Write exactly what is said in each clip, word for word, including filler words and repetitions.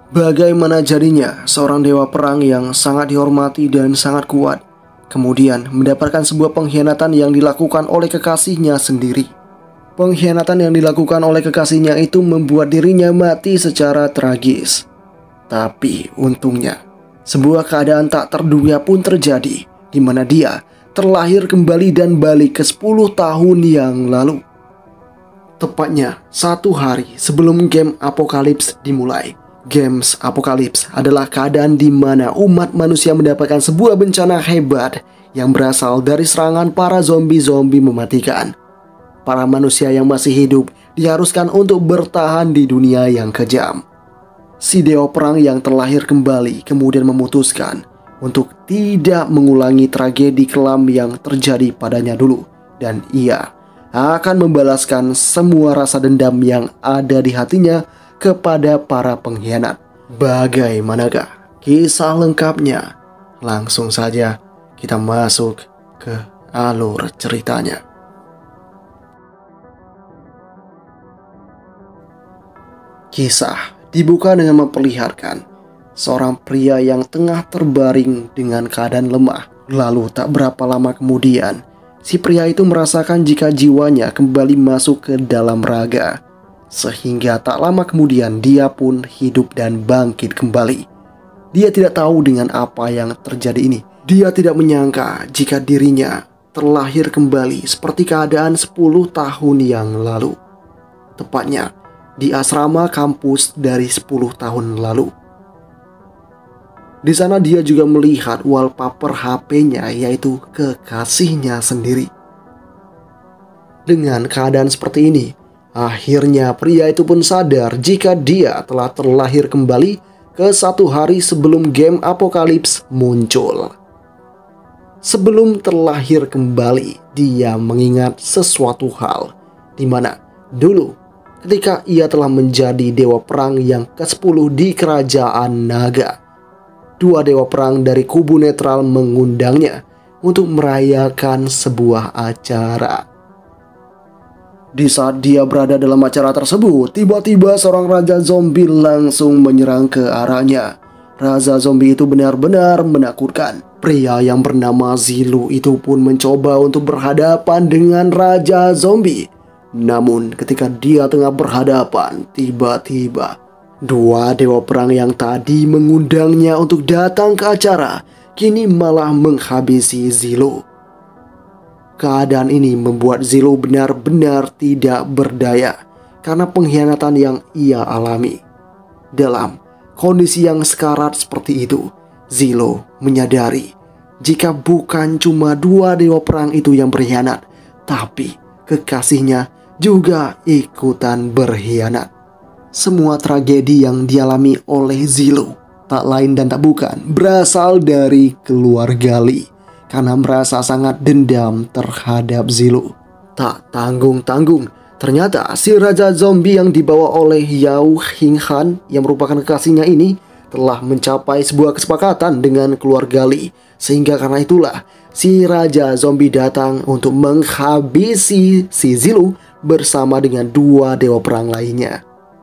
Bagaimana jadinya seorang dewa perang yang sangat dihormati dan sangat kuat kemudian mendapatkan sebuah pengkhianatan yang dilakukan oleh kekasihnya sendiri. Pengkhianatan yang dilakukan oleh kekasihnya itu membuat dirinya mati secara tragis. Tapi untungnya, sebuah keadaan tak terduga pun terjadi, di mana dia terlahir kembali dan balik ke sepuluh tahun yang lalu. Tepatnya satu hari sebelum game Apokalips dimulai. Games Apokalips adalah keadaan di mana umat manusia mendapatkan sebuah bencana hebat yang berasal dari serangan para zombie-zombie mematikan. Para manusia yang masih hidup diharuskan untuk bertahan di dunia yang kejam. Si dewa perang yang terlahir kembali kemudian memutuskan untuk tidak mengulangi tragedi kelam yang terjadi padanya dulu, dan ia akan membalaskan semua rasa dendam yang ada di hatinya kepada para pengkhianat. Bagaimanakah kisah lengkapnya? Langsung saja kita masuk ke alur ceritanya. Kisah dibuka dengan memperlihatkan seorang pria yang tengah terbaring dengan keadaan lemah. Lalu tak berapa lama kemudian, si pria itu merasakan jika jiwanya kembali masuk ke dalam raga. Sehingga tak lama kemudian dia pun hidup dan bangkit kembali. Dia tidak tahu dengan apa yang terjadi ini. Dia tidak menyangka jika dirinya terlahir kembali seperti keadaan sepuluh tahun yang lalu. Tepatnya di asrama kampus dari sepuluh tahun lalu. Di sana dia juga melihat wallpaper H P-nya, yaitu kekasihnya sendiri. Dengan keadaan seperti ini, akhirnya pria itu pun sadar jika dia telah terlahir kembali ke satu hari sebelum game Apokalips muncul. Sebelum terlahir kembali, dia mengingat sesuatu hal, di mana dulu ketika ia telah menjadi dewa perang yang kesepuluh di kerajaan naga, dua dewa perang dari kubu netral mengundangnya untuk merayakan sebuah acara. Di saat dia berada dalam acara tersebut, tiba-tiba seorang raja zombie langsung menyerang ke arahnya. Raja zombie itu benar-benar menakutkan. Pria yang bernama Zilu itu pun mencoba untuk berhadapan dengan raja zombie. Namun ketika dia tengah berhadapan, tiba-tiba dua dewa perang yang tadi mengundangnya untuk datang ke acara kini malah menghabisi Zilu. Keadaan ini membuat Zilu benar-benar tidak berdaya karena pengkhianatan yang ia alami. Dalam kondisi yang sekarat seperti itu, Zilu menyadari jika bukan cuma dua dewa perang itu yang berkhianat, tapi kekasihnya juga ikutan berkhianat. Semua tragedi yang dialami oleh Zilu tak lain dan tak bukan berasal dari keluarga Lee, karena merasa sangat dendam terhadap Zilu. Tak tanggung-tanggung, ternyata si raja zombie yang dibawa oleh Yao Hinghan yang merupakan kekasihnya ini telah mencapai sebuah kesepakatan dengan keluarga Lee. Sehingga karena itulah si raja zombie datang untuk menghabisi si Zilu bersama dengan dua dewa perang lainnya.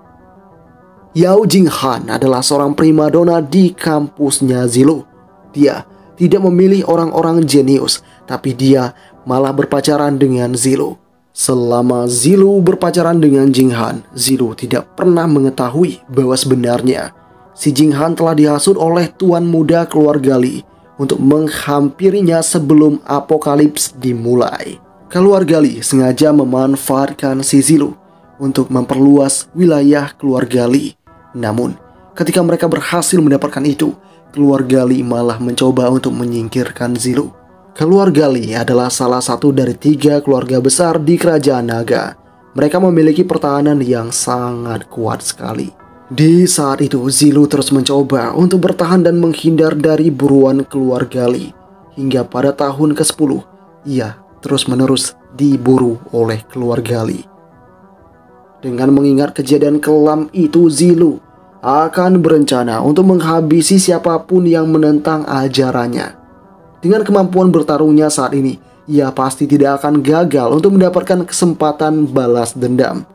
Yao Jinghan adalah seorang primadona di kampusnya Zilu. Dia tidak memilih orang-orang jenius, tapi dia malah berpacaran dengan Zilu. Selama Zilu berpacaran dengan Jinghan, Zilu tidak pernah mengetahui bahwa sebenarnya si Jinghan telah dihasut oleh tuan muda keluarga Lee untuk menghampirinya sebelum Apokalips dimulai. Keluarga Lee sengaja memanfaatkan si Zilu untuk memperluas wilayah keluarga Lee. Namun, ketika mereka berhasil mendapatkan itu, keluarga Lee malah mencoba untuk menyingkirkan Zilu. Keluarga Lee adalah salah satu dari tiga keluarga besar di kerajaan naga. Mereka memiliki pertahanan yang sangat kuat sekali. Di saat itu, Zilu terus mencoba untuk bertahan dan menghindar dari buruan keluarga Lee. Hingga pada tahun kesepuluh, ia terus-menerus diburu oleh keluarga Lee. Dengan mengingat kejadian kelam itu, Zilu akan berencana untuk menghabisi siapapun yang menentang ajarannya. Dengan kemampuan bertarungnya saat ini, ia pasti tidak akan gagal untuk mendapatkan kesempatan balas dendam.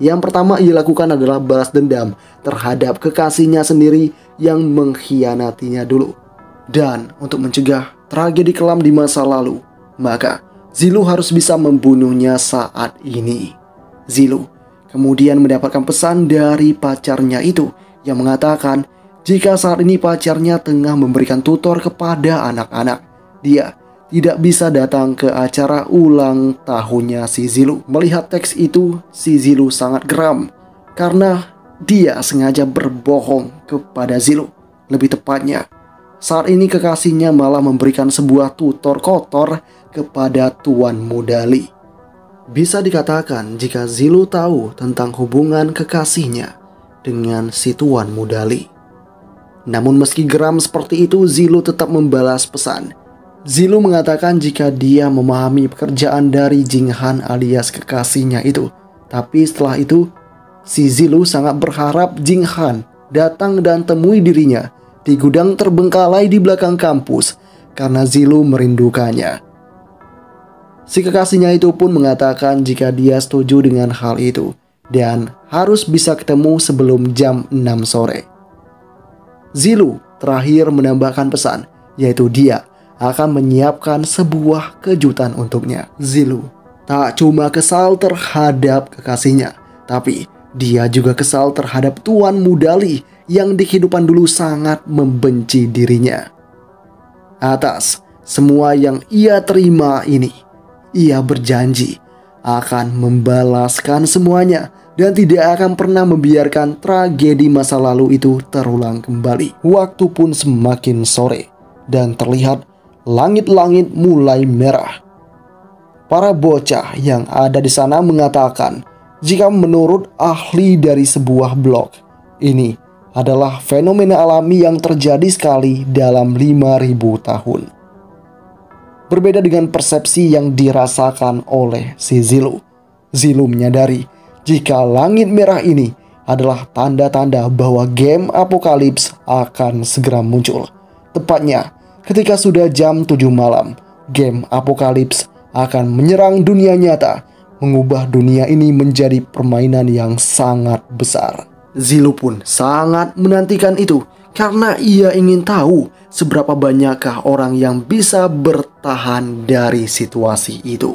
Yang pertama ia lakukan adalah balas dendam terhadap kekasihnya sendiri yang mengkhianatinya dulu. Dan untuk mencegah tragedi kelam di masa lalu, maka Zilu harus bisa membunuhnya saat ini. Zilu kemudian mendapatkan pesan dari pacarnya itu yang mengatakan jika saat ini pacarnya tengah memberikan tutor kepada anak-anak, dia tidak bisa datang ke acara ulang tahunnya si Zilu. Melihat teks itu, si Zilu sangat geram karena dia sengaja berbohong kepada Zilu. Lebih tepatnya, saat ini kekasihnya malah memberikan sebuah tutor kotor kepada Tuan Muda Lee. Bisa dikatakan jika Zilu tahu tentang hubungan kekasihnya dengan si Tuan Muda Lee. Namun meski geram seperti itu, Zilu tetap membalas pesan. Zilu mengatakan jika dia memahami pekerjaan dari Jing Han alias kekasihnya itu. Tapi setelah itu, si Zilu sangat berharap Jing Han datang dan temui dirinya di gudang terbengkalai di belakang kampus karena Zilu merindukannya. Si kekasihnya itu pun mengatakan jika dia setuju dengan hal itu dan harus bisa ketemu sebelum jam enam sore. Zilu terakhir menambahkan pesan, yaitu dia akan menyiapkan sebuah kejutan untuknya. Zilu tak cuma kesal terhadap kekasihnya, tapi dia juga kesal terhadap Tuan Muda Lee yang di kehidupan dulu sangat membenci dirinya. Atas semua yang ia terima ini, ia berjanji akan membalaskan semuanya dan tidak akan pernah membiarkan tragedi masa lalu itu terulang kembali. Waktu pun semakin sore dan terlihat langit-langit mulai merah. Para bocah yang ada di sana mengatakan jika menurut ahli dari sebuah blog, ini adalah fenomena alami yang terjadi sekali dalam lima ribu tahun. Berbeda dengan persepsi yang dirasakan oleh si Zilu. Zilu menyadari jika langit merah ini adalah tanda-tanda bahwa game apokalips akan segera muncul. Tepatnya ketika sudah jam tujuh malam, game apokalips akan menyerang dunia nyata, mengubah dunia ini menjadi permainan yang sangat besar. Zilu pun sangat menantikan itu karena ia ingin tahu seberapa banyakkah orang yang bisa bertahan dari situasi itu.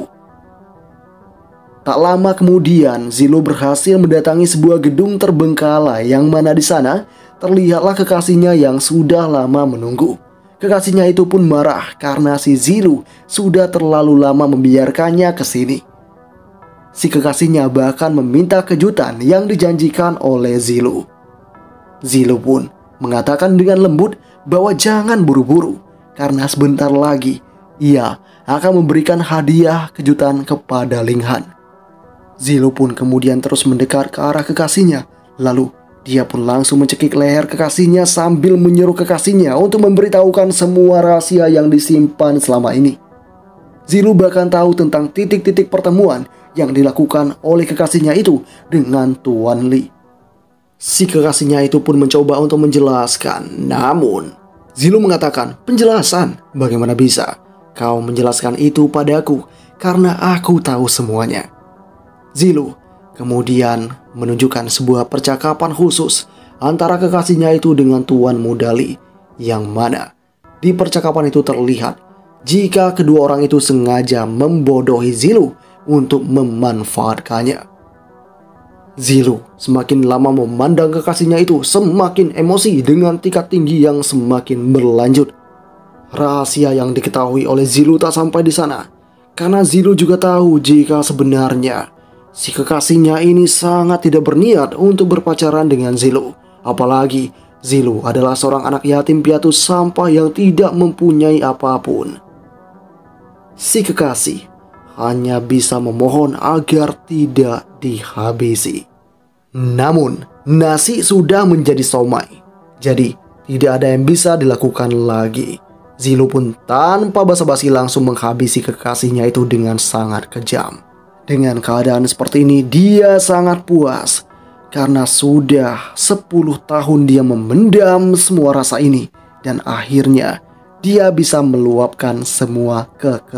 Tak lama kemudian, Zilu berhasil mendatangi sebuah gedung terbengkalai yang mana di sana terlihatlah kekasihnya yang sudah lama menunggu. Kekasihnya itu pun marah karena si Zilu sudah terlalu lama membiarkannya ke sini. Si kekasihnya bahkan meminta kejutan yang dijanjikan oleh Zilu. Zilu pun mengatakan dengan lembut bahwa jangan buru-buru karena sebentar lagi ia akan memberikan hadiah kejutan kepada Ling Han. Zilu pun kemudian terus mendekat ke arah kekasihnya, lalu dia pun langsung mencekik leher kekasihnya sambil menyuruh kekasihnya untuk memberitahukan semua rahasia yang disimpan selama ini. Zilu bahkan tahu tentang titik-titik pertemuan yang dilakukan oleh kekasihnya itu dengan Tuan Lee. Si kekasihnya itu pun mencoba untuk menjelaskan, namun Zilu mengatakan, "Penjelasan? Bagaimana bisa? Kau menjelaskan itu padaku karena aku tahu semuanya." Zilu kemudian menunjukkan sebuah percakapan khusus antara kekasihnya itu dengan Tuan Muda Lee, yang mana di percakapan itu terlihat jika kedua orang itu sengaja membodohi Zilu untuk memanfaatkannya. Zilu semakin lama memandang kekasihnya itu semakin emosi dengan tingkat tinggi yang semakin berlanjut. Rahasia yang diketahui oleh Zilu tak sampai di sana, karena Zilu juga tahu jika sebenarnya si kekasihnya ini sangat tidak berniat untuk berpacaran dengan Zilu. Apalagi Zilu adalah seorang anak yatim piatu sampah yang tidak mempunyai apapun. Si kekasih hanya bisa memohon agar tidak dihabisi. Namun nasi sudah menjadi somai, jadi tidak ada yang bisa dilakukan lagi. Zilu pun tanpa basa-basi langsung menghabisi kekasihnya itu dengan sangat kejam. Dengan keadaan seperti ini, dia sangat puas karena sudah sepuluh tahun dia memendam semua rasa ini dan akhirnya dia bisa meluapkan semua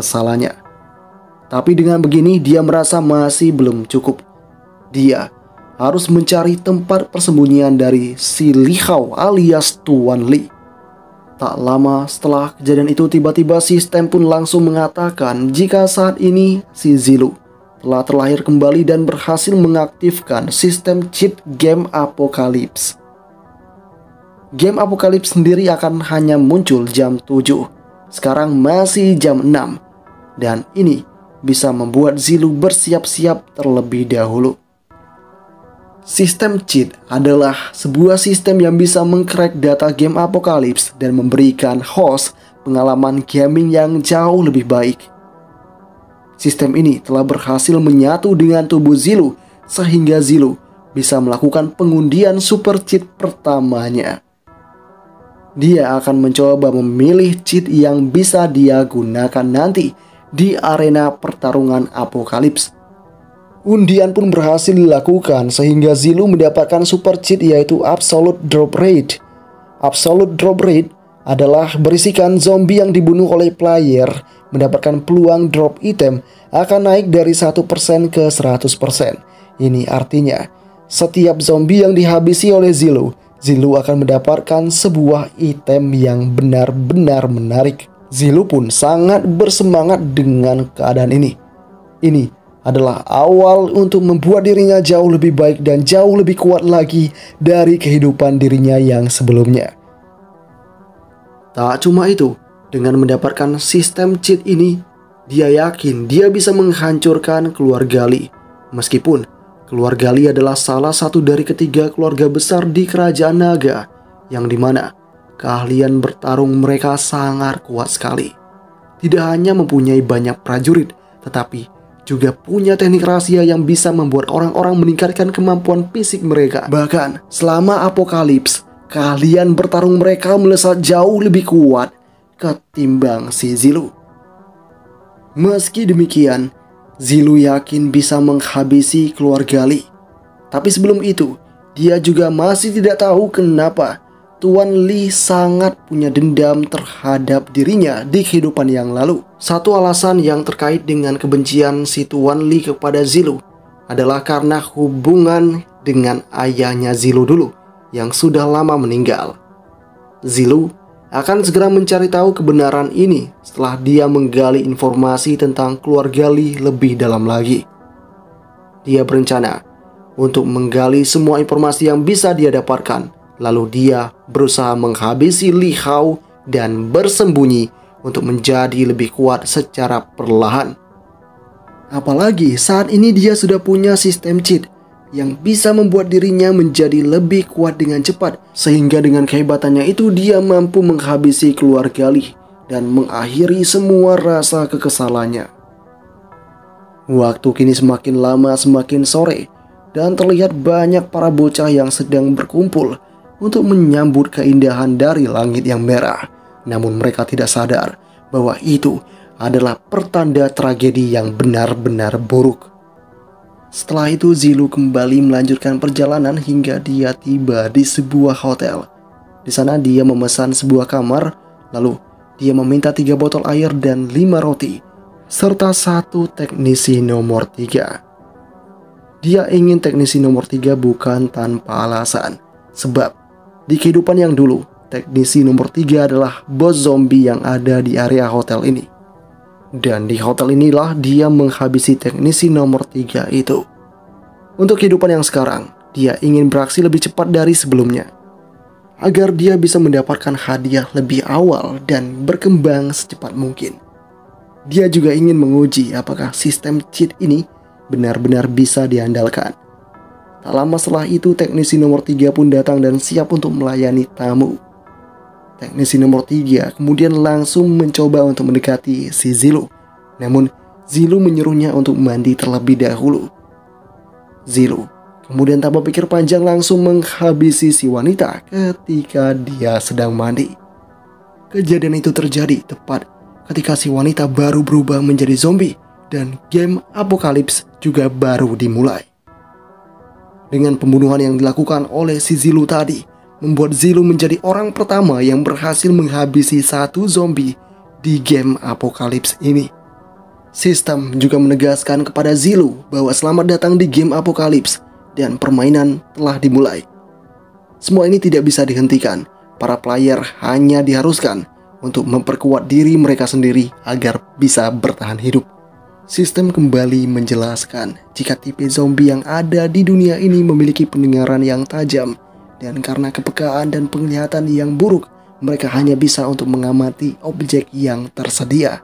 kekesalannya. Tapi dengan begini dia merasa masih belum cukup. Dia harus mencari tempat persembunyian dari si Li Hao alias Tuan Li. Tak lama setelah kejadian itu, tiba-tiba sistem pun langsung mengatakan jika saat ini si Zilu telah terlahir kembali dan berhasil mengaktifkan sistem cheat game Apocalypse. Game Apocalypse sendiri akan hanya muncul jam tujuh. Sekarang masih jam enam. Dan ini bisa membuat Zilu bersiap-siap terlebih dahulu. Sistem cheat adalah sebuah sistem yang bisa mengcrack data game Apocalypse dan memberikan host pengalaman gaming yang jauh lebih baik. Sistem ini telah berhasil menyatu dengan tubuh Zilu sehingga Zilu bisa melakukan pengundian super cheat pertamanya. Dia akan mencoba memilih cheat yang bisa dia gunakan nanti di arena pertarungan Apocalypse. Undian pun berhasil dilakukan sehingga Zilu mendapatkan super cheat yaitu Absolute Drop Rate. Absolute Drop Rate adalah berisikan zombie yang dibunuh oleh player mendapatkan peluang drop item akan naik dari satu persen ke seratus persen. Ini artinya setiap zombie yang dihabisi oleh Zilu, Zilu akan mendapatkan sebuah item yang benar-benar menarik. Zilu pun sangat bersemangat dengan keadaan ini. Ini adalah awal untuk membuat dirinya jauh lebih baik dan jauh lebih kuat lagi dari kehidupan dirinya yang sebelumnya. Tak cuma itu, dengan mendapatkan sistem cheat ini, dia yakin dia bisa menghancurkan keluarga Li. Meskipun keluarga Li adalah salah satu dari ketiga keluarga besar di kerajaan naga, yang dimana keahlian bertarung mereka sangat kuat sekali. Tidak hanya mempunyai banyak prajurit, tetapi juga punya teknik rahasia yang bisa membuat orang-orang meningkatkan kemampuan fisik mereka. Bahkan selama Apocalypse, keahlian bertarung mereka melesat jauh lebih kuat ketimbang si Zilu. Meski demikian, Zilu yakin bisa menghabisi keluarga Li. Tapi sebelum itu, dia juga masih tidak tahu kenapa Tuan Li sangat punya dendam terhadap dirinya di kehidupan yang lalu. Satu alasan yang terkait dengan kebencian si Tuan Li kepada Zilu adalah karena hubungan dengan ayahnya Zilu dulu yang sudah lama meninggal. Zilu akan segera mencari tahu kebenaran ini setelah dia menggali informasi tentang keluarga Li lebih dalam lagi. Dia berencana untuk menggali semua informasi yang bisa dia dapatkan. Lalu dia berusaha menghabisi Li Hao dan bersembunyi untuk menjadi lebih kuat secara perlahan. Apalagi saat ini dia sudah punya sistem cheat yang bisa membuat dirinya menjadi lebih kuat dengan cepat. Sehingga dengan kehebatannya itu dia mampu menghabisi keluarga Li dan mengakhiri semua rasa kekesalannya. Waktu kini semakin lama semakin sore dan terlihat banyak para bocah yang sedang berkumpul untuk menyambut keindahan dari langit yang merah. Namun mereka tidak sadar bahwa itu adalah pertanda tragedi yang benar-benar buruk. Setelah itu Zilu kembali melanjutkan perjalanan hingga dia tiba di sebuah hotel. Di sana dia memesan sebuah kamar, lalu dia meminta tiga botol air dan lima roti, serta satu teknisi nomor tiga. Dia ingin teknisi nomor tiga bukan tanpa alasan, sebab di kehidupan yang dulu, teknisi nomor tiga adalah bos zombie yang ada di area hotel ini. Dan di hotel inilah dia menghabisi teknisi nomor tiga itu. Untuk kehidupan yang sekarang, dia ingin beraksi lebih cepat dari sebelumnya, agar dia bisa mendapatkan hadiah lebih awal dan berkembang secepat mungkin. Dia juga ingin menguji apakah sistem cheat ini benar-benar bisa diandalkan. Tak lama setelah itu teknisi nomor tiga pun datang dan siap untuk melayani tamu. Teknisi nomor tiga kemudian langsung mencoba untuk mendekati si Zilu. Namun Zilu menyuruhnya untuk mandi terlebih dahulu. Zilu kemudian tanpa pikir panjang langsung menghabisi si wanita ketika dia sedang mandi. Kejadian itu terjadi tepat ketika si wanita baru berubah menjadi zombie dan game Apocalypse juga baru dimulai. Dengan pembunuhan yang dilakukan oleh si Zilu tadi, membuat Zilu menjadi orang pertama yang berhasil menghabisi satu zombie di game Apocalypse ini. Sistem juga menegaskan kepada Zilu bahwa selamat datang di game Apocalypse dan permainan telah dimulai. Semua ini tidak bisa dihentikan. Para player hanya diharuskan untuk memperkuat diri mereka sendiri agar bisa bertahan hidup. Sistem kembali menjelaskan jika tipe zombie yang ada di dunia ini memiliki pendengaran yang tajam, dan karena kepekaan dan penglihatan yang buruk, mereka hanya bisa untuk mengamati objek yang tersedia.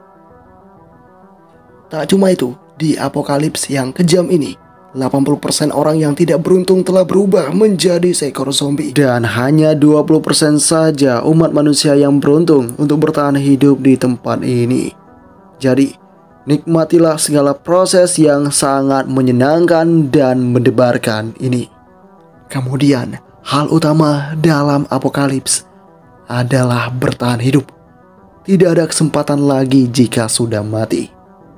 Tak cuma itu, di apokalips yang kejam ini, delapan puluh persen orang yang tidak beruntung telah berubah menjadi seekor zombie. Dan hanya dua puluh persen saja umat manusia yang beruntung untuk bertahan hidup di tempat ini. Jadi, nikmatilah segala proses yang sangat menyenangkan dan mendebarkan ini. Kemudian, hal utama dalam apokalips adalah bertahan hidup. Tidak ada kesempatan lagi jika sudah mati.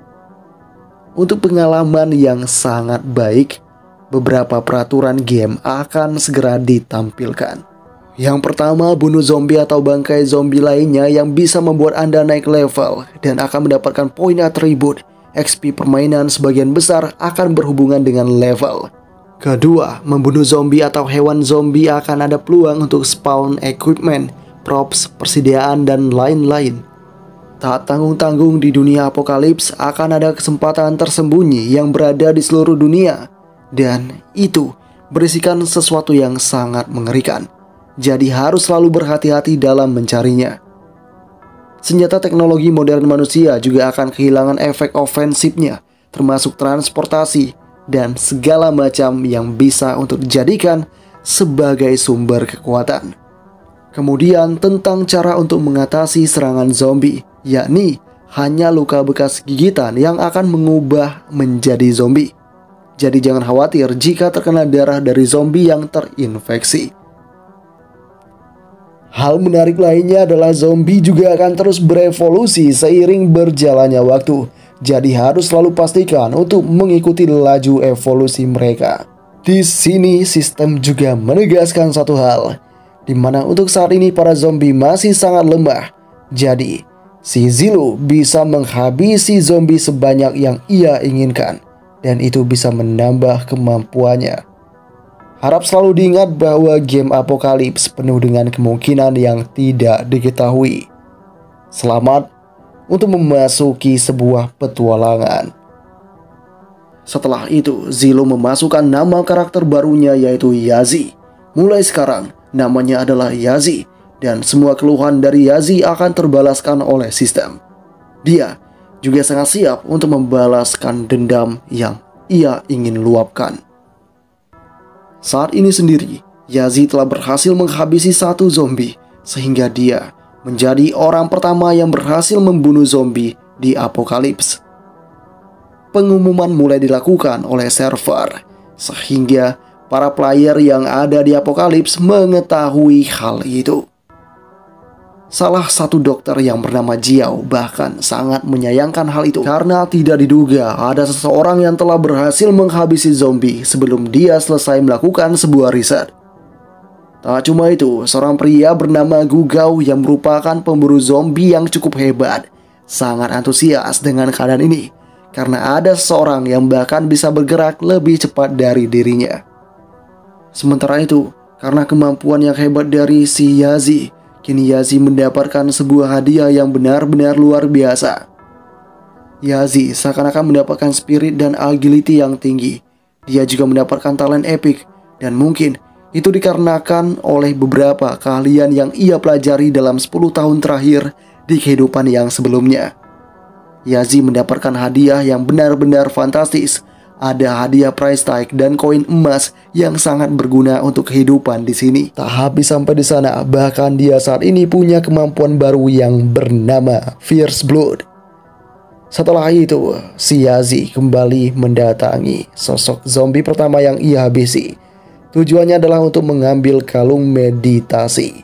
Untuk pengalaman yang sangat baik, beberapa peraturan game akan segera ditampilkan. Yang pertama, bunuh zombie atau bangkai zombie lainnya yang bisa membuat Anda naik level dan akan mendapatkan poin atribut. X P permainan sebagian besar akan berhubungan dengan level. Kedua, membunuh zombie atau hewan zombie akan ada peluang untuk spawn equipment, props, persediaan, dan lain-lain. Tak tanggung-tanggung di dunia apokalips akan ada kesempatan tersembunyi yang berada di seluruh dunia. Dan itu berisikan sesuatu yang sangat mengerikan. Jadi harus selalu berhati-hati dalam mencarinya. Senjata teknologi modern manusia juga akan kehilangan efek ofensifnya, termasuk transportasi dan segala macam yang bisa untuk dijadikan sebagai sumber kekuatan. Kemudian tentang cara untuk mengatasi serangan zombie, yakni hanya luka bekas gigitan yang akan mengubah menjadi zombie. Jadi jangan khawatir jika terkena darah dari zombie yang terinfeksi. Hal menarik lainnya adalah zombie juga akan terus berevolusi seiring berjalannya waktu. Jadi harus selalu pastikan untuk mengikuti laju evolusi mereka. Di sini sistem juga menegaskan satu hal, di mana untuk saat ini para zombie masih sangat lemah. Jadi, si Zilo bisa menghabisi zombie sebanyak yang ia inginkan, dan itu bisa menambah kemampuannya. Harap selalu diingat bahwa game apokalips penuh dengan kemungkinan yang tidak diketahui. Selamat untuk memasuki sebuah petualangan. Setelah itu, Zilo memasukkan nama karakter barunya yaitu Yazi. Mulai sekarang, namanya adalah Yazi, dan semua keluhan dari Yazi akan terbalaskan oleh sistem. Dia juga sangat siap untuk membalaskan dendam yang ia ingin luapkan. Saat ini sendiri, Yazi telah berhasil menghabisi satu zombie, sehingga dia menjadi orang pertama yang berhasil membunuh zombie di apokalips. Pengumuman mulai dilakukan oleh server, sehingga para player yang ada di apokalips mengetahui hal itu. Salah satu dokter yang bernama Jiao bahkan sangat menyayangkan hal itu karena tidak diduga ada seseorang yang telah berhasil menghabisi zombie sebelum dia selesai melakukan sebuah riset. Tak cuma itu, seorang pria bernama Gu Gao yang merupakan pemburu zombie yang cukup hebat sangat antusias dengan keadaan ini karena ada seseorang yang bahkan bisa bergerak lebih cepat dari dirinya. Sementara itu, karena kemampuan yang hebat dari si Yazi, kini Yazi mendapatkan sebuah hadiah yang benar-benar luar biasa. Yazi seakan-akan mendapatkan spirit dan agility yang tinggi. Dia juga mendapatkan talent epic, dan mungkin itu dikarenakan oleh beberapa keahlian yang ia pelajari dalam sepuluh tahun terakhir di kehidupan yang sebelumnya. Yazi mendapatkan hadiah yang benar-benar fantastis. Ada hadiah prize tag dan koin emas yang sangat berguna untuk kehidupan di sini. Tak habis sampai di sana, bahkan dia saat ini punya kemampuan baru yang bernama Fierce Blood. Setelah itu, si Yazi kembali mendatangi sosok zombie pertama yang ia habisi. Tujuannya adalah untuk mengambil kalung meditasi.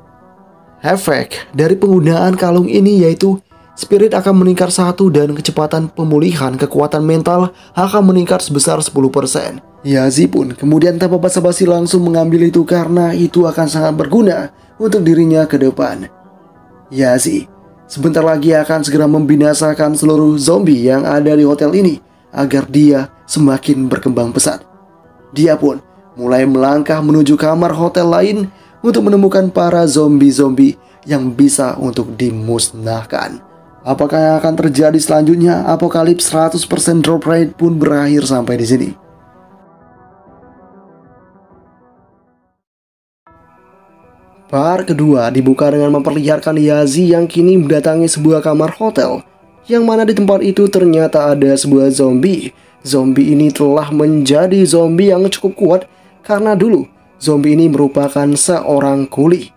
Efek dari penggunaan kalung ini yaitu spirit akan meningkat satu dan kecepatan pemulihan kekuatan mental akan meningkat sebesar sepuluh persen. Yazi pun kemudian tanpa basa-basi langsung mengambil itu karena itu akan sangat berguna untuk dirinya ke depan. Yazi sebentar lagi akan segera membinasakan seluruh zombie yang ada di hotel ini agar dia semakin berkembang pesat. Dia pun mulai melangkah menuju kamar hotel lain untuk menemukan para zombie-zombie yang bisa untuk dimusnahkan. Apakah yang akan terjadi selanjutnya? Apokalips seratus persen drop rate pun berakhir sampai di sini. Part kedua dibuka dengan memperlihatkan Yazi yang kini mendatangi sebuah kamar hotel, yang mana di tempat itu ternyata ada sebuah zombie. Zombie ini telah menjadi zombie yang cukup kuat karena dulu zombie ini merupakan seorang kuli.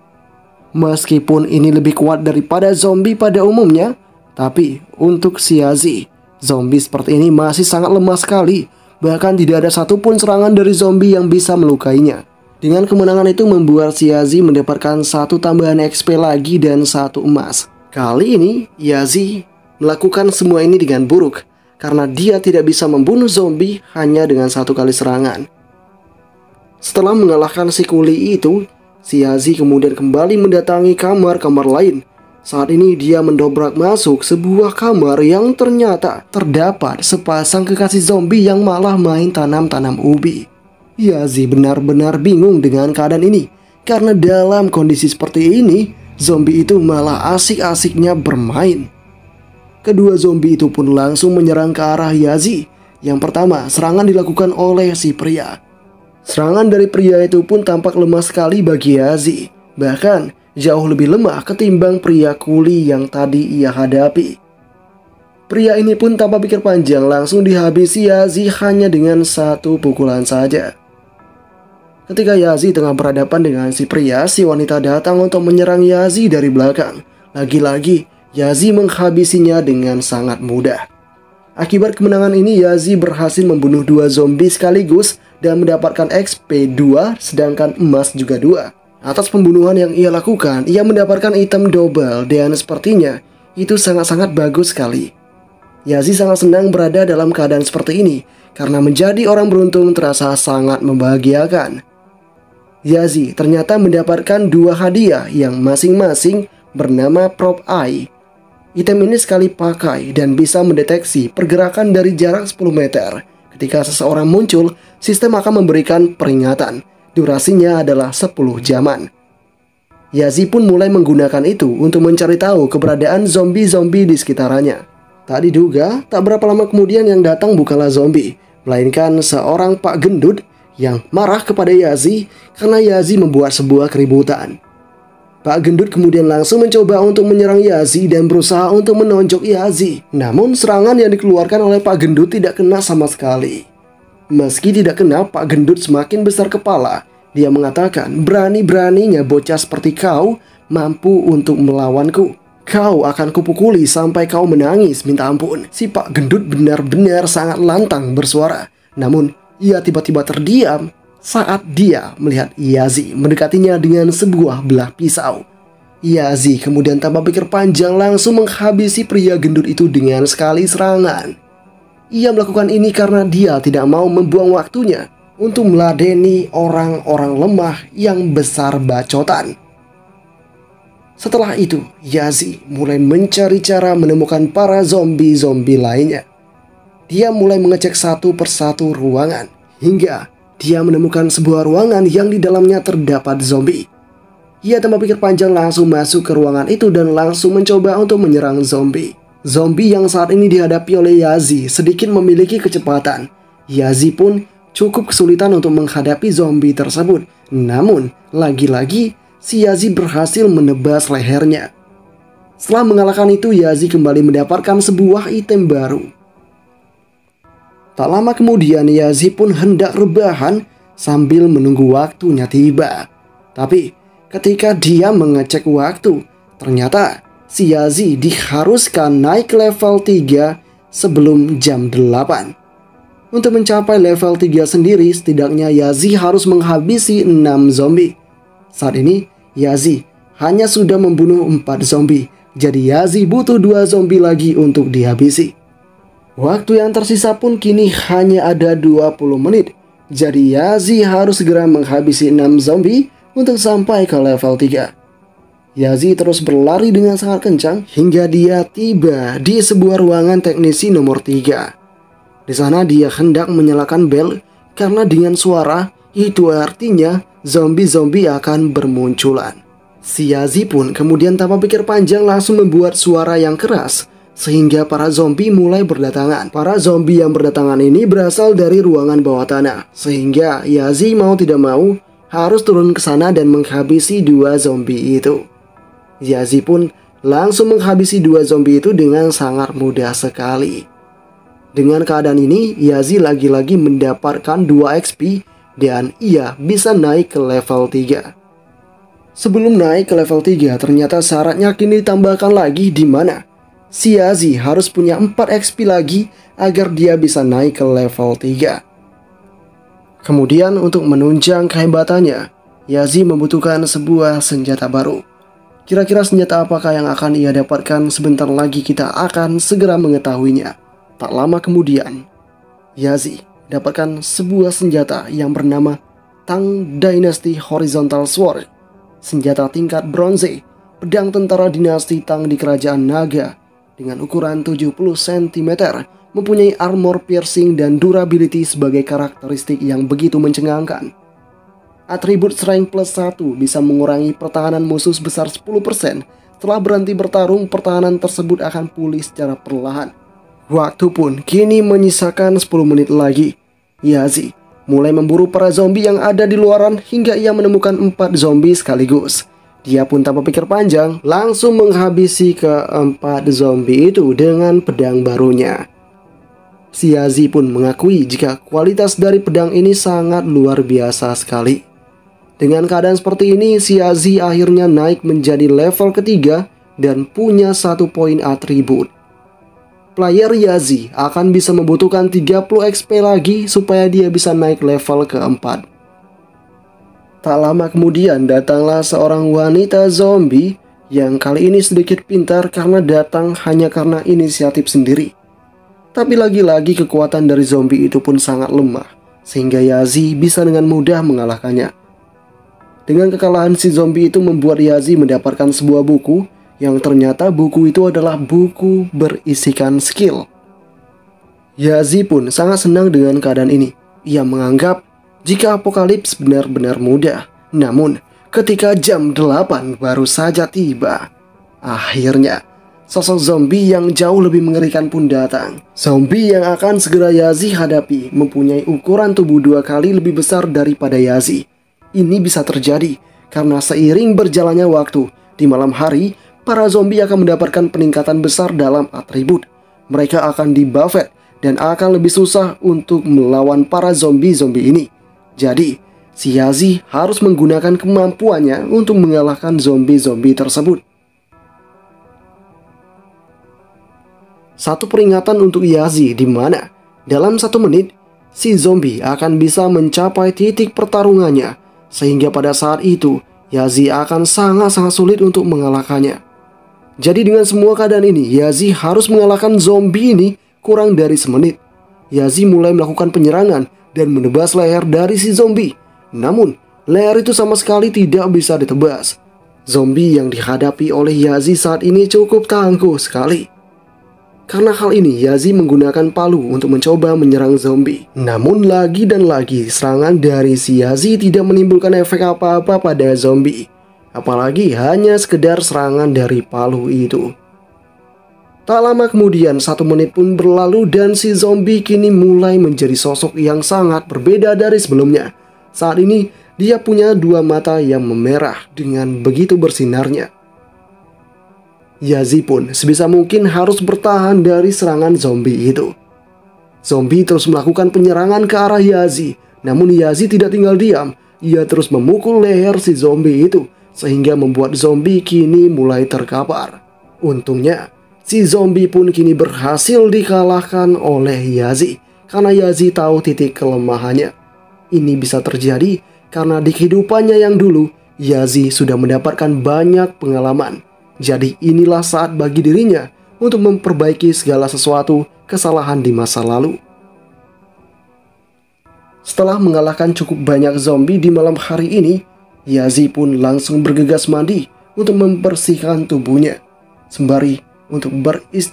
Meskipun ini lebih kuat daripada zombie pada umumnya, tapi untuk si Yazi, zombie seperti ini masih sangat lemah sekali. Bahkan tidak ada satupun serangan dari zombie yang bisa melukainya. Dengan kemenangan itu membuat si Yazi mendapatkan satu tambahan X P lagi dan satu emas. Kali ini Yazi melakukan semua ini dengan buruk, karena dia tidak bisa membunuh zombie hanya dengan satu kali serangan. Setelah mengalahkan si kuli itu, si Yazi kemudian kembali mendatangi kamar-kamar lain. Saat ini dia mendobrak masuk sebuah kamar yang ternyata terdapat sepasang kekasih zombie yang malah main tanam-tanam ubi. Yazi benar-benar bingung dengan keadaan ini, karena dalam kondisi seperti ini, zombie itu malah asik-asiknya bermain. Kedua zombie itu pun langsung menyerang ke arah Yazi. Yang pertama, serangan dilakukan oleh si pria. Serangan dari pria itu pun tampak lemah sekali bagi Yazi. Bahkan, jauh lebih lemah ketimbang pria kuli yang tadi ia hadapi. Pria ini pun tanpa pikir panjang langsung dihabisi Yazi hanya dengan satu pukulan saja. Ketika Yazi tengah berhadapan dengan si pria, si wanita datang untuk menyerang Yazi dari belakang. Lagi-lagi, Yazi menghabisinya dengan sangat mudah. Akibat kemenangan ini, Yazi berhasil membunuh dua zombie sekaligus dan mendapatkan X P dua, sedangkan emas juga dua. Atas pembunuhan yang ia lakukan, ia mendapatkan item double dan sepertinya itu sangat-sangat bagus sekali. Yazi sangat senang berada dalam keadaan seperti ini, karena menjadi orang beruntung terasa sangat membahagiakan. Yazi ternyata mendapatkan dua hadiah yang masing-masing bernama Prop Eye. Item ini sekali pakai dan bisa mendeteksi pergerakan dari jarak sepuluh meter. Ketika seseorang muncul, sistem akan memberikan peringatan. Durasinya adalah sepuluh jaman. Yazi pun mulai menggunakan itu untuk mencari tahu keberadaan zombie-zombie di sekitarnya. Tak diduga, tak berapa lama kemudian yang datang bukanlah zombie, melainkan seorang Pak Gendut yang marah kepada Yazi karena Yazi membuat sebuah keributan. Pak Gendut kemudian langsung mencoba untuk menyerang Yazi dan berusaha untuk menonjok Yazi. Namun serangan yang dikeluarkan oleh Pak Gendut tidak kena sama sekali. Meski tidak kena, Pak Gendut semakin besar kepala. Dia mengatakan, berani-beraninya bocah seperti kau mampu untuk melawanku. Kau akan kupukuli sampai kau menangis minta ampun. Si Pak Gendut benar-benar sangat lantang bersuara. Namun ia tiba-tiba terdiam saat dia melihat Yazi mendekatinya dengan sebuah belah pisau. Yazi kemudian tanpa pikir panjang langsung menghabisi pria gendut itu dengan sekali serangan. Ia melakukan ini karena dia tidak mau membuang waktunya untuk meladeni orang-orang lemah yang besar bacotan. Setelah itu, Yazi mulai mencari cara menemukan para zombie-zombie lainnya. Dia mulai mengecek satu persatu ruangan hingga dia menemukan sebuah ruangan yang di dalamnya terdapat zombie. Ia tanpa pikir panjang langsung masuk ke ruangan itu dan langsung mencoba untuk menyerang zombie. Zombie yang saat ini dihadapi oleh Yazi sedikit memiliki kecepatan. Yazi pun cukup kesulitan untuk menghadapi zombie tersebut. Namun, lagi-lagi si Yazi berhasil menebas lehernya. Setelah mengalahkan itu, Yazi kembali mendapatkan sebuah item baru. Tak lama kemudian Yazi pun hendak rebahan sambil menunggu waktunya tiba. Tapi ketika dia mengecek waktu, ternyata si Yazi diharuskan naik level tiga sebelum jam delapan. Untuk mencapai level tiga sendiri, setidaknya Yazi harus menghabisi enam zombie. Saat ini Yazi hanya sudah membunuh empat zombie, jadi Yazi butuh dua zombie lagi untuk dihabisi. Waktu yang tersisa pun kini hanya ada dua puluh menit. Jadi Yazi harus segera menghabisi enam zombie untuk sampai ke level tiga. Yazi terus berlari dengan sangat kencang hingga dia tiba di sebuah ruangan teknisi nomor tiga. Di sana dia hendak menyalakan bel Karena dengan suara, itu artinya zombie-zombie akan bermunculan. Si Yazi pun kemudian tanpa pikir panjang langsung membuat suara yang keras, sehingga para zombie mulai berdatangan. Para zombie yang berdatangan ini berasal dari ruangan bawah tanah, sehingga Yazi mau tidak mau harus turun ke sana dan menghabisi dua zombie itu. Yazi pun langsung menghabisi dua zombie itu dengan sangat mudah sekali. Dengan keadaan ini, Yazi lagi-lagi mendapatkan dua X P dan ia bisa naik ke level tiga. Sebelum naik ke level tiga, ternyata syaratnya kini ditambahkan lagi, di mana si Yazi harus punya empat X P lagi agar dia bisa naik ke level tiga. Kemudian untuk menunjang kehebatannya, Yazi membutuhkan sebuah senjata baru. Kira-kira senjata apakah yang akan ia dapatkan? Sebentar lagi kita akan segera mengetahuinya. Tak lama kemudian, Yazi dapatkan sebuah senjata yang bernama Tang Dynasty Horizontal Sword. Senjata tingkat bronze, pedang tentara dinasti Tang di kerajaan Naga dengan ukuran tujuh puluh sentimeter, mempunyai armor piercing dan durability sebagai karakteristik yang begitu mencengangkan. Atribut Strength plus satu bisa mengurangi pertahanan musuh sebesar sepuluh persen. Setelah berhenti bertarung, pertahanan tersebut akan pulih secara perlahan. Waktu pun kini menyisakan sepuluh menit lagi. Yazi mulai memburu para zombie yang ada di luaran hingga ia menemukan empat zombie sekaligus. Dia pun tanpa pikir panjang langsung menghabisi keempat zombie itu dengan pedang barunya. Si Yazi pun mengakui jika kualitas dari pedang ini sangat luar biasa sekali. Dengan keadaan seperti ini, si Yazi akhirnya naik menjadi level ketiga dan punya satu poin atribut. Player Yazi akan bisa membutuhkan tiga puluh X P lagi supaya dia bisa naik level keempat. Tak lama kemudian datanglah seorang wanita zombie yang kali ini sedikit pintar karena datang hanya karena inisiatif sendiri. Tapi lagi-lagi kekuatan dari zombie itu pun sangat lemah, sehingga Yazi bisa dengan mudah mengalahkannya. Dengan kekalahan si zombie itu membuat Yazi mendapatkan sebuah buku, yang ternyata buku itu adalah buku berisikan skill. Yazi pun sangat senang dengan keadaan ini. Ia menganggap jika apokalips benar-benar mudah. Namun, ketika jam delapan baru saja tiba, akhirnya sosok zombie yang jauh lebih mengerikan pun datang. Zombie yang akan segera Yazi hadapi mempunyai ukuran tubuh dua kali lebih besar daripada Yazi. Ini bisa terjadi karena seiring berjalannya waktu, di malam hari, para zombie akan mendapatkan peningkatan besar dalam atribut. Mereka akan dibuffet dan akan lebih susah untuk melawan para zombie-zombie ini. Jadi, si Yazi harus menggunakan kemampuannya untuk mengalahkan zombie-zombie tersebut. Satu peringatan untuk Yazi di mana dalam satu menit, si zombie akan bisa mencapai titik pertarungannya. Sehingga pada saat itu, Yazi akan sangat-sangat sulit untuk mengalahkannya. Jadi dengan semua keadaan ini, Yazi harus mengalahkan zombie ini kurang dari semenit. Yazi mulai melakukan penyerangan dan menebas leher dari si zombie. Namun, leher itu sama sekali tidak bisa ditebas. Zombie yang dihadapi oleh Yazi saat ini cukup tangguh sekali. Karena hal ini, Yazi menggunakan palu untuk mencoba menyerang zombie. Namun lagi dan lagi, serangan dari si Yazi tidak menimbulkan efek apa-apa pada zombie. Apalagi hanya sekedar serangan dari palu itu. Tak lama kemudian, satu menit pun berlalu dan si zombie kini mulai menjadi sosok yang sangat berbeda dari sebelumnya. Saat ini, dia punya dua mata yang memerah dengan begitu bersinarnya. Yazi pun sebisa mungkin harus bertahan dari serangan zombie itu. Zombie terus melakukan penyerangan ke arah Yazi. Namun Yazi tidak tinggal diam. Ia terus memukul leher si zombie itu, sehingga membuat zombie kini mulai terkapar. Untungnya, si zombie pun kini berhasil dikalahkan oleh Yazi, karena Yazi tahu titik kelemahannya. Ini bisa terjadi karena di kehidupannya yang dulu, Yazi sudah mendapatkan banyak pengalaman. Jadi inilah saat bagi dirinya untuk memperbaiki segala sesuatu kesalahan di masa lalu. Setelah mengalahkan cukup banyak zombie di malam hari ini, Yazi pun langsung bergegas mandi untuk membersihkan tubuhnya, sembari untuk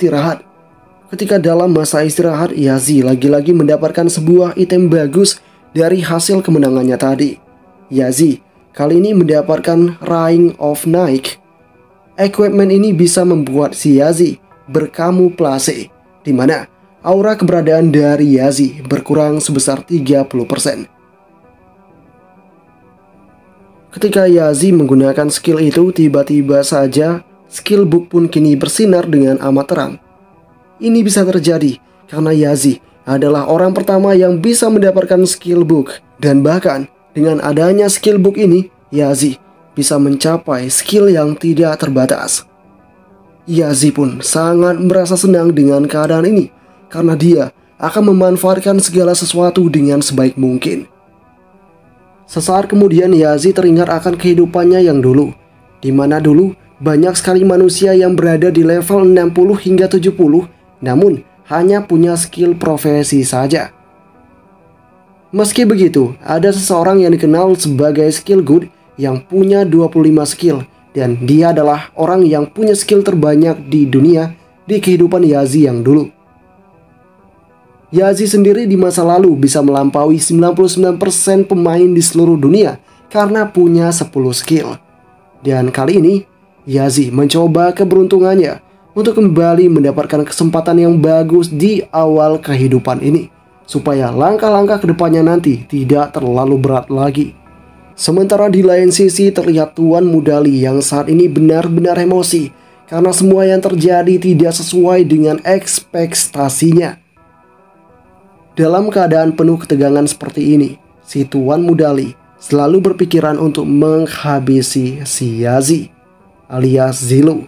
beristirahat. Ketika dalam masa istirahat, Yazi lagi-lagi mendapatkan sebuah item bagus dari hasil kemenangannya tadi. Yazi kali ini mendapatkan Ring of Night. Equipment ini bisa membuat si Yazi berkamuflase, di mana aura keberadaan dari Yazi berkurang sebesar tiga puluh persen. Ketika Yazi menggunakan skill itu, tiba-tiba saja skill book pun kini bersinar dengan amat terang. Ini bisa terjadi karena Yazi adalah orang pertama yang bisa mendapatkan skill book, dan bahkan dengan adanya skill book ini, Yazi bisa mencapai skill yang tidak terbatas. Yazi pun sangat merasa senang dengan keadaan ini karena dia akan memanfaatkan segala sesuatu dengan sebaik mungkin. Sesaat kemudian Yazi teringat akan kehidupannya yang dulu, di mana dulu banyak sekali manusia yang berada di level enam puluh hingga tujuh puluh, namun hanya punya skill profesi saja. Meski begitu, ada seseorang yang dikenal sebagai skill good yang punya dua puluh lima skill, dan dia adalah orang yang punya skill terbanyak di dunia di kehidupan Yazi yang dulu. Yazi sendiri di masa lalu bisa melampaui sembilan puluh sembilan persen pemain di seluruh dunia karena punya sepuluh skill. Dan kali ini, Yazi mencoba keberuntungannya untuk kembali mendapatkan kesempatan yang bagus di awal kehidupan ini, supaya langkah-langkah kedepannya nanti tidak terlalu berat lagi. Sementara di lain sisi terlihat Tuan Mudali yang saat ini benar-benar emosi karena semua yang terjadi tidak sesuai dengan ekspektasinya. Dalam keadaan penuh ketegangan seperti ini, si Tuan Mudali selalu berpikiran untuk menghabisi si Yazi alias Zilu.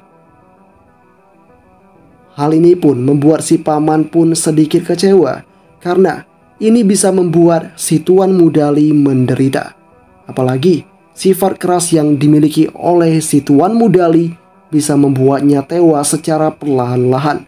Hal ini pun membuat si paman pun sedikit kecewa karena ini bisa membuat si Tuan Mudali menderita. Apalagi sifat keras yang dimiliki oleh si Tuan Mudali bisa membuatnya tewas secara perlahan-lahan.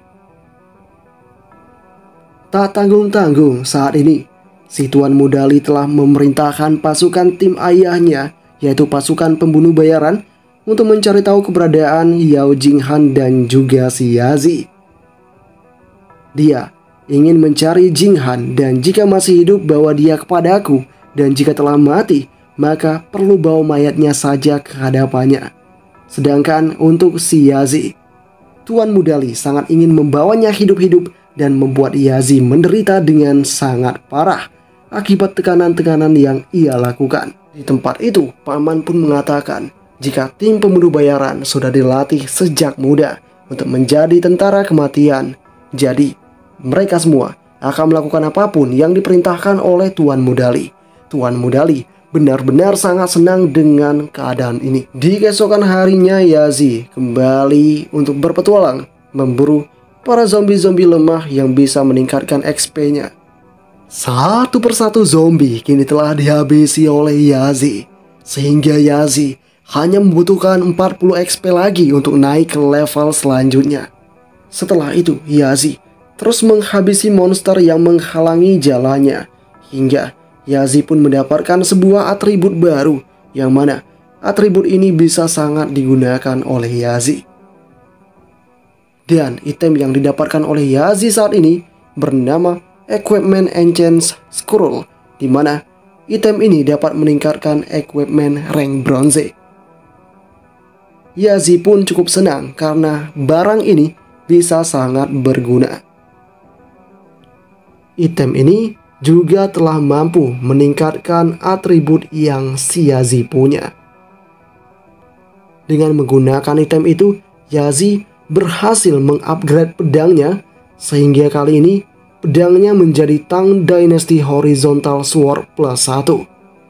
Tak tanggung-tanggung saat ini, si Tuan Mudali telah memerintahkan pasukan tim ayahnya, yaitu pasukan pembunuh bayaran, untuk mencari tahu keberadaan Yao Jinghan dan juga si Yazi. Dia ingin mencari Jinghan, dan jika masih hidup bawa dia kepadaku, dan jika telah mati, maka perlu bawa mayatnya saja ke hadapannya. Sedangkan untuk si Yazi, Tuan Mudali sangat ingin membawanya hidup-hidup dan membuat Yazi menderita dengan sangat parah akibat tekanan-tekanan yang ia lakukan. Di tempat itu, paman pun mengatakan jika tim pembunuh bayaran sudah dilatih sejak muda untuk menjadi tentara kematian, jadi mereka semua akan melakukan apapun yang diperintahkan oleh Tuan Mudali. Tuan Mudali benar-benar sangat senang dengan keadaan ini. Di keesokan harinya, Yazi kembali untuk berpetualang memburu para zombie-zombie lemah yang bisa meningkatkan X P-nya. Satu persatu zombie kini telah dihabisi oleh Yazi, sehingga Yazi hanya membutuhkan empat puluh X P lagi untuk naik ke level selanjutnya. Setelah itu, Yazi terus menghabisi monster yang menghalangi jalannya, hingga Yazi pun mendapatkan sebuah atribut baru, yang mana atribut ini bisa sangat digunakan oleh Yazi. Dan item yang didapatkan oleh Yazi saat ini bernama Equipment Enchant Scroll, di mana item ini dapat meningkatkan equipment rank bronze. Yazi pun cukup senang karena barang ini bisa sangat berguna. Item ini juga telah mampu meningkatkan atribut yang si Yazi punya. Dengan menggunakan item itu, Yazi berhasil mengupgrade pedangnya, sehingga kali ini pedangnya menjadi Tang Dynasty Horizontal Sword plus satu.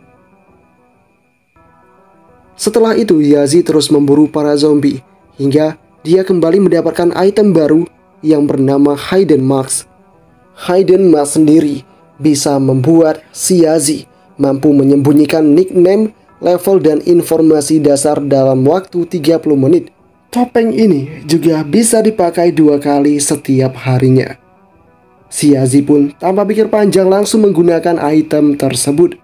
Setelah itu, Yazi terus memburu para zombie hingga dia kembali mendapatkan item baru yang bernama Hidden Marks. Hidden Marks sendiri bisa membuat si Yazi mampu menyembunyikan nickname, level, dan informasi dasar dalam waktu tiga puluh menit. Topeng ini juga bisa dipakai dua kali setiap harinya. Si Yazi pun tanpa pikir panjang langsung menggunakan item tersebut.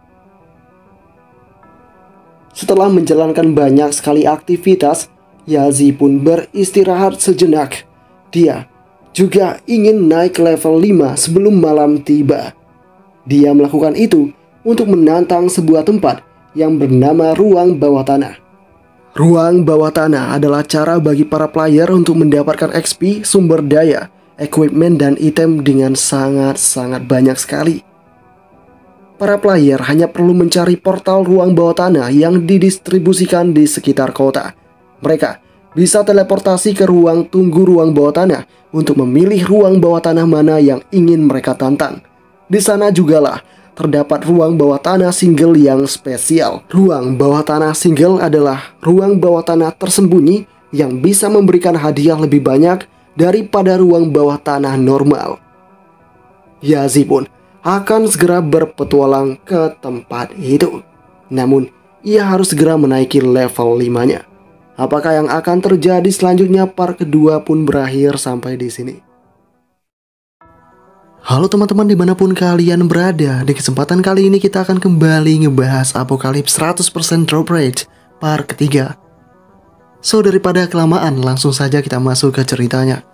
Setelah menjalankan banyak sekali aktivitas, Yazi pun beristirahat sejenak. Dia juga ingin naik level lima sebelum malam tiba. Dia melakukan itu untuk menantang sebuah tempat yang bernama ruang bawah tanah. Ruang bawah tanah adalah cara bagi para player untuk mendapatkan X P, sumber daya, equipment, dan item dengan sangat-sangat banyak sekali. Para player hanya perlu mencari portal ruang bawah tanah yang didistribusikan di sekitar kota. Mereka bisa teleportasi ke ruang tunggu ruang bawah tanah untuk memilih ruang bawah tanah mana yang ingin mereka tantang. Di sana jugalah terdapat ruang bawah tanah single yang spesial. Ruang bawah tanah single adalah ruang bawah tanah tersembunyi yang bisa memberikan hadiah lebih banyak daripada ruang bawah tanah normal. Yazi pun akan segera berpetualang ke tempat itu. Namun, ia harus segera menaiki level lima-nya. Apakah yang akan terjadi selanjutnya? Part kedua pun berakhir sampai di sini. Halo teman-teman dimanapun kalian berada. Di kesempatan kali ini kita akan kembali ngebahas Apocalypse seratus persen drop rate part ketiga. So daripada kelamaan, langsung saja kita masuk ke ceritanya.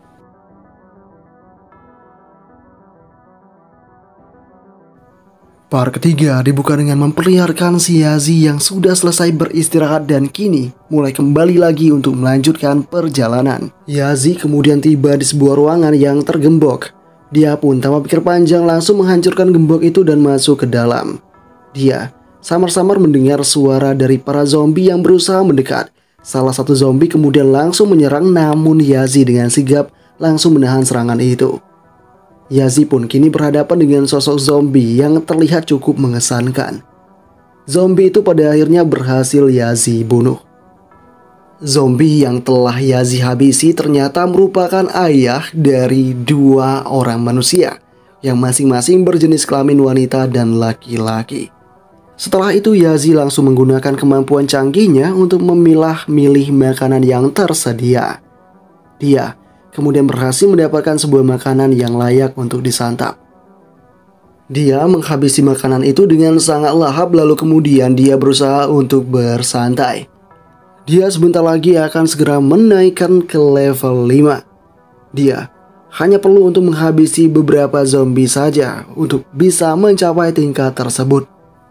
Part ketiga dibuka dengan memperlihatkan si Yazi yang sudah selesai beristirahat dan kini mulai kembali lagi untuk melanjutkan perjalanan. Yazi kemudian tiba di sebuah ruangan yang tergembok. Dia pun tanpa pikir panjang langsung menghancurkan gembok itu dan masuk ke dalam. Dia samar-samar mendengar suara dari para zombie yang berusaha mendekat. Salah satu zombie kemudian langsung menyerang, namun Yazi dengan sigap langsung menahan serangan itu. Yazi pun kini berhadapan dengan sosok zombie yang terlihat cukup mengesankan. Zombie itu pada akhirnya berhasil Yazi bunuh. Zombie yang telah Yazi habisi ternyata merupakan ayah dari dua orang manusia yang masing-masing berjenis kelamin wanita dan laki-laki. Setelah itu Yazi langsung menggunakan kemampuan canggihnya untuk memilah-milih makanan yang tersedia. Dia kemudian berhasil mendapatkan sebuah makanan yang layak untuk disantap. Dia menghabisi makanan itu dengan sangat lahap, lalu kemudian dia berusaha untuk bersantai. Dia sebentar lagi akan segera menaikkan ke level lima. Dia hanya perlu untuk menghabisi beberapa zombie saja untuk bisa mencapai tingkat tersebut.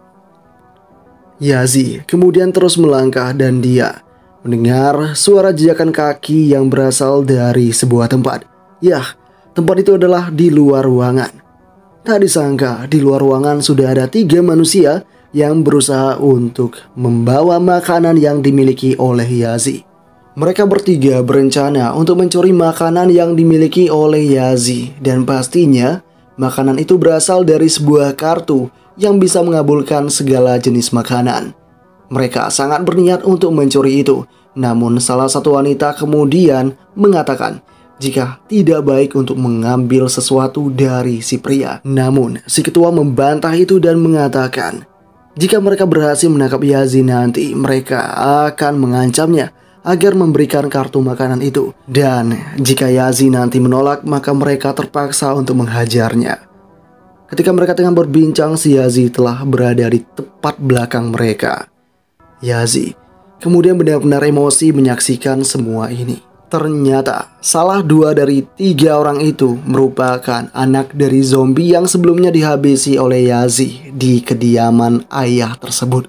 Yazi kemudian terus melangkah dan dia mendengar suara jejakan kaki yang berasal dari sebuah tempat. Yah, tempat itu adalah di luar ruangan. Tak disangka di luar ruangan sudah ada tiga manusia yang berusaha untuk membawa makanan yang dimiliki oleh Yazi. Mereka bertiga berencana untuk mencuri makanan yang dimiliki oleh Yazi. Dan pastinya makanan itu berasal dari sebuah kartu yang bisa mengabulkan segala jenis makanan. Mereka sangat berniat untuk mencuri itu. Namun salah satu wanita kemudian mengatakan jika tidak baik untuk mengambil sesuatu dari si pria. Namun si ketua membantah itu dan mengatakan jika mereka berhasil menangkap Yazi nanti mereka akan mengancamnya agar memberikan kartu makanan itu. Dan jika Yazi nanti menolak maka mereka terpaksa untuk menghajarnya. Ketika mereka tengah berbincang, si Yazi telah berada di tepat belakang mereka. Yazi kemudian benar-benar emosi menyaksikan semua ini. Ternyata salah dua dari tiga orang itu merupakan anak dari zombie yang sebelumnya dihabisi oleh Yazi di kediaman ayah tersebut.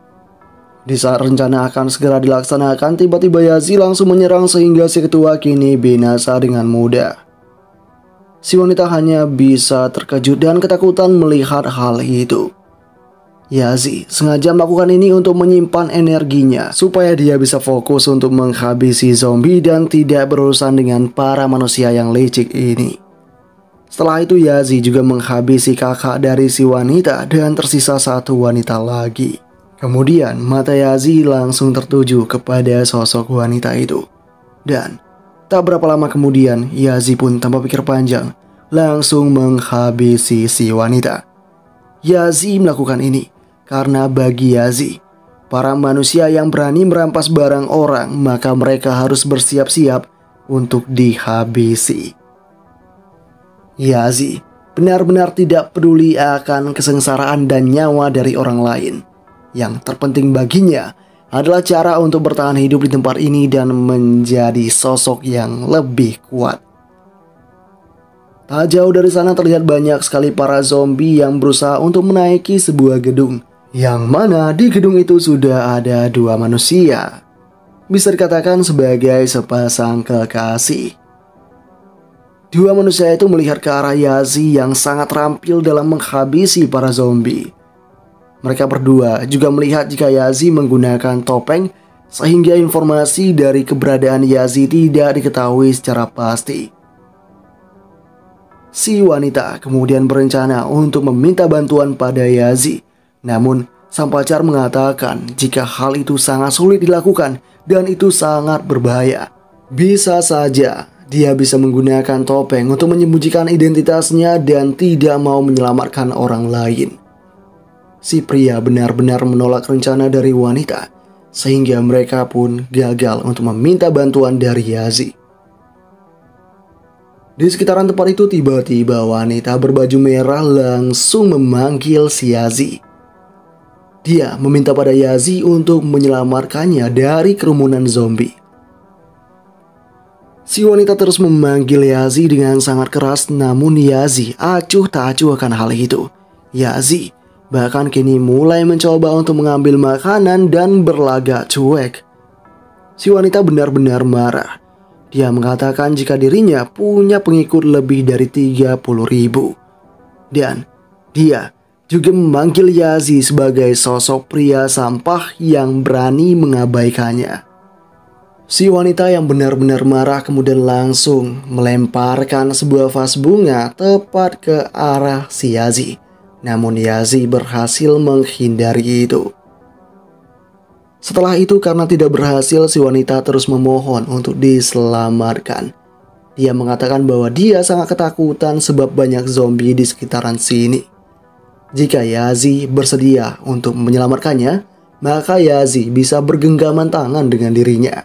Di saat rencana akan segera dilaksanakan, tiba-tiba Yazi langsung menyerang sehingga si ketua kini binasa dengan mudah. Si wanita hanya bisa terkejut dan ketakutan melihat hal itu. Yazi sengaja melakukan ini untuk menyimpan energinya supaya dia bisa fokus untuk menghabisi zombie dan tidak berurusan dengan para manusia yang licik ini. Setelah itu Yazi juga menghabisi kakak dari si wanita dan tersisa satu wanita lagi. Kemudian mata Yazi langsung tertuju kepada sosok wanita itu. Dan tak berapa lama kemudian Yazi pun tanpa pikir panjang langsung menghabisi si wanita. Yazi melakukan ini karena bagi Yazi, para manusia yang berani merampas barang orang maka mereka harus bersiap-siap untuk dihabisi. Yazi benar-benar tidak peduli akan kesengsaraan dan nyawa dari orang lain. Yang terpenting baginya adalah cara untuk bertahan hidup di tempat ini dan menjadi sosok yang lebih kuat. Tak jauh dari sana terlihat banyak sekali para zombie yang berusaha untuk menaiki sebuah gedung, yang mana di gedung itu sudah ada dua manusia. Bisa dikatakan sebagai sepasang kekasih. Dua manusia itu melihat ke arah Yazi yang sangat terampil dalam menghabisi para zombie. Mereka berdua juga melihat jika Yazi menggunakan topeng, sehingga informasi dari keberadaan Yazi tidak diketahui secara pasti. Si wanita kemudian berencana untuk meminta bantuan pada Yazi. Namun, sang pacar mengatakan jika hal itu sangat sulit dilakukan dan itu sangat berbahaya. Bisa saja dia bisa menggunakan topeng untuk menyembunyikan identitasnya dan tidak mau menyelamatkan orang lain. Si pria benar-benar menolak rencana dari wanita, sehingga mereka pun gagal untuk meminta bantuan dari Yazi. Di sekitaran tempat itu tiba-tiba wanita berbaju merah langsung memanggil si Yazi. Dia meminta pada Yazi untuk menyelamatkannya dari kerumunan zombie. Si wanita terus memanggil Yazi dengan sangat keras, namun Yazi acuh tak acuh akan hal itu. Yazi bahkan kini mulai mencoba untuk mengambil makanan dan berlagak cuek. Si wanita benar-benar marah. Dia mengatakan jika dirinya punya pengikut lebih dari tiga puluh ribu. Dan dia juga memanggil Yazi sebagai sosok pria sampah yang berani mengabaikannya. Si wanita yang benar-benar marah kemudian langsung melemparkan sebuah vas bunga tepat ke arah si Yazi. Namun Yazi berhasil menghindari itu. Setelah itu karena tidak berhasil, si wanita terus memohon untuk diselamatkan. Dia mengatakan bahwa dia sangat ketakutan sebab banyak zombie di sekitaran sini. Jika Yazi bersedia untuk menyelamatkannya, maka Yazi bisa bergenggaman tangan dengan dirinya.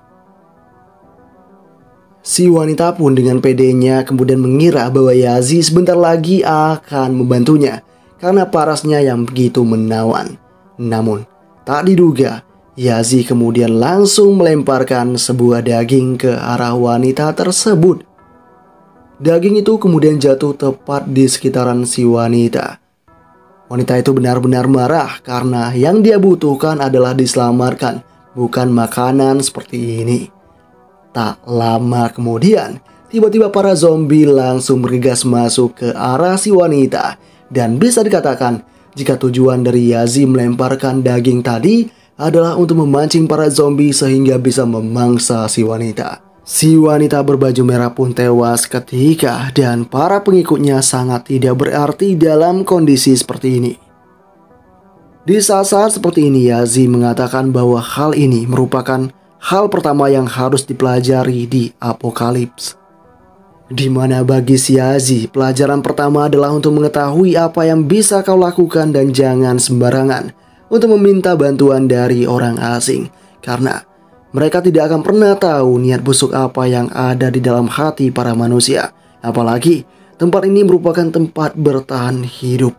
Si wanita pun dengan pedenya kemudian mengira bahwa Yazi sebentar lagi akan membantunya karena parasnya yang begitu menawan. Namun tak diduga, Yazi kemudian langsung melemparkan sebuah daging ke arah wanita tersebut. Daging itu kemudian jatuh tepat di sekitaran si wanita. Wanita itu benar-benar marah karena yang dia butuhkan adalah diselamatkan, bukan makanan seperti ini. Tak lama kemudian, tiba-tiba para zombie langsung bergegas masuk ke arah si wanita. Dan bisa dikatakan jika tujuan dari Yazi melemparkan daging tadi adalah untuk memancing para zombie sehingga bisa memangsa si wanita. Si wanita berbaju merah pun tewas ketika dan para pengikutnya sangat tidak berarti dalam kondisi seperti ini. Di saat-saat seperti ini Yazi mengatakan bahwa hal ini merupakan hal pertama yang harus dipelajari di Apokalips. Di mana bagi si Yazi pelajaran pertama adalah untuk mengetahui apa yang bisa kau lakukan dan jangan sembarangan untuk meminta bantuan dari orang asing, karena mereka tidak akan pernah tahu niat busuk apa yang ada di dalam hati para manusia. Apalagi tempat ini merupakan tempat bertahan hidup.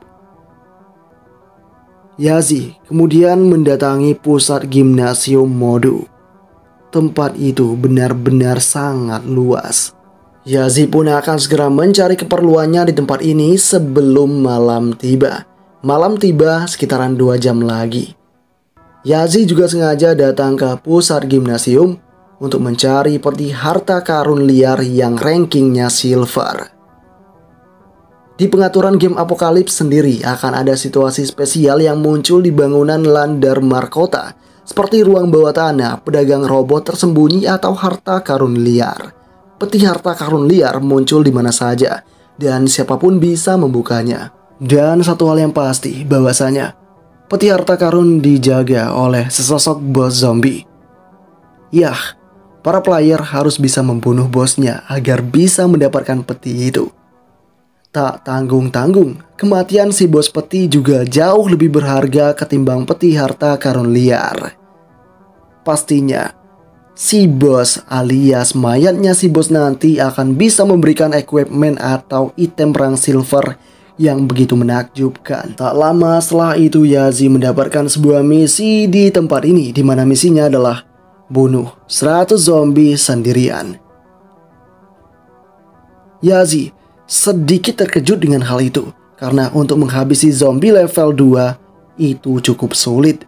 Yazi kemudian mendatangi pusat gimnasium Modu. Tempat itu benar-benar sangat luas. Yazi pun akan segera mencari keperluannya di tempat ini sebelum malam tiba. Malam tiba sekitaran dua jam lagi. Yazi juga sengaja datang ke pusat gimnasium untuk mencari peti harta karun liar yang rankingnya silver. Di pengaturan game Apokalips sendiri akan ada situasi spesial yang muncul di bangunan Landar Kota, seperti ruang bawah tanah, pedagang robot tersembunyi atau harta karun liar. Peti harta karun liar muncul di mana saja dan siapapun bisa membukanya. Dan satu hal yang pasti bahwasanya peti harta karun dijaga oleh sesosok bos zombie. Yah, para player harus bisa membunuh bosnya agar bisa mendapatkan peti itu. Tak tanggung-tanggung, kematian si bos peti juga jauh lebih berharga ketimbang peti harta karun liar. Pastinya, si bos alias mayatnya si bos nanti akan bisa memberikan equipment atau item perang silver yang begitu menakjubkan. Tak lama setelah itu Yazi mendapatkan sebuah misi di tempat ini, di mana misinya adalah bunuh seratus zombie sendirian. Yazi sedikit terkejut dengan hal itu. Karena untuk menghabisi zombie level dua itu cukup sulit.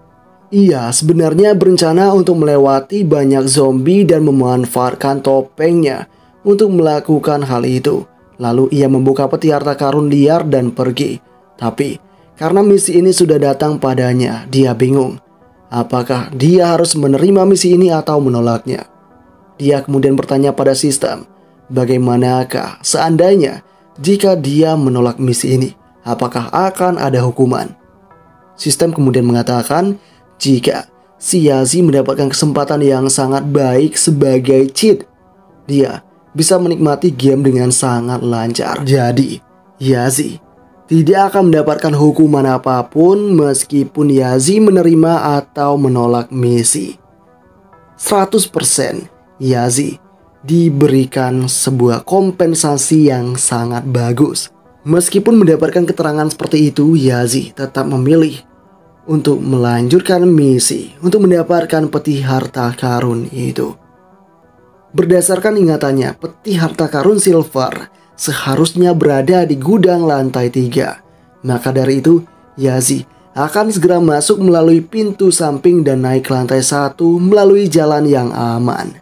Ia sebenarnya berencana untuk melewati banyak zombie dan memanfaatkan topengnya untuk melakukan hal itu. Lalu ia membuka peti harta karun liar dan pergi. Tapi karena misi ini sudah datang padanya, dia bingung. Apakah dia harus menerima misi ini atau menolaknya? Dia kemudian bertanya pada sistem, bagaimanakah seandainya jika dia menolak misi ini? Apakah akan ada hukuman? Sistem kemudian mengatakan jika si Yazi mendapatkan kesempatan yang sangat baik sebagai cheat, dia bisa menikmati game dengan sangat lancar. Jadi Yazi tidak akan mendapatkan hukuman apapun meskipun Yazi menerima atau menolak misi. seratus persen Yazi diberikan sebuah kompensasi yang sangat bagus. Meskipun mendapatkan keterangan seperti itu, Yazi tetap memilih untuk melanjutkan misi untuk mendapatkan peti harta karun itu. Berdasarkan ingatannya, peti harta karun silver seharusnya berada di gudang lantai tiga. Maka dari itu, Yazi akan segera masuk melalui pintu samping dan naik ke lantai satu melalui jalan yang aman.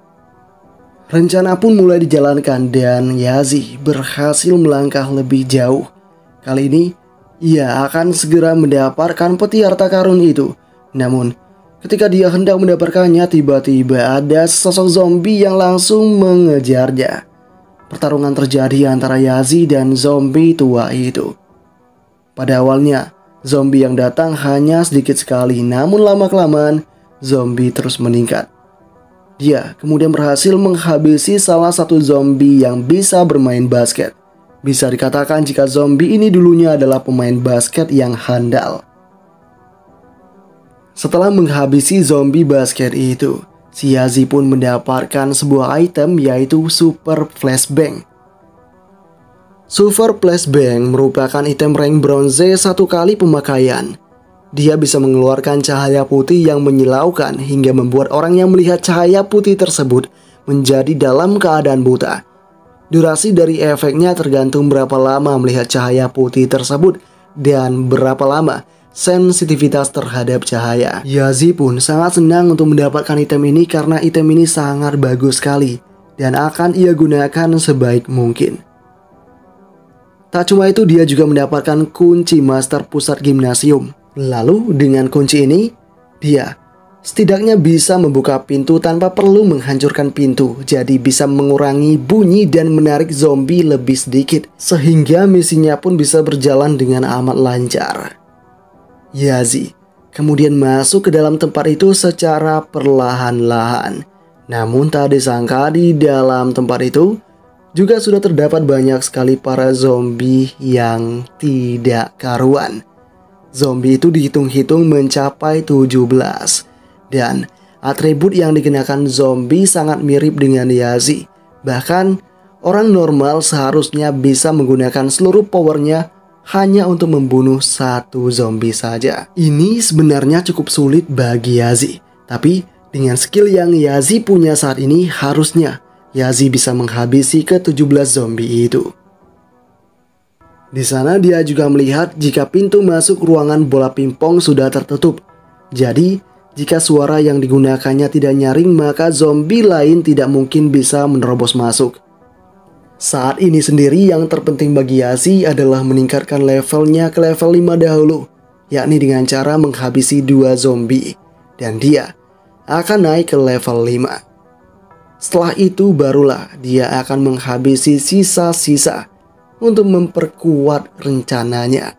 Rencana pun mulai dijalankan dan Yazi berhasil melangkah lebih jauh. Kali ini, ia akan segera mendapatkan peti harta karun itu. Namun, ketika dia hendak mendapatkannya, tiba-tiba ada sosok zombie yang langsung mengejarnya. Pertarungan terjadi antara Yazi dan zombie tua itu. Pada awalnya, zombie yang datang hanya sedikit sekali, namun lama-kelamaan, zombie terus meningkat. Dia kemudian berhasil menghabisi salah satu zombie yang bisa bermain basket. Bisa dikatakan jika zombie ini dulunya adalah pemain basket yang handal. Setelah menghabisi zombie basket itu, si Yazi pun mendapatkan sebuah item yaitu Super Flashbang. Super Flashbang merupakan item rank bronze satu kali pemakaian. Dia bisa mengeluarkan cahaya putih yang menyilaukan hingga membuat orang yang melihat cahaya putih tersebut menjadi dalam keadaan buta. Durasi dari efeknya tergantung berapa lama melihat cahaya putih tersebut dan berapa lama sensitivitas terhadap cahaya. Yazi pun sangat senang untuk mendapatkan item ini karena item ini sangat bagus sekali dan akan ia gunakan sebaik mungkin. Tak cuma itu, dia juga mendapatkan kunci master pusat gimnasium. Lalu dengan kunci ini, dia setidaknya bisa membuka pintu tanpa perlu menghancurkan pintu. Jadi bisa mengurangi bunyi dan menarik zombie lebih sedikit. Sehingga misinya pun bisa berjalan dengan amat lancar. Yazi kemudian masuk ke dalam tempat itu secara perlahan-lahan. Namun tak disangka di dalam tempat itu juga sudah terdapat banyak sekali para zombie yang tidak karuan. Zombie itu dihitung-hitung mencapai tujuh belas. Dan atribut yang dikenakan zombie sangat mirip dengan Yazi. Bahkan orang normal seharusnya bisa menggunakan seluruh powernya hanya untuk membunuh satu zombie saja. Ini sebenarnya cukup sulit bagi Yazi. Tapi dengan skill yang Yazi punya saat ini, harusnya Yazi bisa menghabisi ke tujuh belas zombie itu. Di sana dia juga melihat jika pintu masuk ruangan bola pingpong sudah tertutup. Jadi, jika suara yang digunakannya tidak nyaring, maka zombie lain tidak mungkin bisa menerobos masuk. Saat ini sendiri yang terpenting bagi Yazi adalah meningkatkan levelnya ke level lima dahulu, yakni dengan cara menghabisi dua zombie. Dan dia akan naik ke level lima. Setelah itu barulah dia akan menghabisi sisa-sisa untuk memperkuat rencananya.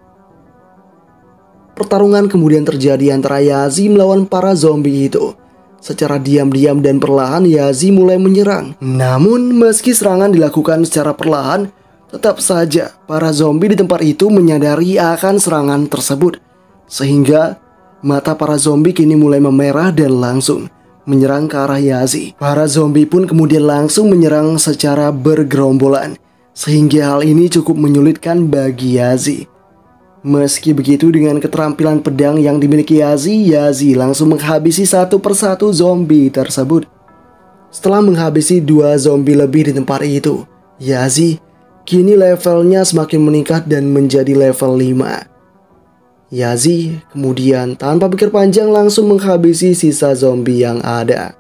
Pertarungan kemudian terjadi antara Yazi melawan para zombie itu. Secara diam-diam dan perlahan Yazi mulai menyerang. Namun meski serangan dilakukan secara perlahan, tetap saja para zombie di tempat itu menyadari akan serangan tersebut. Sehingga mata para zombie kini mulai memerah dan langsung menyerang ke arah Yazi. Para zombie pun kemudian langsung menyerang secara bergerombolan. Sehingga hal ini cukup menyulitkan bagi Yazi. Meski begitu, dengan keterampilan pedang yang dimiliki Yazi, Yazi langsung menghabisi satu persatu zombie tersebut. Setelah menghabisi dua zombie lebih di tempat itu, Yazi kini levelnya semakin meningkat dan menjadi level lima. Yazi kemudian tanpa pikir panjang langsung menghabisi sisa zombie yang ada.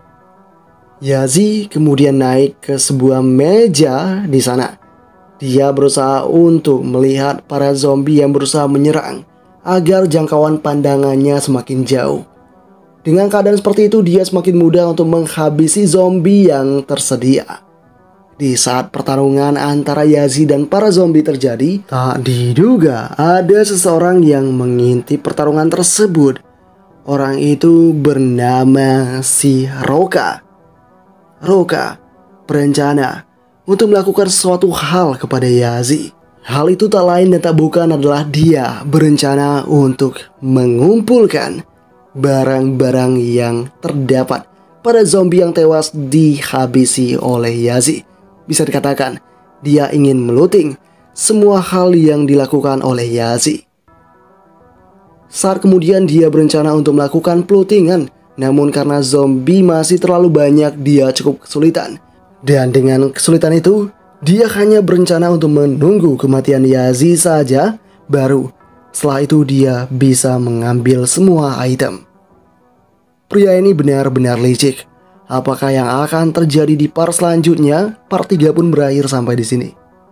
Yazi kemudian naik ke sebuah meja di sana. Dia berusaha untuk melihat para zombie yang berusaha menyerang agar jangkauan pandangannya semakin jauh. Dengan keadaan seperti itu, dia semakin mudah untuk menghabisi zombie yang tersedia. Di saat pertarungan antara Yazi dan para zombie terjadi, tak diduga ada seseorang yang mengintip pertarungan tersebut. Orang itu bernama si Roka. Roka berencana untuk melakukan sesuatu hal kepada Yazi. Hal itu tak lain dan tak bukan adalah dia berencana untuk mengumpulkan barang-barang yang terdapat pada zombie yang tewas dihabisi oleh Yazi. Bisa dikatakan, dia ingin melooting semua hal yang dilakukan oleh Yazi. Saat kemudian dia berencana untuk melakukan pelootingan, namun karena zombie masih terlalu banyak, dia cukup kesulitan. Dan dengan kesulitan itu, dia hanya berencana untuk menunggu kematian Yazi saja, baru setelah itu dia bisa mengambil semua item. Pria ini benar-benar licik. Apakah yang akan terjadi di part selanjutnya? Part tiga pun berakhir sampai di sini.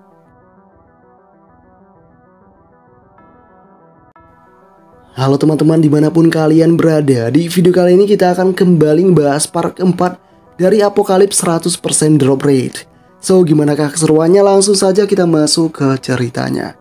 Halo teman-teman, dimanapun kalian berada, di video kali ini kita akan kembali membahas part keempat dari Apocalypse seratus persen drop rate. So, gimanakah keseruannya? Langsung saja kita masuk ke ceritanya.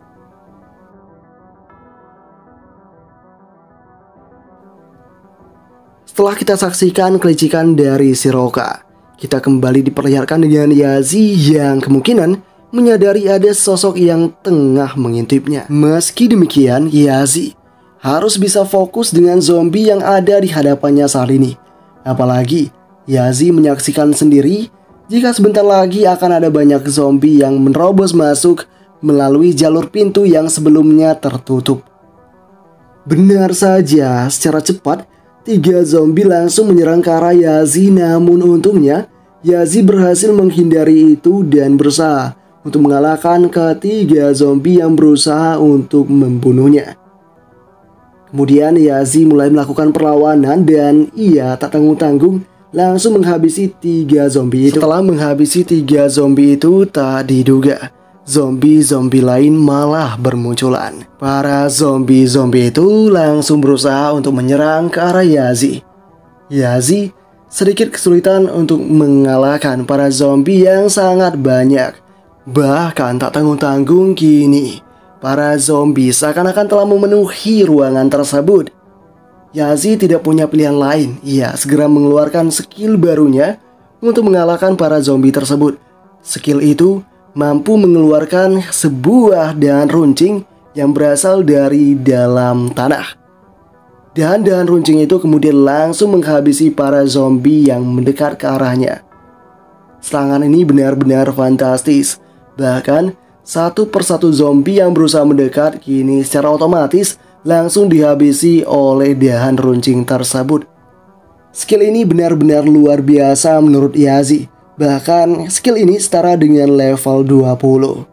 Setelah kita saksikan kelicikan dari si Roka, kita kembali diperlihatkan dengan Yazi yang kemungkinan menyadari ada sosok yang tengah mengintipnya. Meski demikian, Yazi harus bisa fokus dengan zombie yang ada di hadapannya saat ini. Apalagi Yazi menyaksikan sendiri jika sebentar lagi akan ada banyak zombie yang menerobos masuk melalui jalur pintu yang sebelumnya tertutup. Benar saja, secara cepat tiga zombie langsung menyerang ke arah Yazi, namun untungnya Yazi berhasil menghindari itu dan berusaha untuk mengalahkan ketiga zombie yang berusaha untuk membunuhnya. Kemudian Yazi mulai melakukan perlawanan dan ia tak tanggung-tanggung langsung menghabisi tiga zombie itu. Setelah menghabisi tiga zombie itu, tak diduga zombie-zombie lain malah bermunculan. Para zombie-zombie itu langsung berusaha untuk menyerang ke arah Yazi. Yazi sedikit kesulitan untuk mengalahkan para zombie yang sangat banyak. Bahkan tak tanggung-tanggung kini para zombie seakan-akan telah memenuhi ruangan tersebut. Yazi tidak punya pilihan lain. Ia segera mengeluarkan skill barunya untuk mengalahkan para zombie tersebut. Skill itu mampu mengeluarkan sebuah dahan runcing yang berasal dari dalam tanah. Dan dahan runcing itu kemudian langsung menghabisi para zombie yang mendekat ke arahnya. Serangan ini benar-benar fantastis. Bahkan satu persatu zombie yang berusaha mendekat kini secara otomatis langsung dihabisi oleh dahan runcing tersebut. Skill ini benar-benar luar biasa menurut Yazi. Bahkan skill ini setara dengan level dua puluh.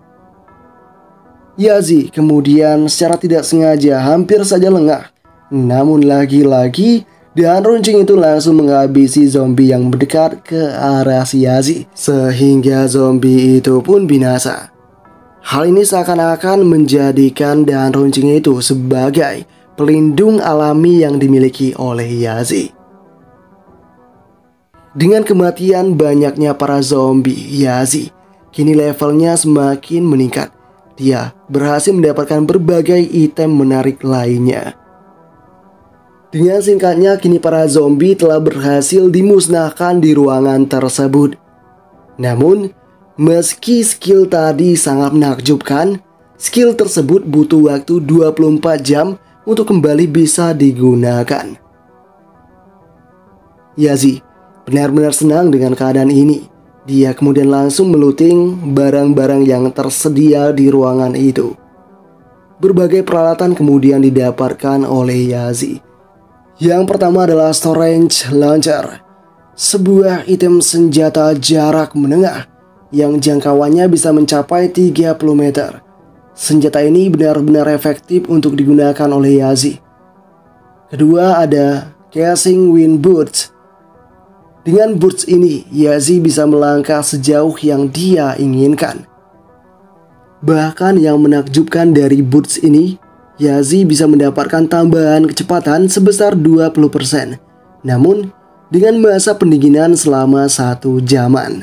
Yazi kemudian secara tidak sengaja hampir saja lengah. Namun lagi-lagi dahan runcing itu langsung menghabisi zombie yang mendekat ke arah si Yazi, sehingga zombie itu pun binasa. Hal ini seakan-akan menjadikan dahan runcing itu sebagai pelindung alami yang dimiliki oleh Yazi. Dengan kematian banyaknya para zombie, Yazi kini levelnya semakin meningkat. Dia berhasil mendapatkan berbagai item menarik lainnya. Dengan singkatnya, kini para zombie telah berhasil dimusnahkan di ruangan tersebut. Namun, meski skill tadi sangat menakjubkan, skill tersebut butuh waktu dua puluh empat jam untuk kembali bisa digunakan. Yazi benar-benar senang dengan keadaan ini. Dia kemudian langsung melooting barang-barang yang tersedia di ruangan itu. Berbagai peralatan kemudian didapatkan oleh Yazi. Yang pertama adalah storage launcher, sebuah item senjata jarak menengah yang jangkauannya bisa mencapai tiga puluh meter. Senjata ini benar-benar efektif untuk digunakan oleh Yazi. Kedua ada Casing Wind Boots. Dengan boots ini, Yazi bisa melangkah sejauh yang dia inginkan. Bahkan yang menakjubkan dari boots ini, Yazi bisa mendapatkan tambahan kecepatan sebesar dua puluh persen. Namun, dengan masa pendinginan selama satu jaman.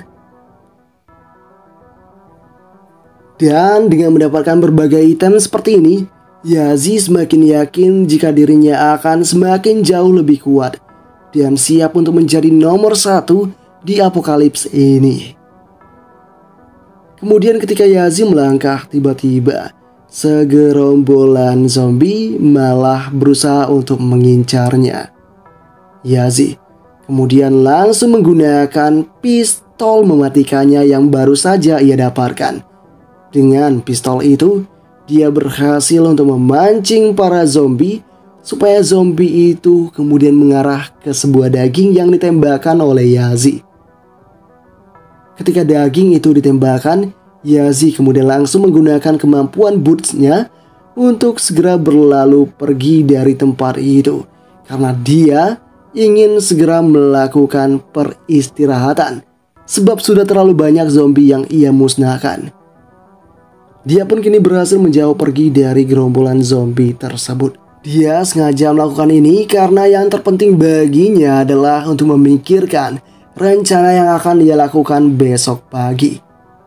Dan dengan mendapatkan berbagai item seperti ini, Yazi semakin yakin jika dirinya akan semakin jauh lebih kuat dan siap untuk menjadi nomor satu di apokalips ini. Kemudian ketika Yazi melangkah, tiba-tiba segerombolan zombie malah berusaha untuk mengincarnya. Yazi kemudian langsung menggunakan pistol mematikannya yang baru saja ia dapatkan. Dengan pistol itu, dia berhasil untuk memancing para zombie supaya zombie itu kemudian mengarah ke sebuah daging yang ditembakkan oleh Yazi. Ketika daging itu ditembakkan, Yazi kemudian langsung menggunakan kemampuan bootsnya untuk segera berlalu pergi dari tempat itu karena dia ingin segera melakukan peristirahatan sebab sudah terlalu banyak zombie yang ia musnahkan. Dia pun kini berhasil menjauh pergi dari gerombolan zombie tersebut. Dia sengaja melakukan ini karena yang terpenting baginya adalah untuk memikirkan rencana yang akan dia lakukan besok pagi.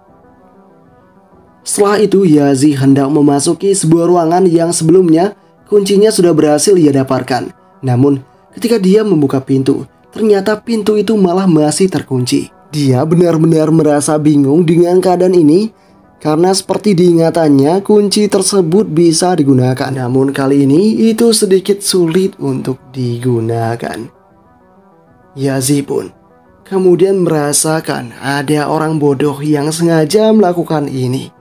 Setelah itu, Yazi hendak memasuki sebuah ruangan yang sebelumnya kuncinya sudah berhasil ia dapatkan. Namun, ketika dia membuka pintu, ternyata pintu itu malah masih terkunci. Dia benar-benar merasa bingung dengan keadaan ini, karena seperti diingatannya kunci tersebut bisa digunakan. Namun kali ini itu sedikit sulit untuk digunakan. Yazi pun kemudian merasakan ada orang bodoh yang sengaja melakukan ini.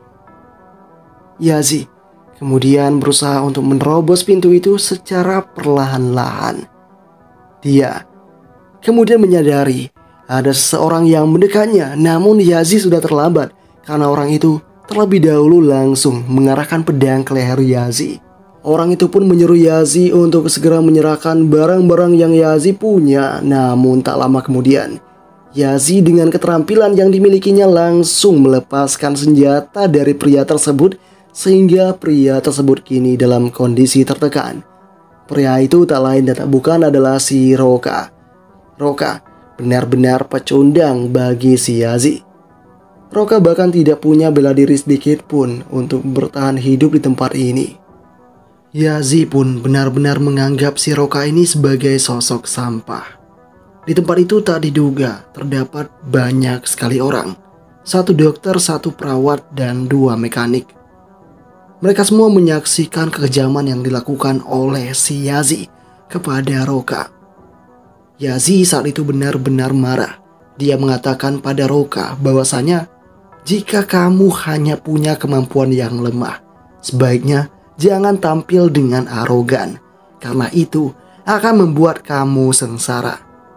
Yazi kemudian berusaha untuk menerobos pintu itu secara perlahan-lahan. Dia kemudian menyadari ada seseorang yang mendekatnya, namun Yazi sudah terlambat karena orang itu terlebih dahulu langsung mengarahkan pedang ke leher Yazi. Orang itu pun menyuruh Yazi untuk segera menyerahkan barang-barang yang Yazi punya. Namun tak lama kemudian, Yazi dengan keterampilan yang dimilikinya langsung melepaskan senjata dari pria tersebut, sehingga pria tersebut kini dalam kondisi tertekan. Pria itu tak lain dan tak bukan adalah si Roka. Roka benar-benar pecundang bagi si Yazi. Roka bahkan tidak punya bela diri sedikit pun untuk bertahan hidup di tempat ini. Yazi pun benar-benar menganggap si Roka ini sebagai sosok sampah. Di tempat itu tak diduga terdapat banyak sekali orang. Satu dokter, satu perawat, dan dua mekanik. Mereka semua menyaksikan kekejaman yang dilakukan oleh si Yazi kepada Roka. Yazi saat itu benar-benar marah. Dia mengatakan pada Roka bahwasanya jika kamu hanya punya kemampuan yang lemah, sebaiknya jangan tampil dengan arogan, karena itu akan membuat kamu sengsara.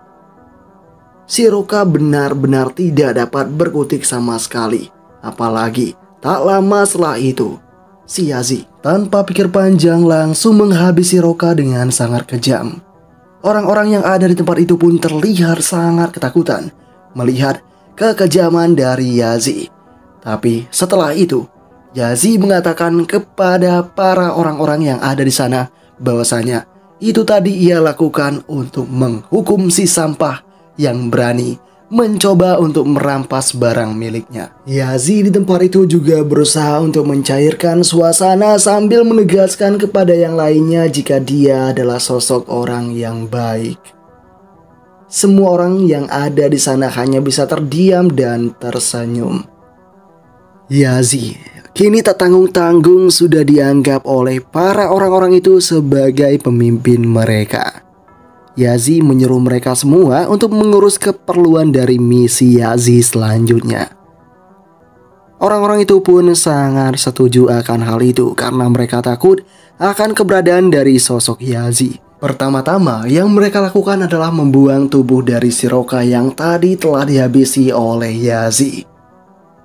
Si Roka benar-benar tidak dapat berkutik sama sekali. Apalagi tak lama setelah itu, si Yazi tanpa pikir panjang langsung menghabisi Roka dengan sangat kejam. Orang-orang yang ada di tempat itu pun terlihat sangat ketakutan melihat kekejaman dari Yazi. Tapi setelah itu, Yazi mengatakan kepada para orang-orang yang ada di sana bahwasanya itu tadi ia lakukan untuk menghukum si sampah yang berani mencoba untuk merampas barang miliknya. Yazi di tempat itu juga berusaha untuk mencairkan suasana sambil menegaskan kepada yang lainnya jika dia adalah sosok orang yang baik. Semua orang yang ada di sana hanya bisa terdiam dan tersenyum. Yazi kini tak tanggung-tanggung sudah dianggap oleh para orang-orang itu sebagai pemimpin mereka. Yazi menyuruh mereka semua untuk mengurus keperluan dari misi Yazi selanjutnya. Orang-orang itu pun sangat setuju akan hal itu karena mereka takut akan keberadaan dari sosok Yazi. Pertama-tama yang mereka lakukan adalah membuang tubuh dari si Roka yang tadi telah dihabisi oleh Yazi.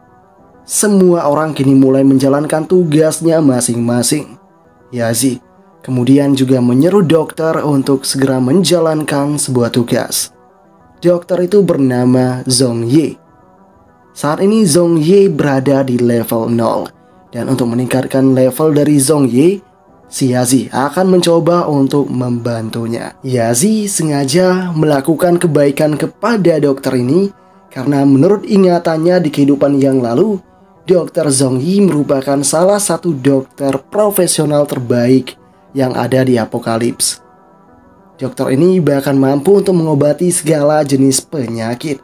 semua orang kini mulai menjalankan tugasnya masing-masing. Yazi kemudian juga menyeru dokter untuk segera menjalankan sebuah tugas. Dokter itu bernama Zhong Yi. Saat ini Zhong Yi berada di level nol. Dan untuk meningkatkan level dari Zhong Yi, si Yazi akan mencoba untuk membantunya. Yazi sengaja melakukan kebaikan kepada dokter ini karena menurut ingatannya di kehidupan yang lalu, dokter Zhong Yi merupakan salah satu dokter profesional terbaik yang ada di Apokalips. Dokter ini bahkan mampu untuk mengobati segala jenis penyakit.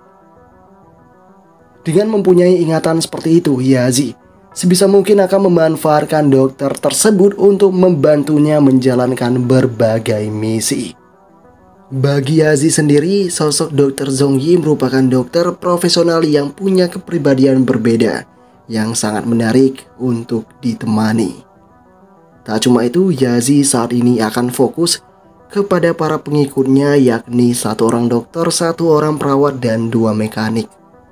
Dengan mempunyai ingatan seperti itu, Yazi sebisa mungkin akan memanfaatkan dokter tersebut untuk membantunya menjalankan berbagai misi. Bagi Yazi sendiri, sosok dokter Zhong Yi merupakan dokter profesional yang punya kepribadian berbeda, yang sangat menarik untuk ditemani. Tak cuma itu, Yazi saat ini akan fokus kepada para pengikutnya, yakni satu orang dokter, satu orang perawat, dan dua mekanik.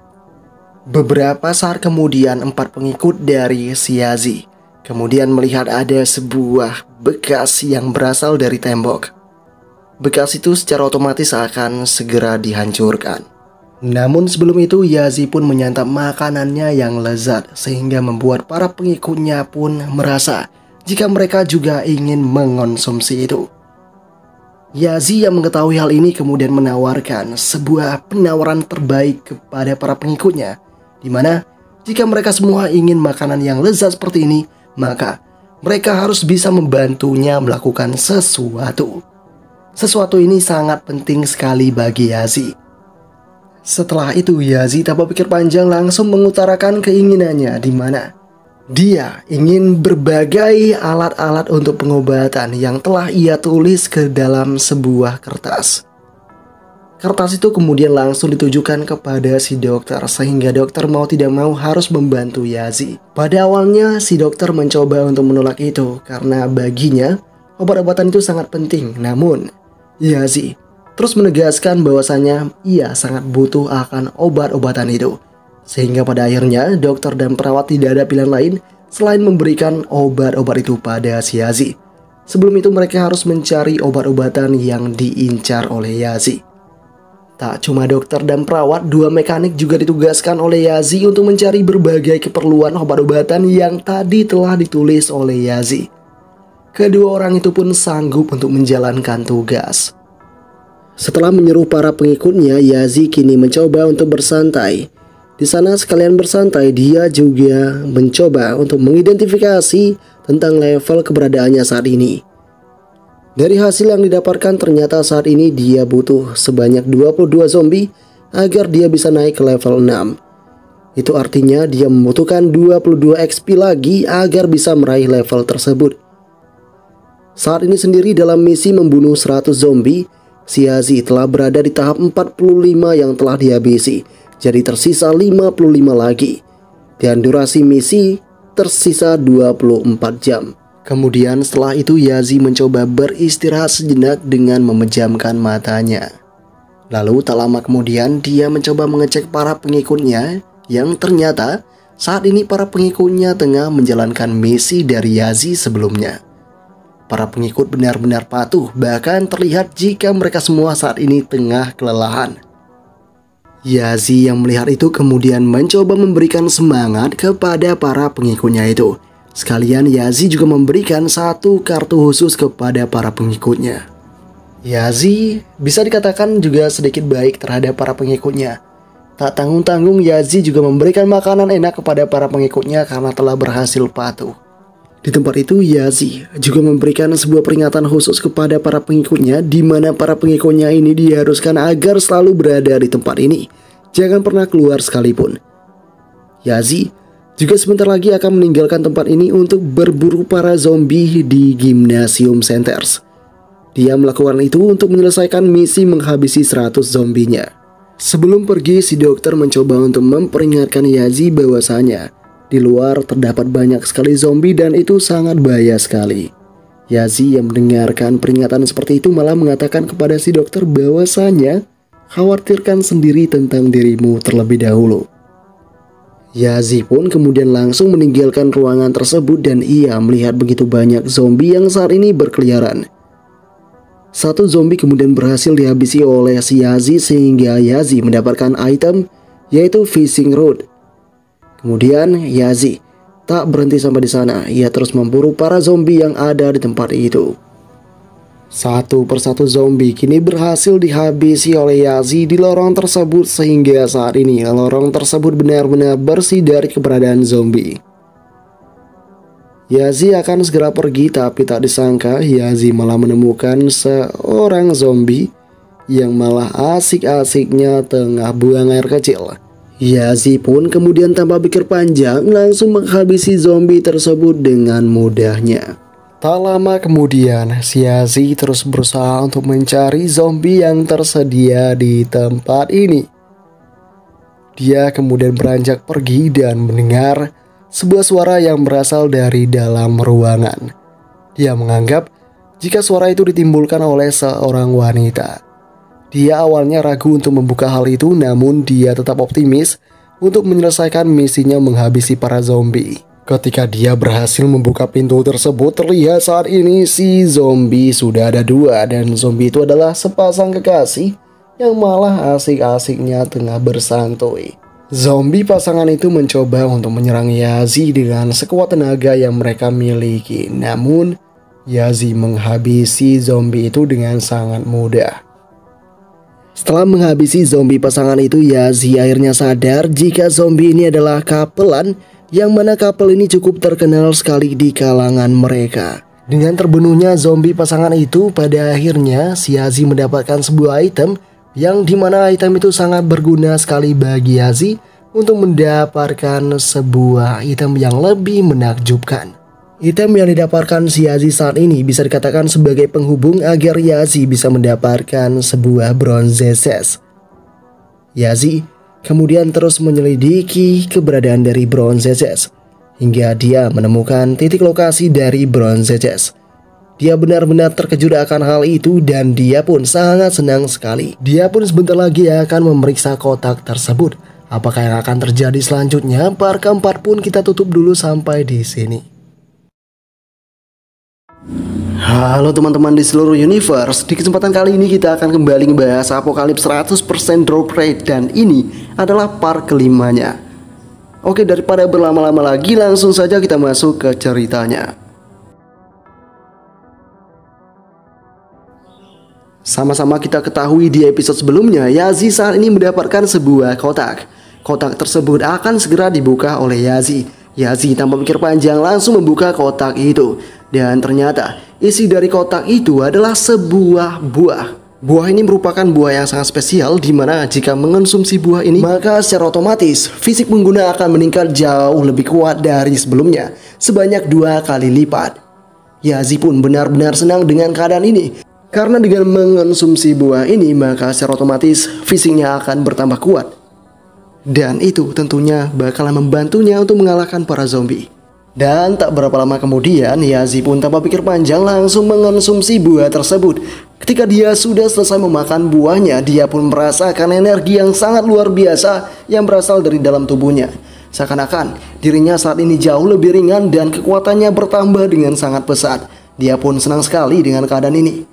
Beberapa saat kemudian, empat pengikut dari si Yazi kemudian melihat ada sebuah bekas yang berasal dari tembok. Bekas itu secara otomatis akan segera dihancurkan. Namun sebelum itu, Yazi pun menyantap makanannya yang lezat, sehingga membuat para pengikutnya pun merasa jika mereka juga ingin mengonsumsi itu. Yazi yang mengetahui hal ini kemudian menawarkan sebuah penawaran terbaik kepada para pengikutnya, di mana jika mereka semua ingin makanan yang lezat seperti ini, maka mereka harus bisa membantunya melakukan sesuatu. Sesuatu ini sangat penting sekali bagi Yazi. Setelah itu, Yazi tanpa pikir panjang langsung mengutarakan keinginannya, di mana dia ingin berbagai alat-alat untuk pengobatan yang telah ia tulis ke dalam sebuah kertas. Kertas itu kemudian langsung ditujukan kepada si dokter, sehingga dokter mau tidak mau harus membantu Yazi. Pada awalnya si dokter mencoba untuk menolak itu karena baginya obat-obatan itu sangat penting. Namun Yazi terus menegaskan bahwasanya ia sangat butuh akan obat-obatan itu. Sehingga pada akhirnya dokter dan perawat tidak ada pilihan lain selain memberikan obat-obat itu pada si Yazi. Sebelum itu mereka harus mencari obat-obatan yang diincar oleh Yazi. Tak cuma dokter dan perawat, dua mekanik juga ditugaskan oleh Yazi untuk mencari berbagai keperluan obat-obatan yang tadi telah ditulis oleh Yazi. Kedua orang itu pun sanggup untuk menjalankan tugas. Setelah menyeru para pengikutnya, Yazi kini mencoba untuk bersantai. Di sana sekalian bersantai, dia juga mencoba untuk mengidentifikasi tentang level keberadaannya saat ini. Dari hasil yang didapatkan, ternyata saat ini dia butuh sebanyak dua puluh dua zombie agar dia bisa naik ke level enam. Itu artinya dia membutuhkan dua puluh dua X P lagi agar bisa meraih level tersebut. Saat ini sendiri dalam misi membunuh seratus zombie, si Yazi telah berada di tahap empat puluh lima yang telah dihabisi. Jadi tersisa lima puluh lima lagi. Dan durasi misi tersisa dua puluh empat jam. Kemudian setelah itu Yazi mencoba beristirahat sejenak dengan memejamkan matanya. Lalu tak lama kemudian dia mencoba mengecek para pengikutnya, yang ternyata saat ini para pengikutnya tengah menjalankan misi dari Yazi sebelumnya. Para pengikut benar-benar patuh, bahkan terlihat jika mereka semua saat ini tengah kelelahan. Yazi yang melihat itu kemudian mencoba memberikan semangat kepada para pengikutnya itu. Sekalian Yazi juga memberikan satu kartu khusus kepada para pengikutnya. Yazi bisa dikatakan juga sedikit baik terhadap para pengikutnya. Tak tanggung-tanggung Yazi juga memberikan makanan enak kepada para pengikutnya karena telah berhasil patuh. Di tempat itu Yazi juga memberikan sebuah peringatan khusus kepada para pengikutnya, di mana para pengikutnya ini diharuskan agar selalu berada di tempat ini. Jangan pernah keluar sekalipun. Yazi juga sebentar lagi akan meninggalkan tempat ini untuk berburu para zombie di Gymnasium Centers. Dia melakukan itu untuk menyelesaikan misi menghabisi seratus zombinya. Sebelum pergi, si dokter mencoba untuk memperingatkan Yazi bahwasanya di luar terdapat banyak sekali zombie dan itu sangat bahaya sekali. Yazi yang mendengarkan peringatan seperti itu malah mengatakan kepada si dokter bahwasanya khawatirkan sendiri tentang dirimu terlebih dahulu. Yazi pun kemudian langsung meninggalkan ruangan tersebut dan ia melihat begitu banyak zombie yang saat ini berkeliaran. Satu zombie kemudian berhasil dihabisi oleh si Yazi sehingga Yazi mendapatkan item yaitu fishing rod. Kemudian Yazi tak berhenti sampai di sana, ia terus memburu para zombie yang ada di tempat itu. Satu persatu zombie kini berhasil dihabisi oleh Yazi di lorong tersebut sehingga saat ini lorong tersebut benar-benar bersih dari keberadaan zombie. Yazi akan segera pergi tapi tak disangka Yazi malah menemukan seorang zombie yang malah asik-asiknya tengah buang air kecil. Yazi pun kemudian tanpa pikir panjang langsung menghabisi zombie tersebut dengan mudahnya. Tak lama kemudian, si Yazi terus berusaha untuk mencari zombie yang tersedia di tempat ini. Dia kemudian beranjak pergi dan mendengar sebuah suara yang berasal dari dalam ruangan. Dia menganggap jika suara itu ditimbulkan oleh seorang wanita. Dia awalnya ragu untuk membuka hal itu, namun dia tetap optimis untuk menyelesaikan misinya menghabisi para zombie. Ketika dia berhasil membuka pintu tersebut, terlihat saat ini si zombie sudah ada dua dan zombie itu adalah sepasang kekasih yang malah asik-asiknya tengah bersantuy. Zombie pasangan itu mencoba untuk menyerang Yazi dengan sekuat tenaga yang mereka miliki. Namun, Yazi menghabisi zombie itu dengan sangat mudah. Setelah menghabisi zombie pasangan itu, Yazi akhirnya sadar jika zombie ini adalah kapelan, yang mana kapel ini cukup terkenal sekali di kalangan mereka. Dengan terbunuhnya zombie pasangan itu, pada akhirnya si Yazi mendapatkan sebuah item yang dimana item itu sangat berguna sekali bagi Yazi untuk mendapatkan sebuah item yang lebih menakjubkan. Item yang didapatkan si Yazi saat ini bisa dikatakan sebagai penghubung agar Yazi bisa mendapatkan sebuah bronze chest. Yazi kemudian terus menyelidiki keberadaan dari bronze chest hingga dia menemukan titik lokasi dari bronze chest. Dia benar-benar terkejut akan hal itu dan dia pun sangat senang sekali. Dia pun sebentar lagi akan memeriksa kotak tersebut. Apakah yang akan terjadi selanjutnya? Part keempat pun kita tutup dulu sampai di sini. Halo teman-teman di seluruh universe. Di kesempatan kali ini kita akan kembali membahas Apocalypse seratus persen drop rate dan ini adalah part kelimanya. Oke, daripada berlama-lama lagi langsung saja kita masuk ke ceritanya. Sama-sama kita ketahui di episode sebelumnya, Yazi saat ini mendapatkan sebuah kotak. Kotak tersebut akan segera dibuka oleh Yazi. Yazi tanpa pikir panjang langsung membuka kotak itu. Dan ternyata isi dari kotak itu adalah sebuah buah. Buah ini merupakan buah yang sangat spesial, dimana jika mengonsumsi buah ini maka secara otomatis fisik pengguna akan meningkat jauh lebih kuat dari sebelumnya, sebanyak dua kali lipat. Yazi pun benar-benar senang dengan keadaan ini. Karena dengan mengonsumsi buah ini maka secara otomatis fisiknya akan bertambah kuat. Dan itu tentunya bakalan membantunya untuk mengalahkan para zombie. Dan tak berapa lama kemudian Yazi pun tanpa pikir panjang langsung mengonsumsi buah tersebut. Ketika dia sudah selesai memakan buahnya, dia pun merasakan energi yang sangat luar biasa yang berasal dari dalam tubuhnya. Seakan-akan dirinya saat ini jauh lebih ringan dan kekuatannya bertambah dengan sangat pesat. Dia pun senang sekali dengan keadaan ini.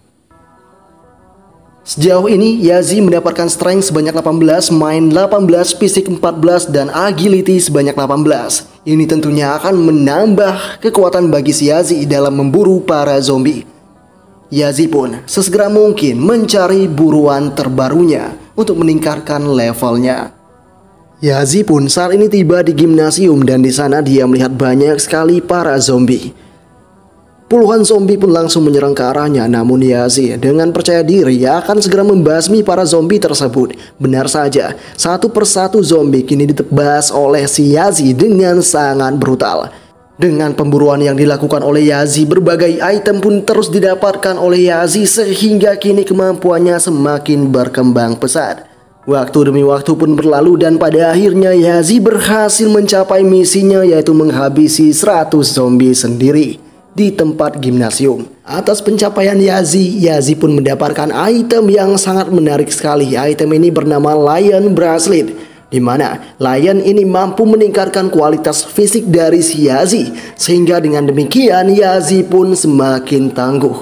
Sejauh ini Yazi mendapatkan strength sebanyak delapan belas, mind delapan belas, fisik empat belas, dan agility sebanyak delapan belas. Ini tentunya akan menambah kekuatan bagi si Yazi dalam memburu para zombie. Yazi pun sesegera mungkin mencari buruan terbarunya untuk meningkatkan levelnya. Yazi pun saat ini tiba di gimnasium dan di sana dia melihat banyak sekali para zombie. Puluhan zombie pun langsung menyerang ke arahnya, namun Yazi dengan percaya diri akan segera membasmi para zombie tersebut. Benar saja, satu persatu zombie kini ditebas oleh si Yazi dengan sangat brutal. Dengan pemburuan yang dilakukan oleh Yazi, berbagai item pun terus didapatkan oleh Yazi sehingga kini kemampuannya semakin berkembang pesat. Waktu demi waktu pun berlalu dan pada akhirnya Yazi berhasil mencapai misinya, yaitu menghabisi seratus zombie sendiri di tempat gimnasium. Atas pencapaian Yazi, Yazi pun mendapatkan item yang sangat menarik sekali. Item ini bernama Lion Bracelet. di mana Lion ini mampu meningkatkan kualitas fisik dari si Yazi, sehingga dengan demikian Yazi pun semakin tangguh.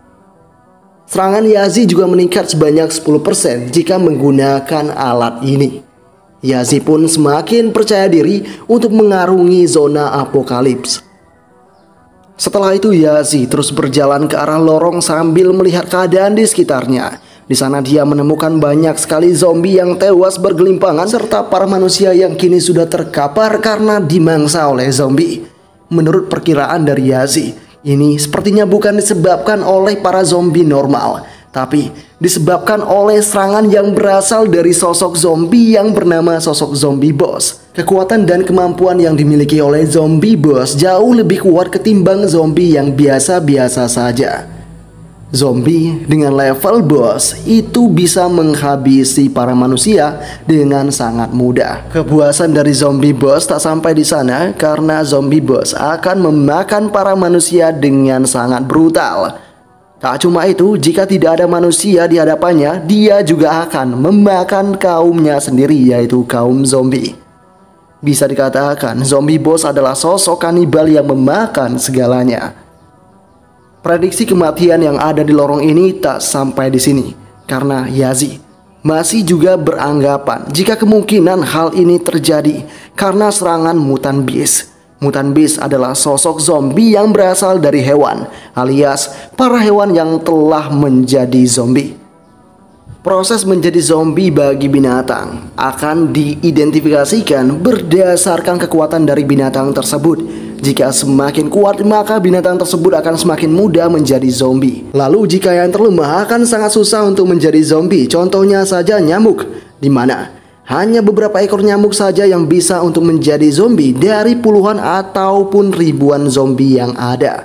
Serangan Yazi juga meningkat sebanyak sepuluh persen jika menggunakan alat ini. Yazi pun semakin percaya diri untuk mengarungi zona apokalips. Setelah itu Yazi terus berjalan ke arah lorong sambil melihat keadaan di sekitarnya. Di sana dia menemukan banyak sekali zombie yang tewas bergelimpangan serta para manusia yang kini sudah terkapar karena dimangsa oleh zombie. Menurut perkiraan dari Yazi, ini sepertinya bukan disebabkan oleh para zombie normal, tapi disebabkan oleh serangan yang berasal dari sosok zombie yang bernama sosok zombie boss. Kekuatan dan kemampuan yang dimiliki oleh zombie boss jauh lebih kuat ketimbang zombie yang biasa-biasa saja. Zombie dengan level boss itu bisa menghabisi para manusia dengan sangat mudah. Kepuasan dari zombie boss tak sampai di sana karena zombie boss akan memakan para manusia dengan sangat brutal. Tak cuma itu, jika tidak ada manusia di hadapannya, dia juga akan memakan kaumnya sendiri, yaitu kaum zombie. Bisa dikatakan zombie boss adalah sosok kanibal yang memakan segalanya. Prediksi kematian yang ada di lorong ini tak sampai di sini, karena Yazi masih juga beranggapan jika kemungkinan hal ini terjadi karena serangan mutan beast. Mutan beast adalah sosok zombie yang berasal dari hewan, alias para hewan yang telah menjadi zombie. Proses menjadi zombie bagi binatang akan diidentifikasikan berdasarkan kekuatan dari binatang tersebut. Jika semakin kuat, maka binatang tersebut akan semakin mudah menjadi zombie. Lalu jika yang terlemah akan sangat susah untuk menjadi zombie. Contohnya saja nyamuk, di mana hanya beberapa ekor nyamuk saja yang bisa untuk menjadi zombie dari puluhan ataupun ribuan zombie yang ada.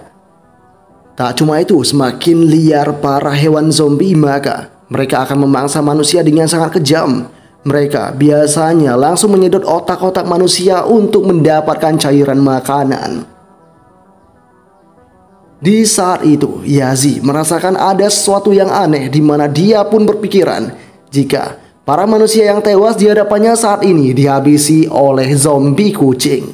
Tak cuma itu, semakin liar para hewan zombie, maka mereka akan memangsa manusia dengan sangat kejam. Mereka biasanya langsung menyedot otak-otak manusia untuk mendapatkan cairan makanan. Di saat itu, Yazi merasakan ada sesuatu yang aneh di mana dia pun berpikiran jika para manusia yang tewas di hadapannya saat ini dihabisi oleh zombie kucing.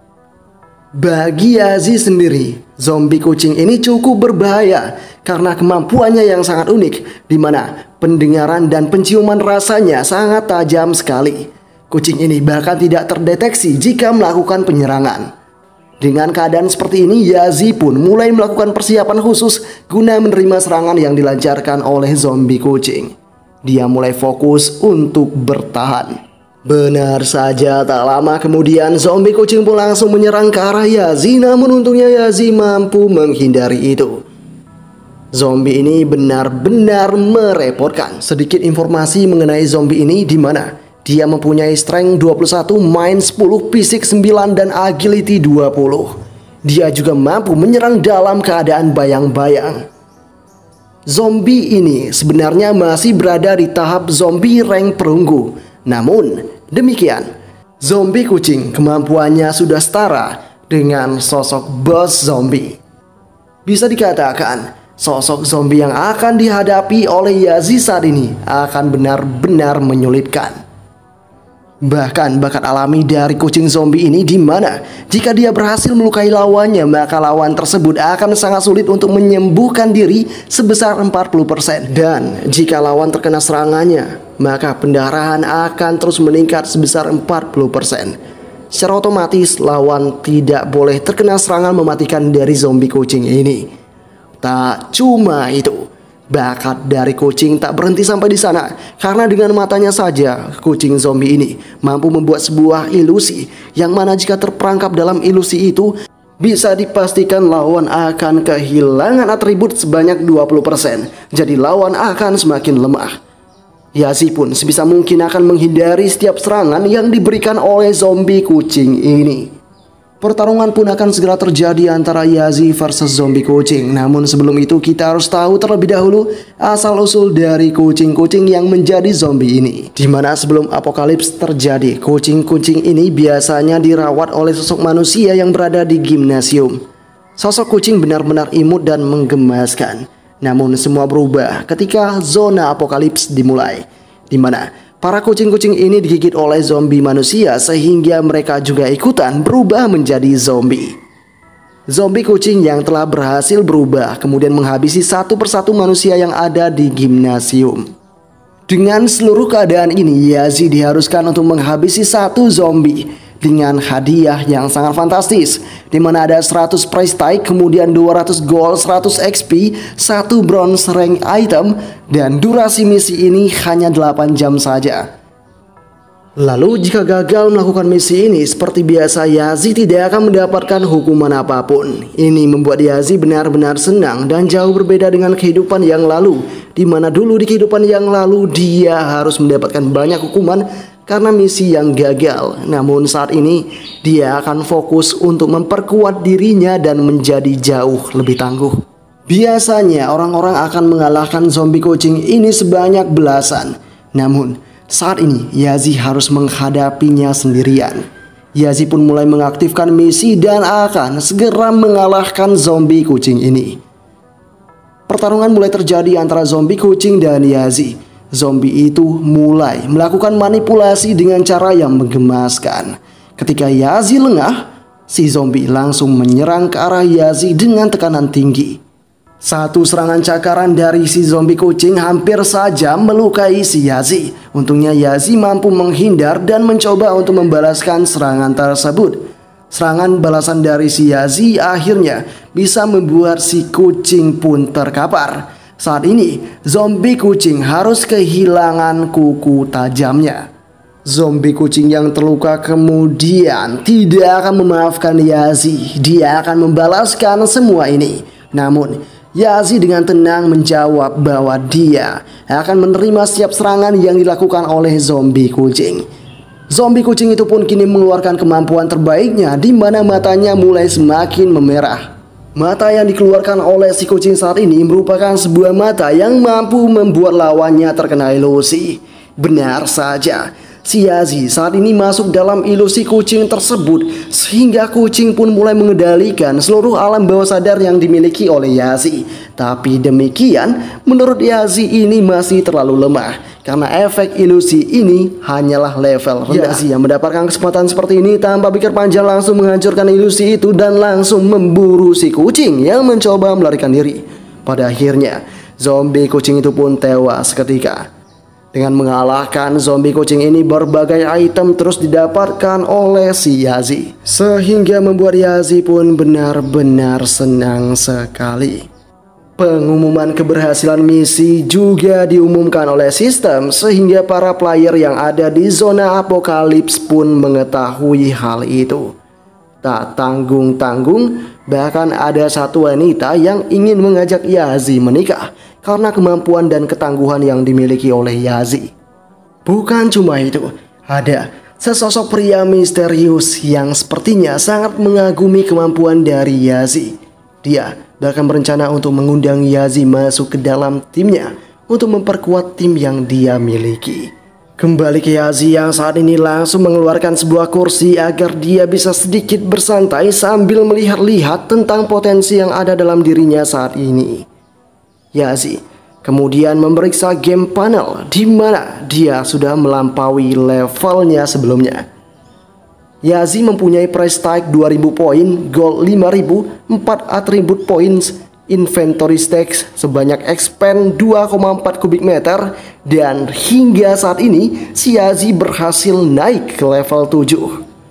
Bagi Yazi sendiri, zombie kucing ini cukup berbahaya karena kemampuannya yang sangat unik, di mana pendengaran dan penciuman rasanya sangat tajam sekali. Kucing ini bahkan tidak terdeteksi jika melakukan penyerangan. Dengan keadaan seperti ini, Yazi pun mulai melakukan persiapan khusus guna menerima serangan yang dilancarkan oleh zombie kucing. Dia mulai fokus untuk bertahan. Benar saja, tak lama kemudian zombie kucing pun langsung menyerang ke arah Yazi, namun untungnya Yazi mampu menghindari itu. Zombie ini benar-benar merepotkan. Sedikit informasi mengenai zombie ini, di mana dia mempunyai strength dua puluh satu, mind sepuluh, fisik sembilan, dan agility dua puluh. Dia juga mampu menyerang dalam keadaan bayang-bayang. Zombie ini sebenarnya masih berada di tahap zombie rank perunggu. Namun demikian, zombie kucing kemampuannya sudah setara dengan sosok boss zombie. Bisa dikatakan, sosok zombie yang akan dihadapi oleh Yazi saat ini akan benar-benar menyulitkan. Bahkan bakat alami dari kucing zombie ini di mana jika dia berhasil melukai lawannya, maka lawan tersebut akan sangat sulit untuk menyembuhkan diri sebesar empat puluh persen. Dan jika lawan terkena serangannya, maka pendarahan akan terus meningkat sebesar empat puluh persen. Secara otomatis lawan tidak boleh terkena serangan mematikan dari zombie kucing ini. Tak cuma itu, bakat dari kucing tak berhenti sampai di sana, karena dengan matanya saja kucing zombie ini mampu membuat sebuah ilusi yang mana jika terperangkap dalam ilusi itu bisa dipastikan lawan akan kehilangan atribut sebanyak dua puluh persen. Jadi lawan akan semakin lemah. Yazi pun sebisa mungkin akan menghindari setiap serangan yang diberikan oleh zombie kucing ini. Pertarungan pun akan segera terjadi antara Yazi versus zombie kucing. Namun sebelum itu kita harus tahu terlebih dahulu asal-usul dari kucing-kucing yang menjadi zombie ini. Dimana sebelum apokalips terjadi, kucing-kucing ini biasanya dirawat oleh sosok manusia yang berada di gimnasium. Sosok kucing benar-benar imut dan menggemaskan. Namun semua berubah ketika zona apokalips dimulai, dimana Para kucing-kucing ini digigit oleh zombie manusia sehingga mereka juga ikutan berubah menjadi zombie. Zombie kucing yang telah berhasil berubah kemudian menghabisi satu persatu manusia yang ada di gimnasium. Dengan seluruh keadaan ini, Yazi diharuskan untuk menghabisi satu zombie dengan hadiah yang sangat fantastis, di mana ada seratus prize tag, kemudian dua ratus gold, seratus X P, satu bronze rank item, dan durasi misi ini hanya delapan jam saja. Lalu jika gagal melakukan misi ini, seperti biasa Yazi tidak akan mendapatkan hukuman apapun. Ini membuat Yazi benar-benar senang dan jauh berbeda dengan kehidupan yang lalu, di mana dulu di kehidupan yang lalu dia harus mendapatkan banyak hukuman karena misi yang gagal. Namun saat ini dia akan fokus untuk memperkuat dirinya dan menjadi jauh lebih tangguh. Biasanya orang-orang akan mengalahkan zombie kucing ini sebanyak belasan. Namun saat ini Yazi harus menghadapinya sendirian. Yazi pun mulai mengaktifkan misi dan akan segera mengalahkan zombie kucing ini. Pertarungan mulai terjadi antara zombie kucing dan Yazi. Zombie itu mulai melakukan manipulasi dengan cara yang menggemaskan. Ketika Yazi lengah, si zombie langsung menyerang ke arah Yazi dengan tekanan tinggi. Satu serangan cakaran dari si zombie kucing hampir saja melukai si Yazi. Untungnya Yazi mampu menghindar dan mencoba untuk membalaskan serangan tersebut. Serangan balasan dari si Yazi akhirnya bisa membuat si kucing pun terkapar. Saat ini, zombie kucing harus kehilangan kuku tajamnya. Zombie kucing yang terluka kemudian tidak akan memaafkan Yazi. Dia akan membalaskan semua ini. Namun, Yazi dengan tenang menjawab bahwa dia akan menerima setiap serangan yang dilakukan oleh zombie kucing. Zombie kucing itu pun kini mengeluarkan kemampuan terbaiknya, di mana matanya mulai semakin memerah. Mata yang dikeluarkan oleh si kucing saat ini merupakan sebuah mata yang mampu membuat lawannya terkena ilusi. Benar saja, si Yazi saat ini masuk dalam ilusi kucing tersebut, sehingga kucing pun mulai mengendalikan seluruh alam bawah sadar yang dimiliki oleh Yazi. Tapi demikian, menurut Yazi ini masih terlalu lemah, karena efek ilusi ini hanyalah level rendah. Yazi yang mendapatkan kesempatan seperti ini tanpa pikir panjang langsung menghancurkan ilusi itu dan langsung memburu si kucing yang mencoba melarikan diri. Pada akhirnya, zombie kucing itu pun tewas seketika. Dengan mengalahkan zombie kucing ini, berbagai item terus didapatkan oleh si Yazi, sehingga membuat Yazi pun benar-benar senang sekali. Pengumuman keberhasilan misi juga diumumkan oleh sistem, sehingga para player yang ada di zona apokalips pun mengetahui hal itu. Tak tanggung-tanggung, bahkan ada satu wanita yang ingin mengajak Yazi menikah karena kemampuan dan ketangguhan yang dimiliki oleh Yazi. Bukan cuma itu, ada sesosok pria misterius yang sepertinya sangat mengagumi kemampuan dari Yazi. Dia bahkan berencana untuk mengundang Yazi masuk ke dalam timnya untuk memperkuat tim yang dia miliki. Kembali ke Yazi yang saat ini langsung mengeluarkan sebuah kursi agar dia bisa sedikit bersantai sambil melihat-lihat tentang potensi yang ada dalam dirinya saat ini. Yazi kemudian memeriksa game panel, di mana dia sudah melampaui levelnya sebelumnya. Yazi mempunyai price tag dua ribu poin, gold lima ribu, empat attribute points, inventory stacks sebanyak expand dua koma empat kubik meter, dan hingga saat ini si Yazi berhasil naik ke level tujuh.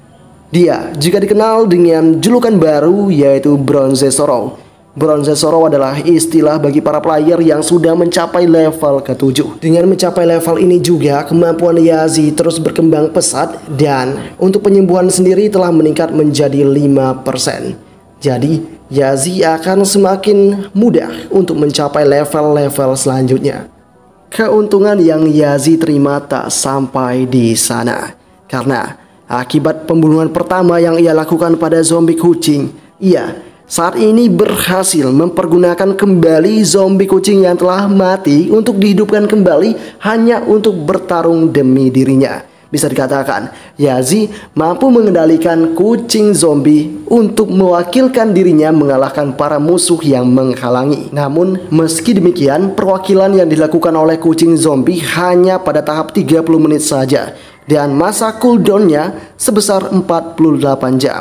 Dia juga dikenal dengan julukan baru yaitu Bronze Sorrow. Bronze Sorrow adalah istilah bagi para player yang sudah mencapai level ketujuh. Dengan mencapai level ini juga kemampuan Yazi terus berkembang pesat, dan untuk penyembuhan sendiri telah meningkat menjadi lima persen. Jadi Yazi akan semakin mudah untuk mencapai level-level selanjutnya. Keuntungan yang Yazi terima tak sampai di sana, karena akibat pembunuhan pertama yang ia lakukan pada zombie kucing, ia saat ini berhasil mempergunakan kembali zombie kucing yang telah mati untuk dihidupkan kembali hanya untuk bertarung demi dirinya. Bisa dikatakan, Yazi mampu mengendalikan kucing zombie untuk mewakilkan dirinya mengalahkan para musuh yang menghalangi. Namun, meski demikian, perwakilan yang dilakukan oleh kucing zombie hanya pada tahap tiga puluh menit saja, dan masa cooldownnya sebesar empat puluh delapan jam.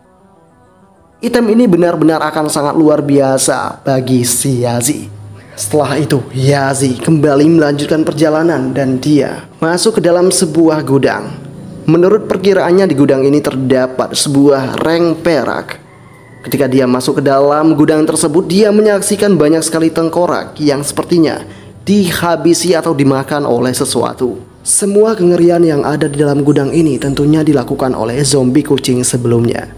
Item ini benar-benar akan sangat luar biasa bagi si Yazi. Setelah itu, Yazi kembali melanjutkan perjalanan dan dia masuk ke dalam sebuah gudang. Menurut perkiraannya di gudang ini terdapat sebuah rank perak. Ketika dia masuk ke dalam gudang tersebut, dia menyaksikan banyak sekali tengkorak yang sepertinya dihabisi atau dimakan oleh sesuatu. Semua kengerian yang ada di dalam gudang ini tentunya dilakukan oleh zombie kucing sebelumnya.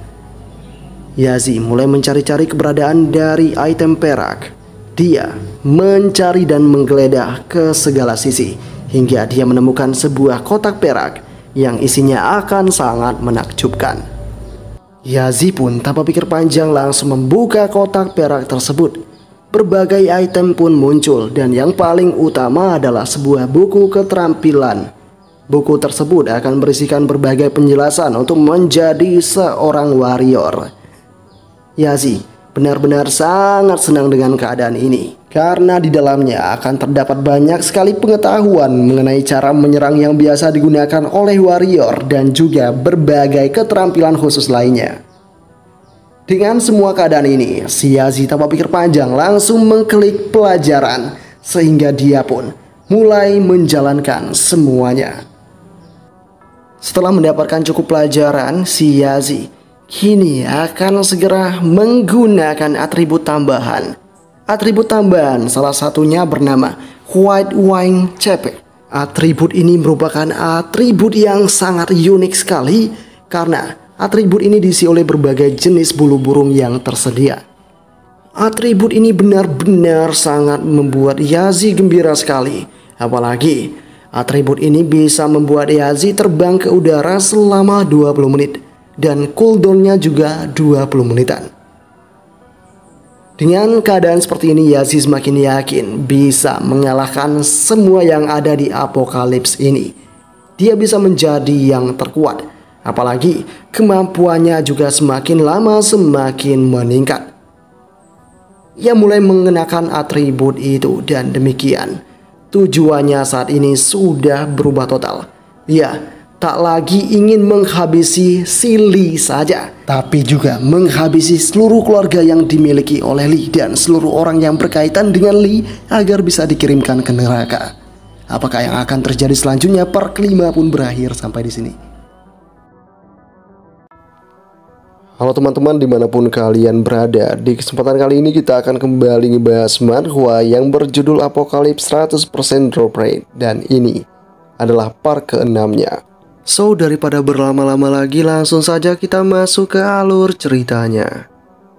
Yazi mulai mencari-cari keberadaan dari item perak. Dia mencari dan menggeledah ke segala sisi hingga dia menemukan sebuah kotak perak yang isinya akan sangat menakjubkan. Yazi pun tanpa pikir panjang langsung membuka kotak perak tersebut. Berbagai item pun muncul dan yang paling utama adalah sebuah buku keterampilan. Buku tersebut akan berisikan berbagai penjelasan untuk menjadi seorang warrior. Yazi benar-benar sangat senang dengan keadaan ini, karena di dalamnya akan terdapat banyak sekali pengetahuan mengenai cara menyerang yang biasa digunakan oleh warrior dan juga berbagai keterampilan khusus lainnya. Dengan semua keadaan ini, si Yazi tanpa pikir panjang langsung mengklik pelajaran, sehingga dia pun mulai menjalankan semuanya. Setelah mendapatkan cukup pelajaran, si Yazi kini akan segera menggunakan atribut tambahan. Atribut tambahan salah satunya bernama White Wing Cepet. Atribut ini merupakan atribut yang sangat unik sekali karena atribut ini diisi oleh berbagai jenis bulu burung yang tersedia. Atribut ini benar-benar sangat membuat Yazi gembira sekali. Apalagi atribut ini bisa membuat Yazi terbang ke udara selama dua puluh menit. Dan cooldownnya juga dua puluh menitan. Dengan keadaan seperti ini, Yazi semakin yakin bisa mengalahkan semua yang ada di Apokalips ini. Dia bisa menjadi yang terkuat. Apalagi kemampuannya juga semakin lama semakin meningkat. Ia mulai mengenakan atribut itu dan demikian tujuannya saat ini sudah berubah total. Ia tak lagi ingin menghabisi si Lee saja, tapi juga menghabisi seluruh keluarga yang dimiliki oleh Lee dan seluruh orang yang berkaitan dengan Lee agar bisa dikirimkan ke neraka. Apakah yang akan terjadi selanjutnya? Part kelima pun berakhir sampai di sini. Halo teman-teman dimanapun kalian berada, di kesempatan kali ini kita akan kembali ngebahas manhwa yang berjudul Apokalips seratus persen Drop Rate, dan ini adalah part keenamnya. So, daripada berlama-lama lagi, langsung saja kita masuk ke alur ceritanya.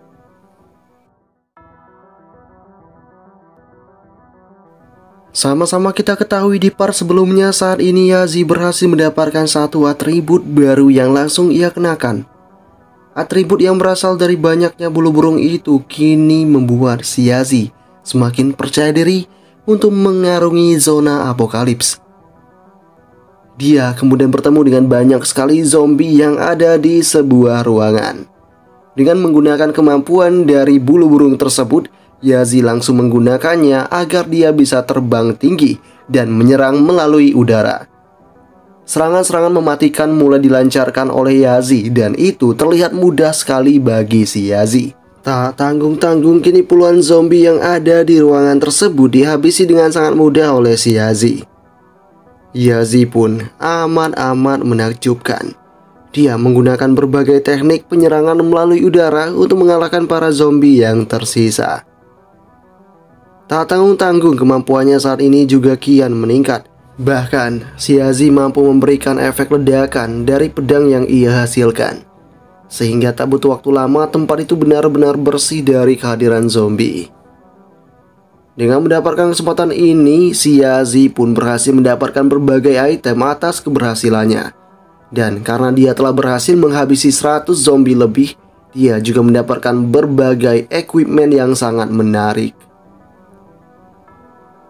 Sama-sama kita ketahui di part sebelumnya, saat ini Yazi berhasil mendapatkan satu atribut baru yang langsung ia kenakan. Atribut yang berasal dari banyaknya bulu burung itu kini membuat si Yazi semakin percaya diri untuk mengarungi zona Apokalips. Dia kemudian bertemu dengan banyak sekali zombie yang ada di sebuah ruangan. Dengan menggunakan kemampuan dari bulu burung tersebut, Yazi langsung menggunakannya agar dia bisa terbang tinggi dan menyerang melalui udara. Serangan-serangan mematikan mulai dilancarkan oleh Yazi dan itu terlihat mudah sekali bagi si Yazi. Tak tanggung-tanggung kini puluhan zombie yang ada di ruangan tersebut dihabisi dengan sangat mudah oleh si Yazi. Yazi pun amat-amat menakjubkan. Dia menggunakan berbagai teknik penyerangan melalui udara untuk mengalahkan para zombie yang tersisa. Tak tanggung-tanggung kemampuannya saat ini juga kian meningkat. Bahkan si Yazi mampu memberikan efek ledakan dari pedang yang ia hasilkan, sehingga tak butuh waktu lama tempat itu benar-benar bersih dari kehadiran zombie. Dengan mendapatkan kesempatan ini, si Yazi pun berhasil mendapatkan berbagai item atas keberhasilannya. Dan karena dia telah berhasil menghabisi seratus zombie lebih, dia juga mendapatkan berbagai equipment yang sangat menarik.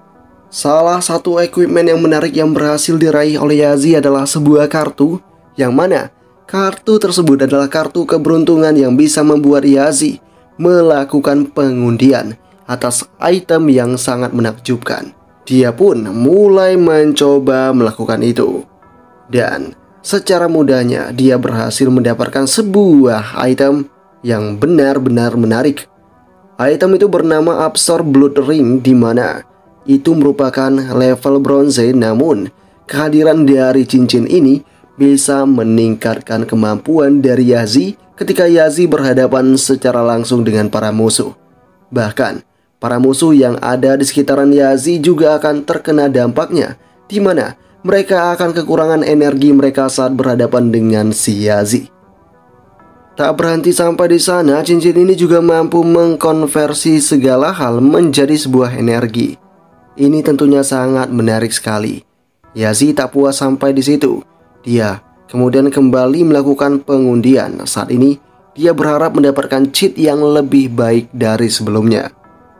Salah satu equipment yang menarik yang berhasil diraih oleh Yazi adalah sebuah kartu, yang mana kartu tersebut adalah kartu keberuntungan yang bisa membuat Yazi melakukan pengundian atas item yang sangat menakjubkan. Dia pun mulai mencoba melakukan itu, dan secara mudahnya dia berhasil mendapatkan sebuah item yang benar-benar menarik. Item itu bernama Absorb Blood Ring, di mana itu merupakan level bronze, namun kehadiran dari cincin ini bisa meningkatkan kemampuan dari Yazi ketika Yazi berhadapan secara langsung dengan para musuh. Bahkan para musuh yang ada di sekitaran Yazi juga akan terkena dampaknya, di mana mereka akan kekurangan energi mereka saat berhadapan dengan si Yazi. Tak berhenti sampai di sana, cincin ini juga mampu mengkonversi segala hal menjadi sebuah energi. Ini tentunya sangat menarik sekali. Yazi tak puas sampai di situ. Dia kemudian kembali melakukan pengundian. Saat ini dia berharap mendapatkan cheat yang lebih baik dari sebelumnya.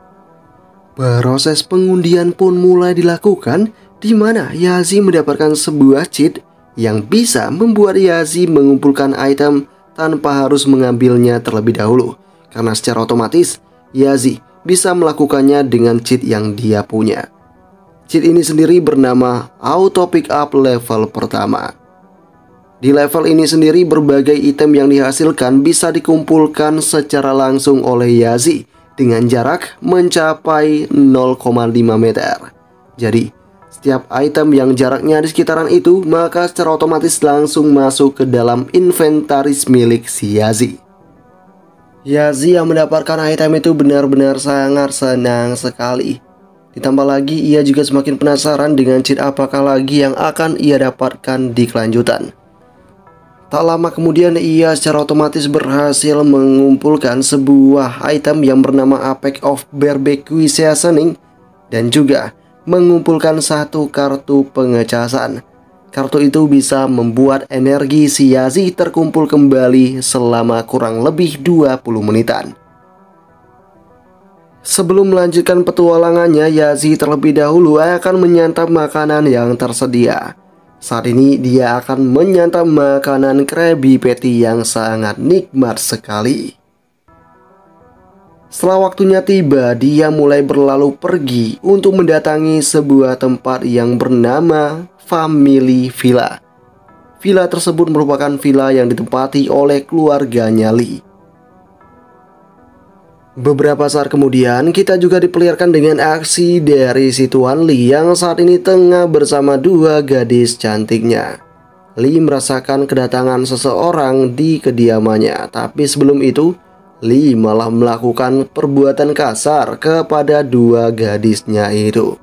Proses pengundian pun mulai dilakukan, di mana Yazi mendapatkan sebuah cheat yang bisa membuat Yazi mengumpulkan item tanpa harus mengambilnya terlebih dahulu, karena secara otomatis Yazi bisa melakukannya dengan cheat yang dia punya. Cheat ini sendiri bernama Auto Pick Up level pertama. Di level ini sendiri berbagai item yang dihasilkan bisa dikumpulkan secara langsung oleh Yazi dengan jarak mencapai nol koma lima meter. Jadi setiap item yang jaraknya di sekitaran itu maka secara otomatis langsung masuk ke dalam inventaris milik si Yazi. Yazi yang mendapatkan item itu benar-benar sangat senang sekali. Ditambah lagi ia juga semakin penasaran dengan cheat apakah lagi yang akan ia dapatkan di kelanjutan. Tak lama kemudian ia secara otomatis berhasil mengumpulkan sebuah item yang bernama Apex of Barbecue Seasoning dan juga mengumpulkan satu kartu pengecasan. Kartu itu bisa membuat energi si Yazi terkumpul kembali selama kurang lebih dua puluh menitan. Sebelum melanjutkan petualangannya, Yazi terlebih dahulu akan menyantap makanan yang tersedia. Saat ini dia akan menyantap makanan Krabby Patty yang sangat nikmat sekali. Setelah waktunya tiba, dia mulai berlalu pergi untuk mendatangi sebuah tempat yang bernama Family Villa. Villa tersebut merupakan villa yang ditempati oleh keluarganya Lee. Beberapa saat kemudian, kita juga diperlihatkan dengan aksi dari si Tuan Lee yang saat ini tengah bersama dua gadis cantiknya. Lee merasakan kedatangan seseorang di kediamannya, tapi sebelum itu Lee malah melakukan perbuatan kasar kepada dua gadisnya itu.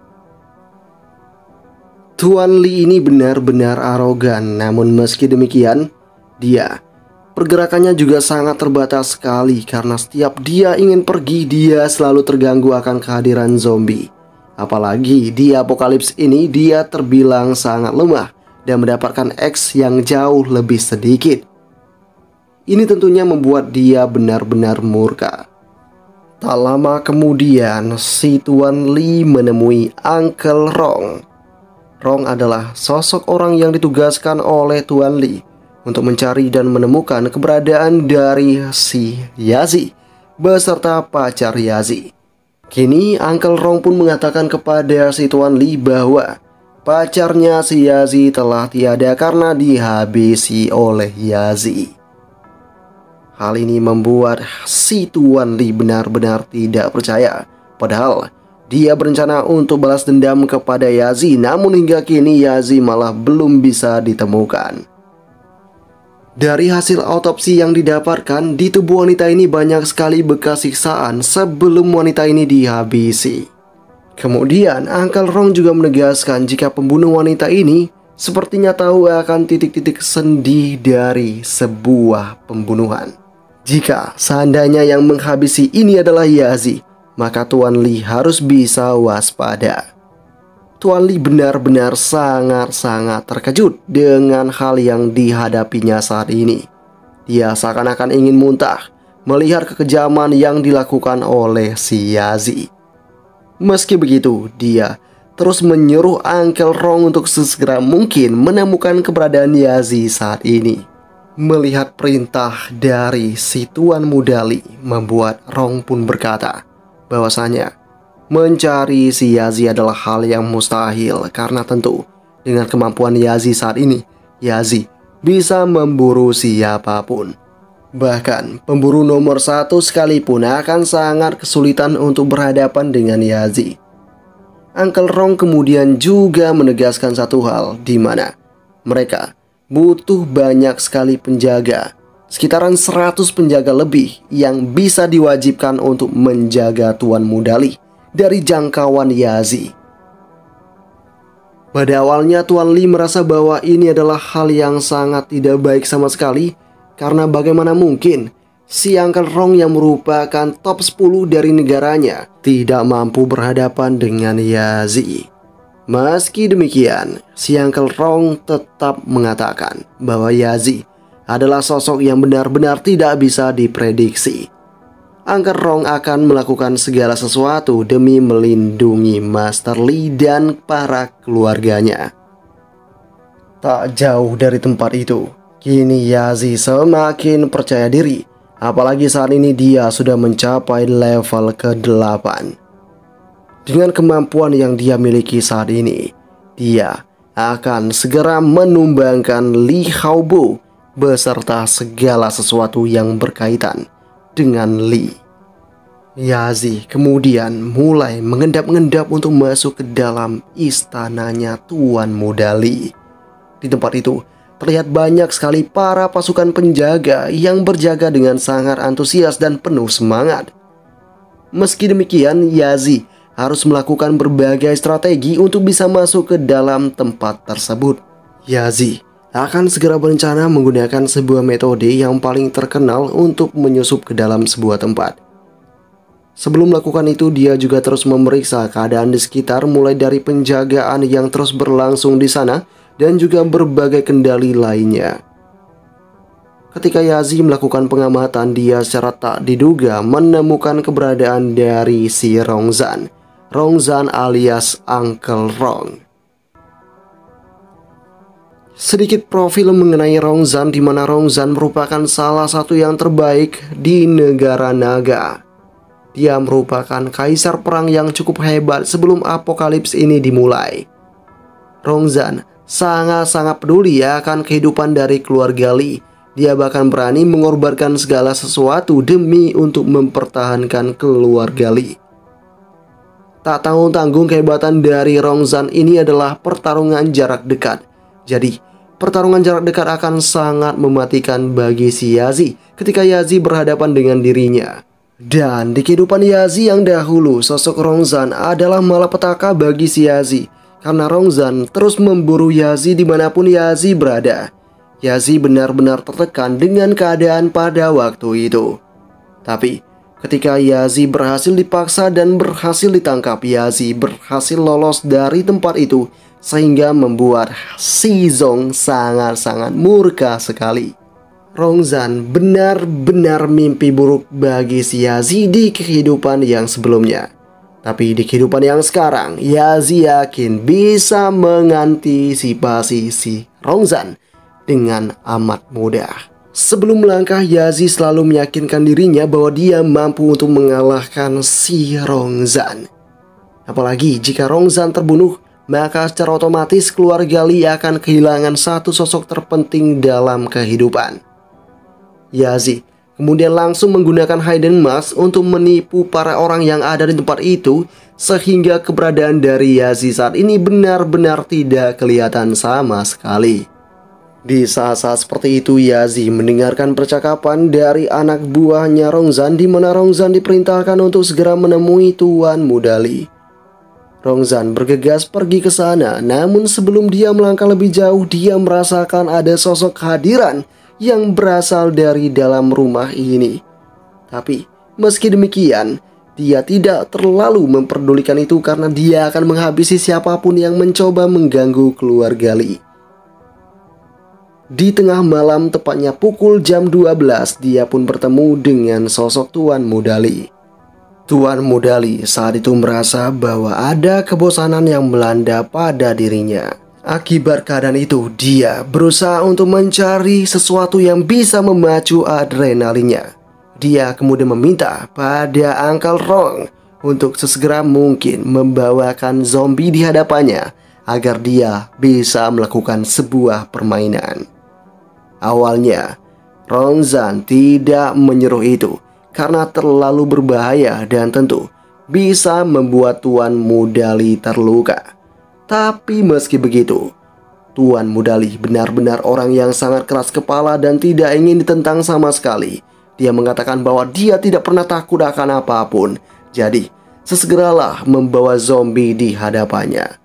Tuan Lee ini benar-benar arogan, namun meski demikian, dia pergerakannya juga sangat terbatas sekali karena setiap dia ingin pergi, dia selalu terganggu akan kehadiran zombie. Apalagi di Apokalips ini dia terbilang sangat lemah dan mendapatkan X yang jauh lebih sedikit. Ini tentunya membuat dia benar-benar murka. Tak lama kemudian, si Tuan Lee menemui Uncle Rong. Rong adalah sosok orang yang ditugaskan oleh Tuan Lee untuk mencari dan menemukan keberadaan dari si Yazi beserta pacar Yazi. Kini Uncle Rong pun mengatakan kepada si Tuan Lee bahwa pacarnya si Yazi telah tiada karena dihabisi oleh Yazi. Hal ini membuat si Tuan Lee benar-benar tidak percaya. Padahal dia berencana untuk balas dendam kepada Yazi, namun hingga kini Yazi malah belum bisa ditemukan. Dari hasil autopsi yang didapatkan, di tubuh wanita ini banyak sekali bekas siksaan sebelum wanita ini dihabisi. Kemudian Uncle Rong juga menegaskan jika pembunuh wanita ini sepertinya tahu akan titik-titik sendi dari sebuah pembunuhan. Jika seandainya yang menghabisi ini adalah Yazi, maka Tuan Lee harus bisa waspada. Tuan Lee benar-benar sangat-sangat terkejut dengan hal yang dihadapinya saat ini. Dia seakan-akan ingin muntah melihat kekejaman yang dilakukan oleh si Yazi. Meski begitu, dia terus menyuruh Uncle Rong untuk sesegera mungkin menemukan keberadaan Yazi saat ini. Melihat perintah dari si Tuan Muda Li, membuat Rong pun berkata bahwasanya mencari si Yazi adalah hal yang mustahil, karena tentu dengan kemampuan Yazi saat ini, Yazi bisa memburu siapapun. Bahkan pemburu nomor satu sekalipun akan sangat kesulitan untuk berhadapan dengan Yazi. Uncle Rong kemudian juga menegaskan satu hal, di mana mereka butuh banyak sekali penjaga, sekitaran seratus penjaga lebih yang bisa diwajibkan untuk menjaga Tuan Muda Li dari jangkauan Yazi. Pada awalnya Tuan Li merasa bahwa ini adalah hal yang sangat tidak baik sama sekali, karena bagaimana mungkin si Uncle Rong yang merupakan top sepuluh dari negaranya tidak mampu berhadapan dengan Yazi. Meski demikian, si Uncle Rong tetap mengatakan bahwa Yazi adalah sosok yang benar-benar tidak bisa diprediksi. Uncle Rong akan melakukan segala sesuatu demi melindungi Master Li dan para keluarganya. Tak jauh dari tempat itu, kini Yazi semakin percaya diri, apalagi saat ini dia sudah mencapai level kedelapan. Dengan kemampuan yang dia miliki saat ini, dia akan segera menumbangkan Li Haobo beserta segala sesuatu yang berkaitan dengan Li. Yazi kemudian mulai mengendap-endap untuk masuk ke dalam istananya Tuan Muda Li. Di tempat itu terlihat banyak sekali para pasukan penjaga yang berjaga dengan sangat antusias dan penuh semangat. Meski demikian, Yazi harus melakukan berbagai strategi untuk bisa masuk ke dalam tempat tersebut. Yazi akan segera berencana menggunakan sebuah metode yang paling terkenal untuk menyusup ke dalam sebuah tempat. Sebelum melakukan itu, dia juga terus memeriksa keadaan di sekitar, mulai dari penjagaan yang terus berlangsung di sana dan juga berbagai kendali lainnya. Ketika Yazi melakukan pengamatan, dia secara tak diduga menemukan keberadaan dari si Rongzan. Rongzan alias Uncle Rong. Sedikit profil mengenai Rongzan, di mana Rongzan merupakan salah satu yang terbaik di negara naga. Dia merupakan kaisar perang yang cukup hebat sebelum apokalips ini dimulai. Rongzan sangat-sangat peduli akan kehidupan dari keluarga Li. Dia bahkan berani mengorbankan segala sesuatu demi untuk mempertahankan keluarga Li. Tak tanggung-tanggung kehebatan dari Rongzan ini adalah pertarungan jarak dekat. Jadi, pertarungan jarak dekat akan sangat mematikan bagi si Yazi ketika Yazi berhadapan dengan dirinya. Dan di kehidupan Yazi yang dahulu, sosok Rongzan adalah malapetaka bagi si Yazi, karena Rongzan terus memburu Yazi dimanapun Yazi berada. Yazi benar-benar tertekan dengan keadaan pada waktu itu. Tapi ketika Yazi berhasil dipaksa dan berhasil ditangkap, Yazi berhasil lolos dari tempat itu, sehingga membuat Si Zong sangat-sangat murka sekali. Rongzan benar-benar mimpi buruk bagi si Yazi di kehidupan yang sebelumnya. Tapi di kehidupan yang sekarang, Yazi yakin bisa mengantisipasi si Rongzan dengan amat mudah. Sebelum melangkah, Yazi selalu meyakinkan dirinya bahwa dia mampu untuk mengalahkan si Rongzan. Apalagi jika Rongzan terbunuh, maka secara otomatis keluarga Li akan kehilangan satu sosok terpenting dalam kehidupan. Yazi kemudian langsung menggunakan hidden mask untuk menipu para orang yang ada di tempat itu, sehingga keberadaan dari Yazi saat ini benar-benar tidak kelihatan sama sekali. Di saat-saat seperti itu, Yazi mendengarkan percakapan dari anak buahnya Rongzan, di mana Rongzan diperintahkan untuk segera menemui Tuan Muda Li. Rongzan bergegas pergi ke sana, namun sebelum dia melangkah lebih jauh, dia merasakan ada sosok kehadiran yang berasal dari dalam rumah ini. Tapi meski demikian, dia tidak terlalu memperdulikan itu karena dia akan menghabisi siapapun yang mencoba mengganggu keluarga Li. Di tengah malam, tepatnya pukul jam dua belas, dia pun bertemu dengan sosok Tuan Muda Li. Tuan Mudali saat itu merasa bahwa ada kebosanan yang melanda pada dirinya. Akibat keadaan itu, dia berusaha untuk mencari sesuatu yang bisa memacu adrenalinnya. Dia kemudian meminta pada Uncle Rong untuk sesegera mungkin membawakan zombie di hadapannya agar dia bisa melakukan sebuah permainan. Awalnya, Rong Zhan tidak menyuruh itu karena terlalu berbahaya dan tentu bisa membuat Tuan Mudali terluka. Tapi meski begitu, Tuan Mudali benar-benar orang yang sangat keras kepala dan tidak ingin ditentang sama sekali. Dia mengatakan bahwa dia tidak pernah takut akan apapun. Jadi, sesegeralah membawa zombie di hadapannya.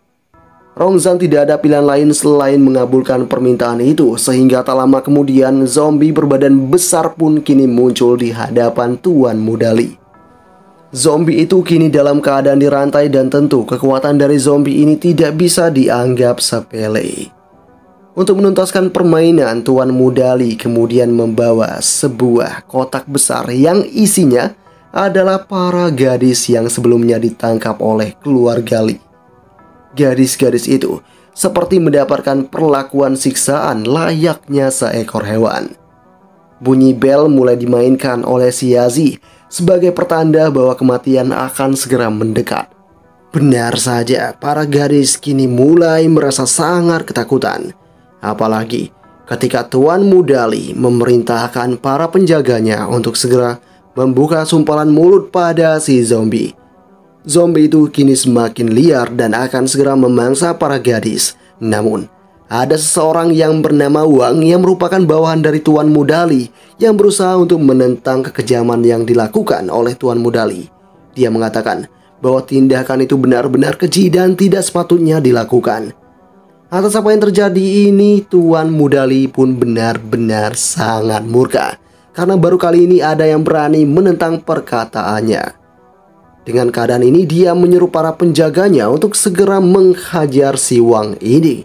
Rong Zhan tidak ada pilihan lain selain mengabulkan permintaan itu, sehingga tak lama kemudian zombie berbadan besar pun kini muncul di hadapan Tuan Mudali. Zombie itu kini dalam keadaan dirantai dan tentu kekuatan dari zombie ini tidak bisa dianggap sepele. Untuk menuntaskan permainan, Tuan Mudali kemudian membawa sebuah kotak besar yang isinya adalah para gadis yang sebelumnya ditangkap oleh keluarga Li. Gadis-gadis itu seperti mendapatkan perlakuan siksaan layaknya seekor hewan. Bunyi bel mulai dimainkan oleh Xiazi sebagai pertanda bahwa kematian akan segera mendekat. Benar saja, para gadis kini mulai merasa sangat ketakutan. Apalagi ketika Tuan Mudali memerintahkan para penjaganya untuk segera membuka sumpalan mulut pada si zombie. Zombie itu kini semakin liar dan akan segera memangsa para gadis. Namun, ada seseorang yang bernama Wang yang merupakan bawahan dari Tuan Mudali yang berusaha untuk menentang kekejaman yang dilakukan oleh Tuan Mudali. Dia mengatakan bahwa tindakan itu benar-benar keji dan tidak sepatutnya dilakukan. Atas apa yang terjadi ini, Tuan Mudali pun benar-benar sangat murka karena baru kali ini ada yang berani menentang perkataannya. Dengan keadaan ini, dia menyuruh para penjaganya untuk segera menghajar si Wang ini.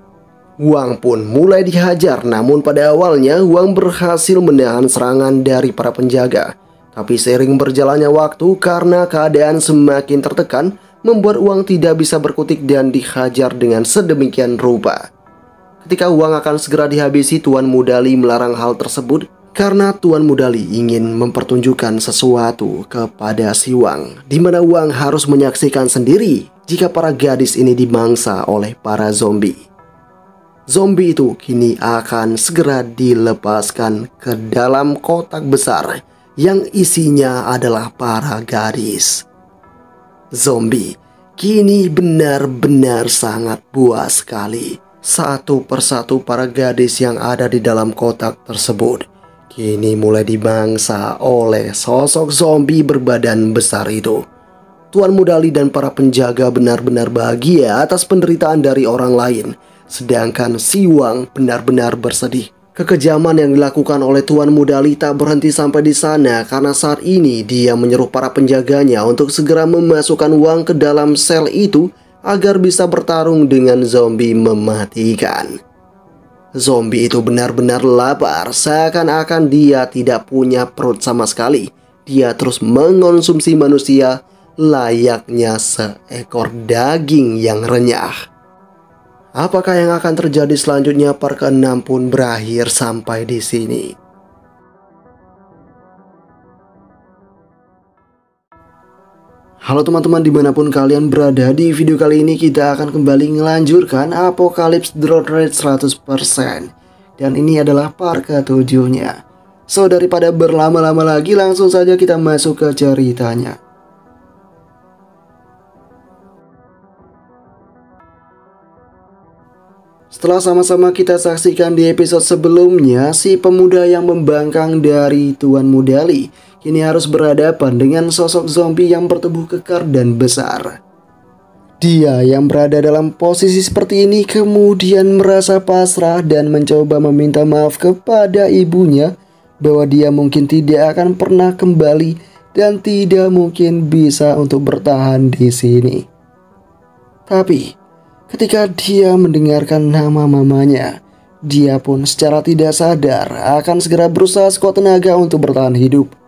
Wang pun mulai dihajar, namun pada awalnya Wang berhasil menahan serangan dari para penjaga. Tapi seiring berjalannya waktu, karena keadaan semakin tertekan, membuat Wang tidak bisa berkutik dan dihajar dengan sedemikian rupa. Ketika Wang akan segera dihabisi, Tuan Mudali melarang hal tersebut karena Tuan Mudali ingin mempertunjukkan sesuatu kepada si Wang, di mana Wang harus menyaksikan sendiri jika para gadis ini dimangsa oleh para zombie. Zombie itu kini akan segera dilepaskan ke dalam kotak besar yang isinya adalah para gadis. Zombie kini benar-benar sangat puas sekali. Satu persatu para gadis yang ada di dalam kotak tersebut kini mulai dimangsa oleh sosok zombie berbadan besar itu. Tuan Mudali dan para penjaga benar-benar bahagia atas penderitaan dari orang lain, sedangkan si Wang benar-benar bersedih. Kekejaman yang dilakukan oleh Tuan Mudali tak berhenti sampai di sana, karena saat ini dia menyuruh para penjaganya untuk segera memasukkan Wang ke dalam sel itu agar bisa bertarung dengan zombie mematikan. Zombie itu benar-benar lapar, seakan-akan dia tidak punya perut sama sekali. Dia terus mengonsumsi manusia layaknya seekor daging yang renyah. Apakah yang akan terjadi selanjutnya? Part keenam pun berakhir sampai di sini. Halo teman-teman, dimanapun kalian berada, di video kali ini kita akan kembali melanjutkan Apocalypse Drop Rate seratus persen. Dan ini adalah part ketujuhnya. So, daripada berlama-lama lagi, langsung saja kita masuk ke ceritanya. Setelah sama-sama kita saksikan di episode sebelumnya, si pemuda yang membangkang dari Tuan Mudali kini harus berhadapan dengan sosok zombie yang bertubuh kekar dan besar. Dia yang berada dalam posisi seperti ini kemudian merasa pasrah dan mencoba meminta maaf kepada ibunya bahwa dia mungkin tidak akan pernah kembali dan tidak mungkin bisa untuk bertahan di sini. Tapi ketika dia mendengarkan nama mamanya, dia pun secara tidak sadar akan segera berusaha sekuat tenaga untuk bertahan hidup.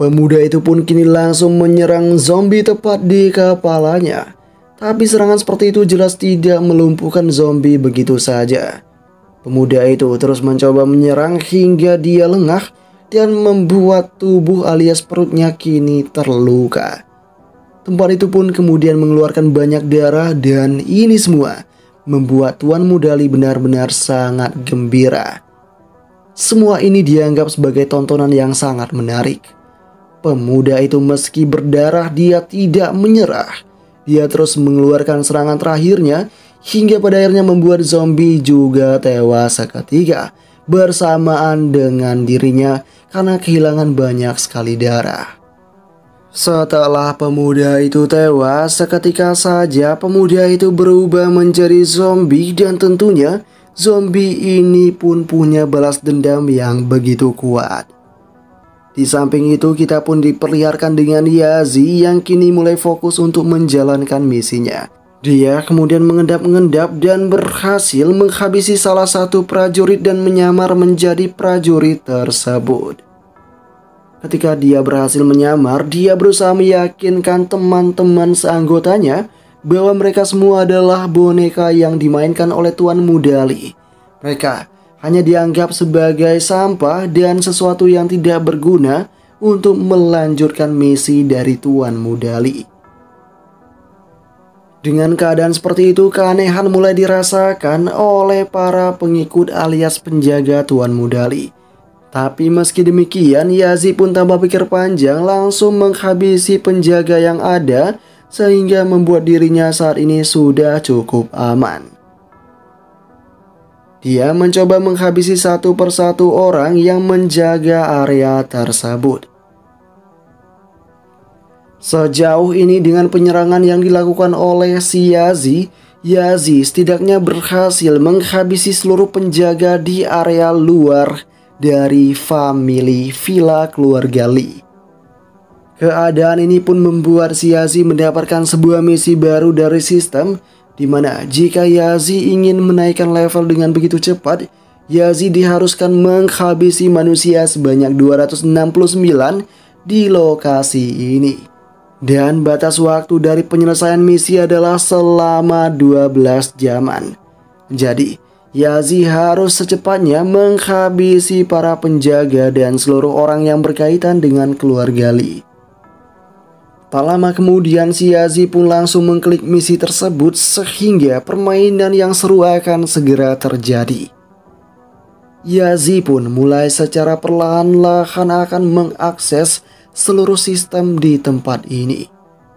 Pemuda itu pun kini langsung menyerang zombie tepat di kepalanya. Tapi serangan seperti itu jelas tidak melumpuhkan zombie begitu saja. Pemuda itu terus mencoba menyerang hingga dia lengah dan membuat tubuh alias perutnya kini terluka. Tempat itu pun kemudian mengeluarkan banyak darah dan ini semua membuat Tuan Mudali benar-benar sangat gembira. Semua ini dianggap sebagai tontonan yang sangat menarik. Pemuda itu meski berdarah dia tidak menyerah. Dia terus mengeluarkan serangan terakhirnya hingga pada akhirnya membuat zombie juga tewas seketika bersamaan dengan dirinya karena kehilangan banyak sekali darah. Setelah pemuda itu tewas, seketika saja pemuda itu berubah menjadi zombie dan tentunya zombie ini pun punya balas dendam yang begitu kuat. Di samping itu kita pun diperlihatkan dengan Yazi yang kini mulai fokus untuk menjalankan misinya. Dia kemudian mengendap-endap dan berhasil menghabisi salah satu prajurit dan menyamar menjadi prajurit tersebut. Ketika dia berhasil menyamar, dia berusaha meyakinkan teman-teman seanggotanya bahwa mereka semua adalah boneka yang dimainkan oleh Tuan Mudali. Mereka hanya dianggap sebagai sampah dan sesuatu yang tidak berguna untuk melanjutkan misi dari Tuan Mudali. Dengan keadaan seperti itu, keanehan mulai dirasakan oleh para pengikut alias penjaga Tuan Mudali. Tapi meski demikian, Yazi pun tanpa pikir panjang langsung menghabisi penjaga yang ada sehingga membuat dirinya saat ini sudah cukup aman. Dia mencoba menghabisi satu persatu orang yang menjaga area tersebut. Sejauh ini dengan penyerangan yang dilakukan oleh si Yazi, Yazi setidaknya berhasil menghabisi seluruh penjaga di area luar dari famili Villa Keluarga Lee. Keadaan ini pun membuat si Yazi mendapatkan sebuah misi baru dari sistem, di mana jika Yazi ingin menaikkan level dengan begitu cepat, Yazi diharuskan menghabisi manusia sebanyak dua ratus enam puluh sembilan di lokasi ini. Dan batas waktu dari penyelesaian misi adalah selama dua belas jaman. Jadi, Yazi harus secepatnya menghabisi para penjaga dan seluruh orang yang berkaitan dengan keluarga Lee. Tak lama kemudian si Yazi pun langsung mengklik misi tersebut sehingga permainan yang seru akan segera terjadi. Yazi pun mulai secara perlahan-lahan akan mengakses seluruh sistem di tempat ini.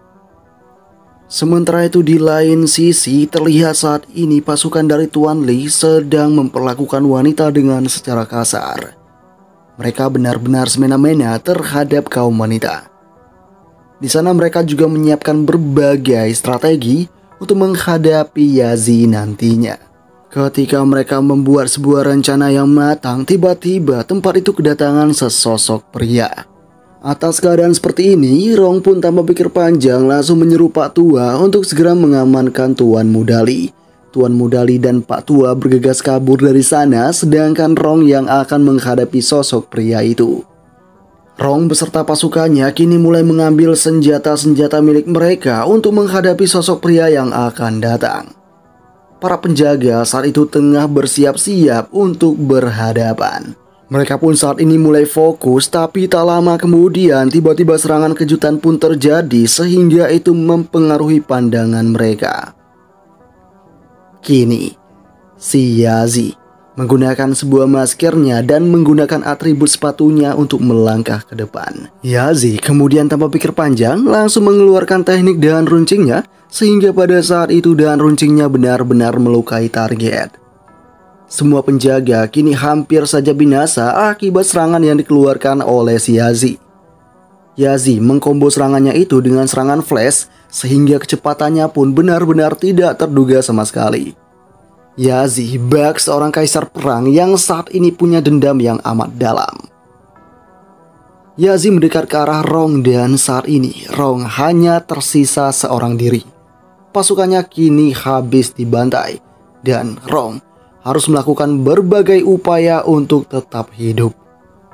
Sementara itu di lain sisi terlihat saat ini pasukan dari Tuan Lee sedang memperlakukan wanita dengan secara kasar. Mereka benar-benar semena-mena terhadap kaum wanita. Di sana mereka juga menyiapkan berbagai strategi untuk menghadapi Yazi nantinya. Ketika mereka membuat sebuah rencana yang matang, tiba-tiba tempat itu kedatangan sesosok pria. Atas keadaan seperti ini, Rong pun tanpa pikir panjang langsung menyeru Pak Tua untuk segera mengamankan Tuan Mudali. Tuan Mudali dan Pak Tua bergegas kabur dari sana, sedangkan Rong yang akan menghadapi sosok pria itu. Rong beserta pasukannya kini mulai mengambil senjata-senjata milik mereka untuk menghadapi sosok pria yang akan datang. Para penjaga saat itu tengah bersiap-siap untuk berhadapan. Mereka pun saat ini mulai fokus, tapi tak lama kemudian tiba-tiba serangan kejutan pun terjadi sehingga itu mempengaruhi pandangan mereka. Kini, si Yazi menggunakan sebuah maskernya dan menggunakan atribut sepatunya untuk melangkah ke depan. Yazi kemudian tanpa pikir panjang langsung mengeluarkan teknik dahan runcingnya sehingga pada saat itu dahan runcingnya benar-benar melukai target. Semua penjaga kini hampir saja binasa akibat serangan yang dikeluarkan oleh si Yazi. Yazi mengkombo serangannya itu dengan serangan flash sehingga kecepatannya pun benar-benar tidak terduga sama sekali. Yazi bak seorang kaisar perang yang saat ini punya dendam yang amat dalam. Yazi mendekat ke arah Rong dan saat ini Rong hanya tersisa seorang diri. Pasukannya kini habis dibantai dan Rong harus melakukan berbagai upaya untuk tetap hidup.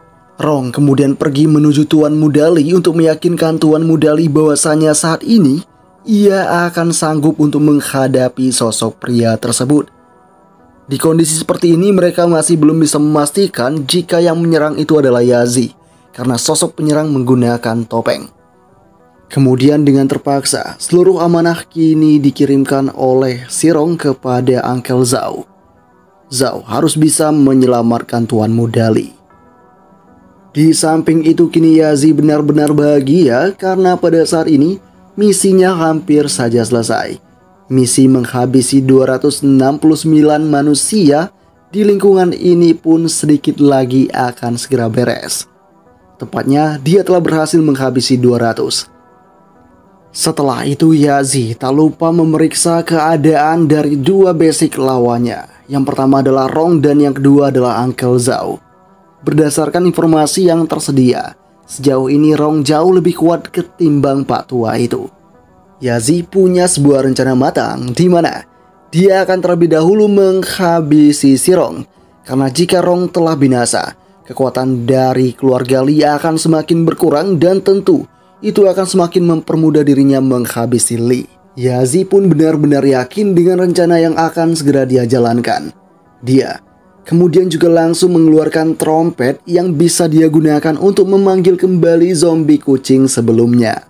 Rong kemudian pergi menuju Tuan Mudali untuk meyakinkan Tuan Mudali bahwasanya saat ini ia akan sanggup untuk menghadapi sosok pria tersebut. Di kondisi seperti ini mereka masih belum bisa memastikan jika yang menyerang itu adalah Yazi, karena sosok penyerang menggunakan topeng. Kemudian dengan terpaksa seluruh amanah kini dikirimkan oleh si Rong kepada Uncle Zhao. Zhao harus bisa menyelamatkan Tuan Mudali. Di samping itu kini Yazi benar-benar bahagia karena pada saat ini misinya hampir saja selesai. Misi menghabisi dua ratus enam puluh sembilan manusia di lingkungan ini pun sedikit lagi akan segera beres. Tepatnya dia telah berhasil menghabisi dua ratus. Setelah itu Yazi tak lupa memeriksa keadaan dari dua basic lawannya. Yang pertama adalah Rong dan yang kedua adalah Uncle Zhao. Berdasarkan informasi yang tersedia, sejauh ini Rong jauh lebih kuat ketimbang Pak Tua itu. Yazi punya sebuah rencana matang di mana dia akan terlebih dahulu menghabisi si Rong. Karena jika Rong telah binasa, kekuatan dari keluarga Li akan semakin berkurang dan tentu itu akan semakin mempermudah dirinya menghabisi Li. Yazi pun benar-benar yakin dengan rencana yang akan segera dia jalankan. Dia kemudian juga langsung mengeluarkan trompet yang bisa dia gunakan untuk memanggil kembali zombie kucing sebelumnya.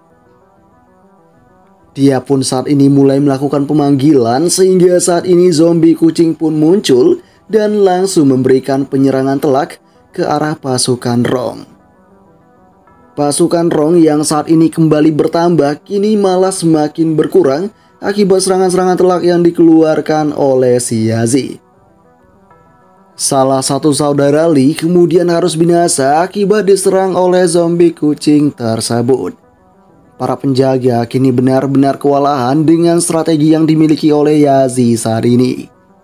Dia pun saat ini mulai melakukan pemanggilan sehingga saat ini zombie kucing pun muncul dan langsung memberikan penyerangan telak ke arah pasukan Rong. Pasukan Rong yang saat ini kembali bertambah kini malah semakin berkurang akibat serangan-serangan telak yang dikeluarkan oleh si Yazi. Salah satu saudara Li kemudian harus binasa akibat diserang oleh zombie kucing tersebut. Para penjaga kini benar-benar kewalahan dengan strategi yang dimiliki oleh Yazi saat ini.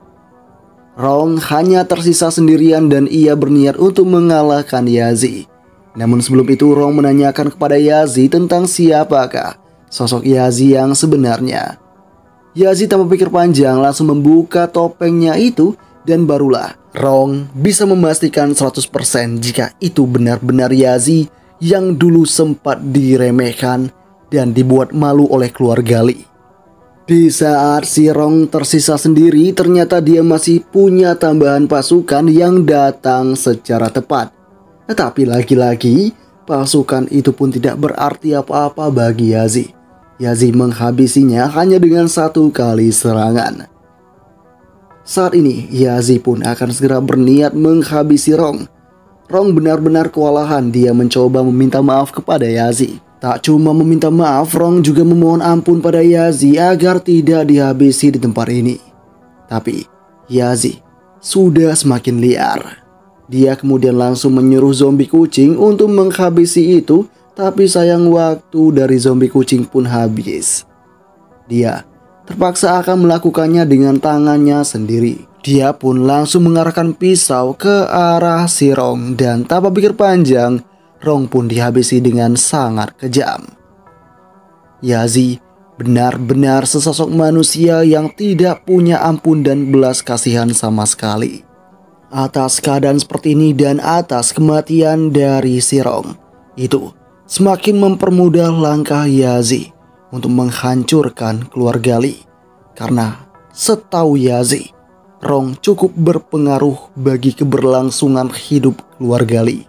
Rong hanya tersisa sendirian dan ia berniat untuk mengalahkan Yazi. Namun sebelum itu Rong menanyakan kepada Yazi tentang siapakah sosok Yazi yang sebenarnya. Yazi tanpa pikir panjang langsung membuka topengnya itu dan barulah Rong bisa memastikan seratus persen jika itu benar-benar Yazi yang dulu sempat diremehkan dan dibuat malu oleh keluarga Li. Di saat si Rong tersisa sendiri, ternyata dia masih punya tambahan pasukan yang datang secara tepat. Tetapi lagi-lagi pasukan itu pun tidak berarti apa-apa bagi Yazi. Yazi menghabisinya hanya dengan satu kali serangan. Saat ini Yazi pun akan segera berniat menghabisi Rong. Rong benar-benar kewalahan, dia mencoba meminta maaf kepada Yazi. Tak cuma meminta maaf, Rong juga memohon ampun pada Yazi agar tidak dihabisi di tempat ini. Tapi Yazi sudah semakin liar. Dia kemudian langsung menyuruh zombie kucing untuk menghabisi itu, tapi sayang waktu dari zombie kucing pun habis. Dia terpaksa akan melakukannya dengan tangannya sendiri. Dia pun langsung mengarahkan pisau ke arah si Rong dan tanpa pikir panjang, Rong pun dihabisi dengan sangat kejam. Yazi benar-benar sesosok manusia yang tidak punya ampun dan belas kasihan sama sekali. Atas keadaan seperti ini dan atas kematian dari si Rong, itu semakin mempermudah langkah Yazi untuk menghancurkan keluarga Li. Karena setahu Yazi, Rong cukup berpengaruh bagi keberlangsungan hidup keluarga Li.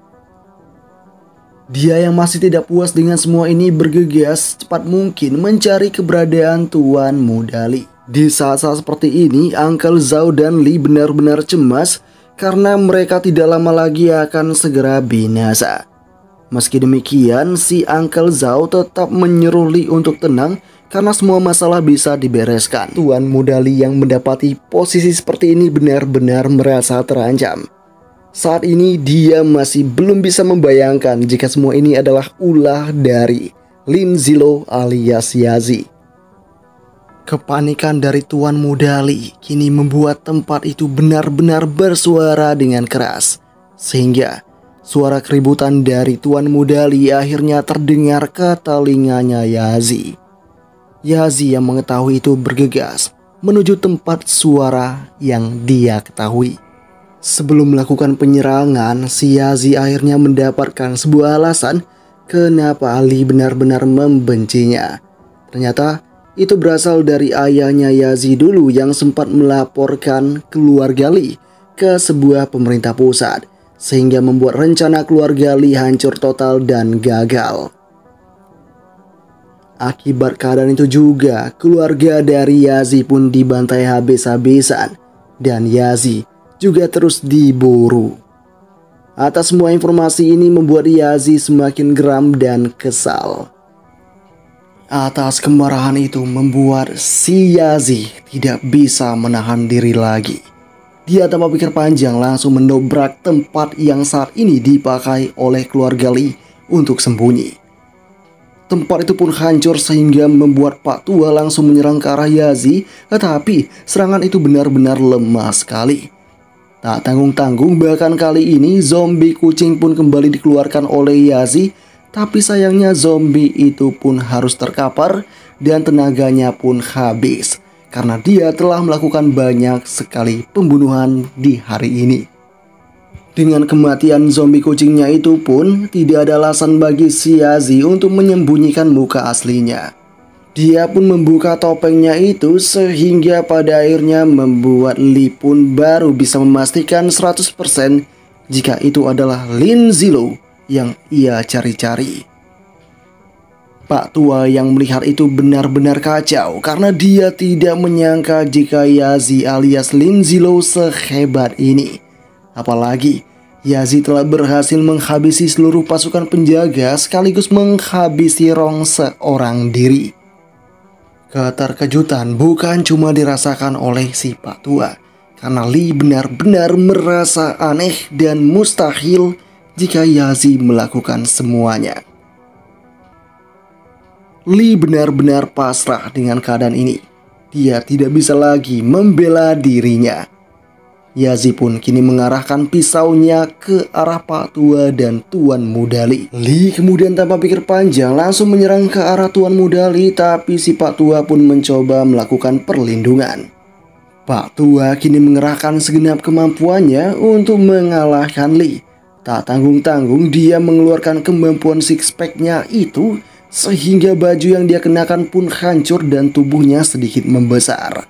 Dia yang masih tidak puas dengan semua ini bergegas cepat mungkin mencari keberadaan Tuan Mudali. Di saat-saat seperti ini, Uncle Zhao dan Li benar-benar cemas karena mereka tidak lama lagi akan segera binasa. Meski demikian, si Uncle Zhao tetap menyuruh Li untuk tenang karena semua masalah bisa dibereskan. Tuan Mudali yang mendapati posisi seperti ini benar-benar merasa terancam. Saat ini dia masih belum bisa membayangkan jika semua ini adalah ulah dari Lin Zilo alias Yazi. Kepanikan dari Tuan Mudali kini membuat tempat itu benar-benar bersuara dengan keras. Sehingga suara keributan dari Tuan Mudali akhirnya terdengar ke telinganya Yazi. Yazi yang mengetahui itu bergegas menuju tempat suara yang dia ketahui. Sebelum melakukan penyerangan, si Yazi akhirnya mendapatkan sebuah alasan kenapa Ali benar-benar membencinya. Ternyata itu berasal dari ayahnya Yazi dulu yang sempat melaporkan keluarga Lee ke sebuah pemerintah pusat, sehingga membuat rencana keluarga Lee hancur total dan gagal. Akibat keadaan itu juga, keluarga dari Yazi pun dibantai habis-habisan, dan Yazi juga terus diburu. Atas semua informasi ini membuat Yazi semakin geram dan kesal. Atas kemarahan itu membuat si Yazi tidak bisa menahan diri lagi. Dia tanpa pikir panjang langsung mendobrak tempat yang saat ini dipakai oleh keluarga Lee untuk sembunyi. Tempat itu pun hancur sehingga membuat Pak Tua langsung menyerang ke arah Yazi, tetapi serangan itu benar-benar lemah sekali. Tak tanggung-tanggung, bahkan kali ini zombie kucing pun kembali dikeluarkan oleh Yazi, tapi sayangnya zombie itu pun harus terkapar dan tenaganya pun habis karena dia telah melakukan banyak sekali pembunuhan di hari ini. Dengan kematian zombie kucingnya itu pun tidak ada alasan bagi si Yazi untuk menyembunyikan muka aslinya. Dia pun membuka topengnya itu sehingga pada akhirnya membuat Lee pun baru bisa memastikan seratus persen jika itu adalah Lin Zilu yang ia cari-cari. Pak Tua yang melihat itu benar-benar kacau karena dia tidak menyangka jika Yazi alias Lin Zilu sehebat ini. Apalagi Yazi telah berhasil menghabisi seluruh pasukan penjaga sekaligus menghabisi Rong seorang diri. Keterkejutan bukan cuma dirasakan oleh si Pak Tua, karena Lee benar-benar merasa aneh dan mustahil jika Yazi melakukan semuanya. Lee benar-benar pasrah dengan keadaan ini. Dia tidak bisa lagi membela dirinya. Yazi pun kini mengarahkan pisaunya ke arah Pak Tua dan Tuan Muda Lee. Lee kemudian tanpa pikir panjang langsung menyerang ke arah Tuan Muda Lee, tapi si Pak Tua pun mencoba melakukan perlindungan. Pak Tua kini mengerahkan segenap kemampuannya untuk mengalahkan Lee. Tak tanggung-tanggung dia mengeluarkan kemampuan six pack-nya itu sehingga baju yang dia kenakan pun hancur dan tubuhnya sedikit membesar.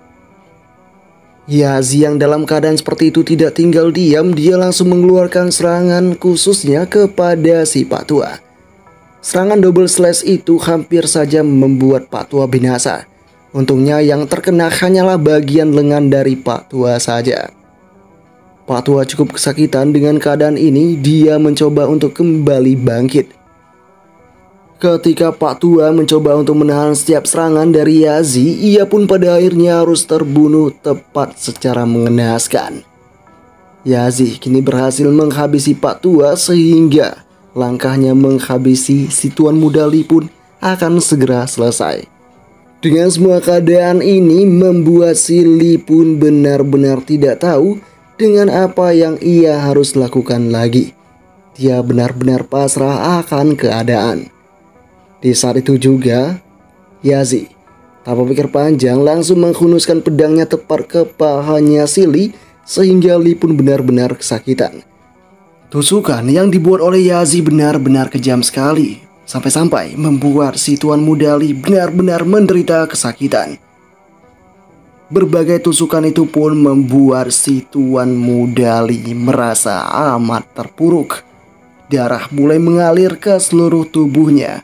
Yazi yang dalam keadaan seperti itu tidak tinggal diam, dia langsung mengeluarkan serangan khususnya kepada si Pak Tua. Serangan double slash itu hampir saja membuat Pak Tua binasa. Untungnya yang terkena hanyalah bagian lengan dari Pak Tua saja. Pak Tua cukup kesakitan dengan keadaan ini, dia mencoba untuk kembali bangkit. Ketika Pak Tua mencoba untuk menahan setiap serangan dari Yazi, ia pun pada akhirnya harus terbunuh tepat secara mengenaskan. Yazi kini berhasil menghabisi Pak Tua sehingga langkahnya menghabisi si Tuan Muda Lee pun akan segera selesai. Dengan semua keadaan ini membuat si Lee pun benar-benar tidak tahu dengan apa yang ia harus lakukan lagi. Dia benar-benar pasrah akan keadaan. Di saat itu juga, Yazi tanpa pikir panjang langsung menghunuskan pedangnya tepat ke pahanya si Lee sehingga Lee pun benar-benar kesakitan. Tusukan yang dibuat oleh Yazi benar-benar kejam sekali, sampai-sampai membuat si Tuan Muda Lee benar-benar menderita kesakitan. Berbagai tusukan itu pun membuat si Tuan Muda Lee merasa amat terpuruk. Darah mulai mengalir ke seluruh tubuhnya.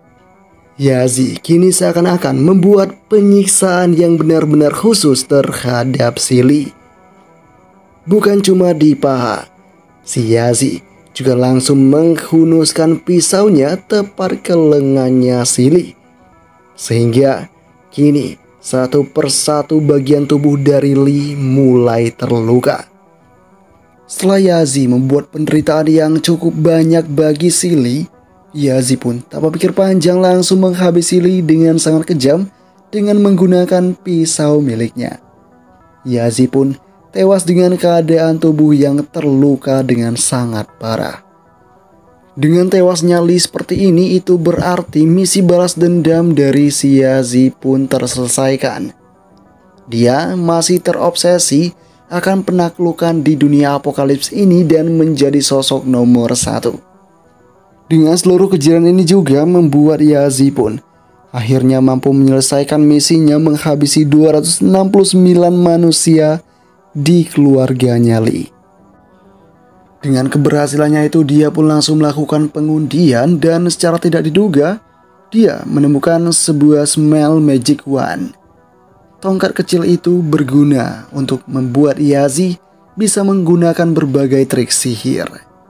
Yazi kini seakan-akan membuat penyiksaan yang benar-benar khusus terhadap si Lee. Bukan cuma di paha, si Yazi juga langsung menghunuskan pisaunya tepat ke lengannya si Lee. Sehingga kini satu persatu bagian tubuh dari Lee mulai terluka. Setelah Yazi membuat penderitaan yang cukup banyak bagi si Lee, Yazi pun tanpa pikir panjang langsung menghabisi Lee dengan sangat kejam dengan menggunakan pisau miliknya. Yazi pun tewas dengan keadaan tubuh yang terluka dengan sangat parah. Dengan tewasnya Lee seperti ini, itu berarti misi balas dendam dari si Yazi pun terselesaikan. Dia masih terobsesi akan penaklukan di dunia apokalips ini dan menjadi sosok nomor satu. Dengan seluruh kejuaraan ini juga membuat Yazi pun akhirnya mampu menyelesaikan misinya menghabisi dua ratus enam puluh sembilan manusia di keluarganya Lee. Dengan keberhasilannya itu dia pun langsung melakukan pengundian dan secara tidak diduga dia menemukan sebuah smell magic wand. Tongkat kecil itu berguna untuk membuat Yazi bisa menggunakan berbagai trik sihir.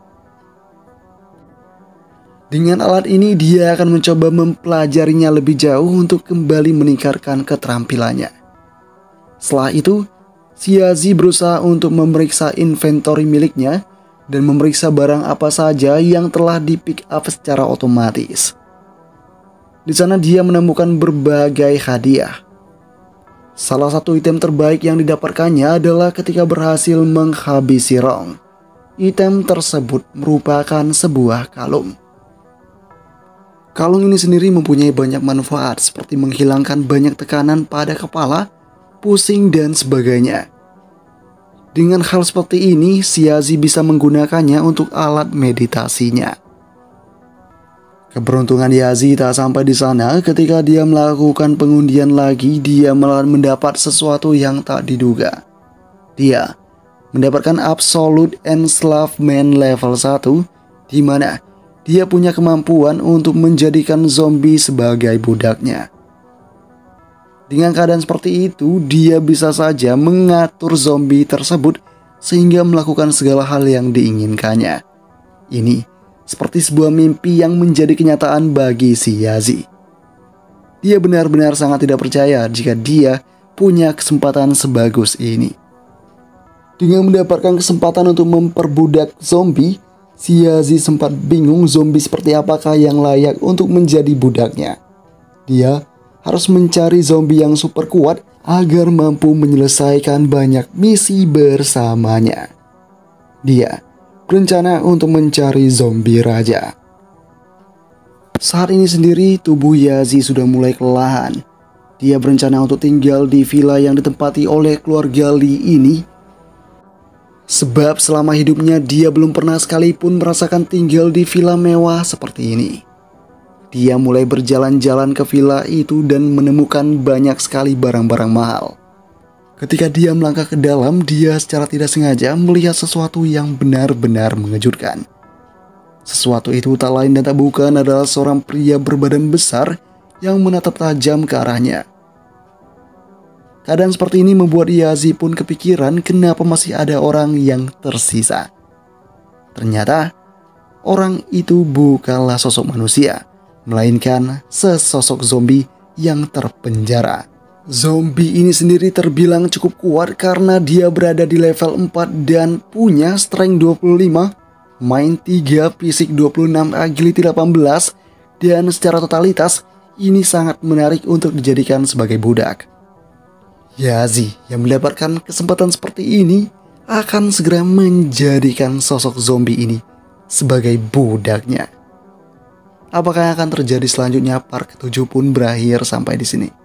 Dengan alat ini dia akan mencoba mempelajarinya lebih jauh untuk kembali meningkatkan keterampilannya. Setelah itu, si Yazi berusaha untuk memeriksa inventory miliknya dan memeriksa barang apa saja yang telah di pick up secara otomatis. Di sana dia menemukan berbagai hadiah. Salah satu item terbaik yang didapatkannya adalah ketika berhasil menghabisi Rong. Item tersebut merupakan sebuah kalung. Kalung ini sendiri mempunyai banyak manfaat seperti menghilangkan banyak tekanan pada kepala, pusing, dan sebagainya. Dengan hal seperti ini, si Yazi bisa menggunakannya untuk alat meditasinya. Keberuntungan Yazi tak sampai di sana. Ketika dia melakukan pengundian lagi, dia malah mendapat sesuatu yang tak diduga. Dia mendapatkan Absolute Enslavement level satu, di mana dia punya kemampuan untuk menjadikan zombie sebagai budaknya. Dengan keadaan seperti itu, dia bisa saja mengatur zombie tersebut sehingga melakukan segala hal yang diinginkannya. Ini seperti sebuah mimpi yang menjadi kenyataan bagi si Yazi. Dia benar-benar sangat tidak percaya jika dia punya kesempatan sebagus ini. Dengan mendapatkan kesempatan untuk memperbudak zombie, si Yazi sempat bingung zombie seperti apakah yang layak untuk menjadi budaknya. Dia harus mencari zombie yang super kuat agar mampu menyelesaikan banyak misi bersamanya. Dia berencana untuk mencari zombie raja. Saat ini sendiri tubuh Yazi sudah mulai kelelahan. Dia berencana untuk tinggal di villa yang ditempati oleh keluarga Lee ini. Sebab selama hidupnya dia belum pernah sekalipun merasakan tinggal di villa mewah seperti ini. Dia mulai berjalan-jalan ke villa itu dan menemukan banyak sekali barang-barang mahal. Ketika dia melangkah ke dalam, dia secara tidak sengaja melihat sesuatu yang benar-benar mengejutkan. Sesuatu itu tak lain dan tak bukan adalah seorang pria berbadan besar yang menatap tajam ke arahnya. Keadaan seperti ini membuat Yazi pun kepikiran kenapa masih ada orang yang tersisa. Ternyata orang itu bukanlah sosok manusia, melainkan sesosok zombie yang terpenjara. Zombie ini sendiri terbilang cukup kuat karena dia berada di level empat dan punya strength dua puluh lima, mind tiga, fisik dua puluh enam, agility delapan belas, dan secara totalitas ini sangat menarik untuk dijadikan sebagai budak. Yazi yang mendapatkan kesempatan seperti ini akan segera menjadikan sosok zombie ini sebagai budaknya. Apakah yang akan terjadi selanjutnya? Part ketujuh pun berakhir sampai di sini.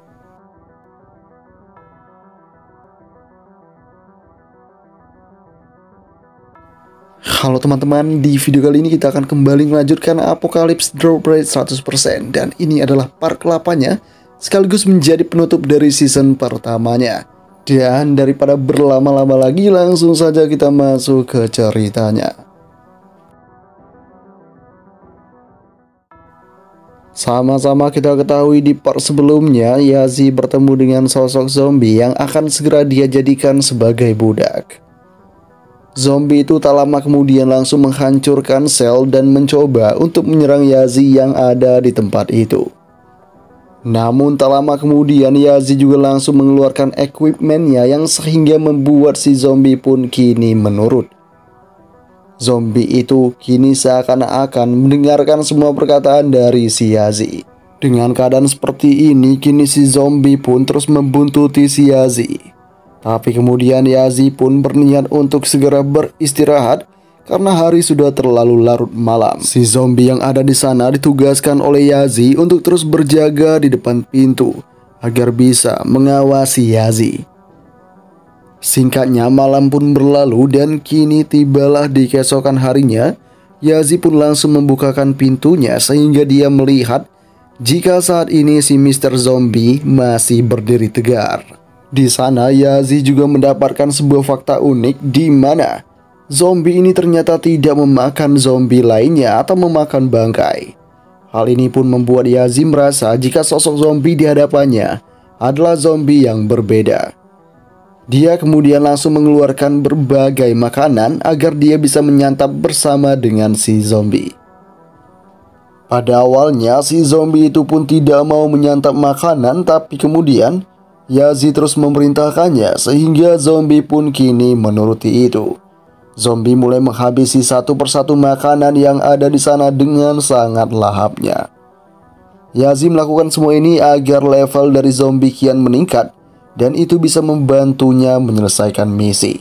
Halo teman-teman, di video kali ini kita akan kembali melanjutkan Apocalypse Drop Rate seratus persen. Dan ini adalah part ke-delapan-nya, sekaligus menjadi penutup dari season pertamanya. Dan daripada berlama-lama lagi, langsung saja kita masuk ke ceritanya. Sama-sama kita ketahui di part sebelumnya, Yazi bertemu dengan sosok zombie yang akan segera dia jadikan sebagai budak. Zombie itu tak lama kemudian langsung menghancurkan sel dan mencoba untuk menyerang Yazi yang ada di tempat itu. Namun tak lama kemudian Yazi juga langsung mengeluarkan equipmentnya yang sehingga membuat si zombie pun kini menurut. Zombie itu kini seakan-akan mendengarkan semua perkataan dari si Yazi. Dengan keadaan seperti ini, kini si zombie pun terus membuntuti si Yazi. Tapi kemudian Yazi pun berniat untuk segera beristirahat karena hari sudah terlalu larut malam. Si zombie yang ada di sana ditugaskan oleh Yazi untuk terus berjaga di depan pintu agar bisa mengawasi Yazi. Singkatnya, malam pun berlalu dan kini tibalah di keesokan harinya. Yazi pun langsung membukakan pintunya sehingga dia melihat jika saat ini si mister Zombie masih berdiri tegar. Di sana Yazi juga mendapatkan sebuah fakta unik di mana zombie ini ternyata tidak memakan zombie lainnya atau memakan bangkai. Hal ini pun membuat Yazi merasa jika sosok zombie di hadapannya adalah zombie yang berbeda. Dia kemudian langsung mengeluarkan berbagai makanan agar dia bisa menyantap bersama dengan si zombie. Pada awalnya si zombie itu pun tidak mau menyantap makanan, tapi kemudian Yazi terus memerintahkannya sehingga zombie pun kini menuruti itu. Zombie mulai menghabisi satu persatu makanan yang ada di sana dengan sangat lahapnya. Yazi melakukan semua ini agar level dari zombie kian meningkat dan itu bisa membantunya menyelesaikan misi.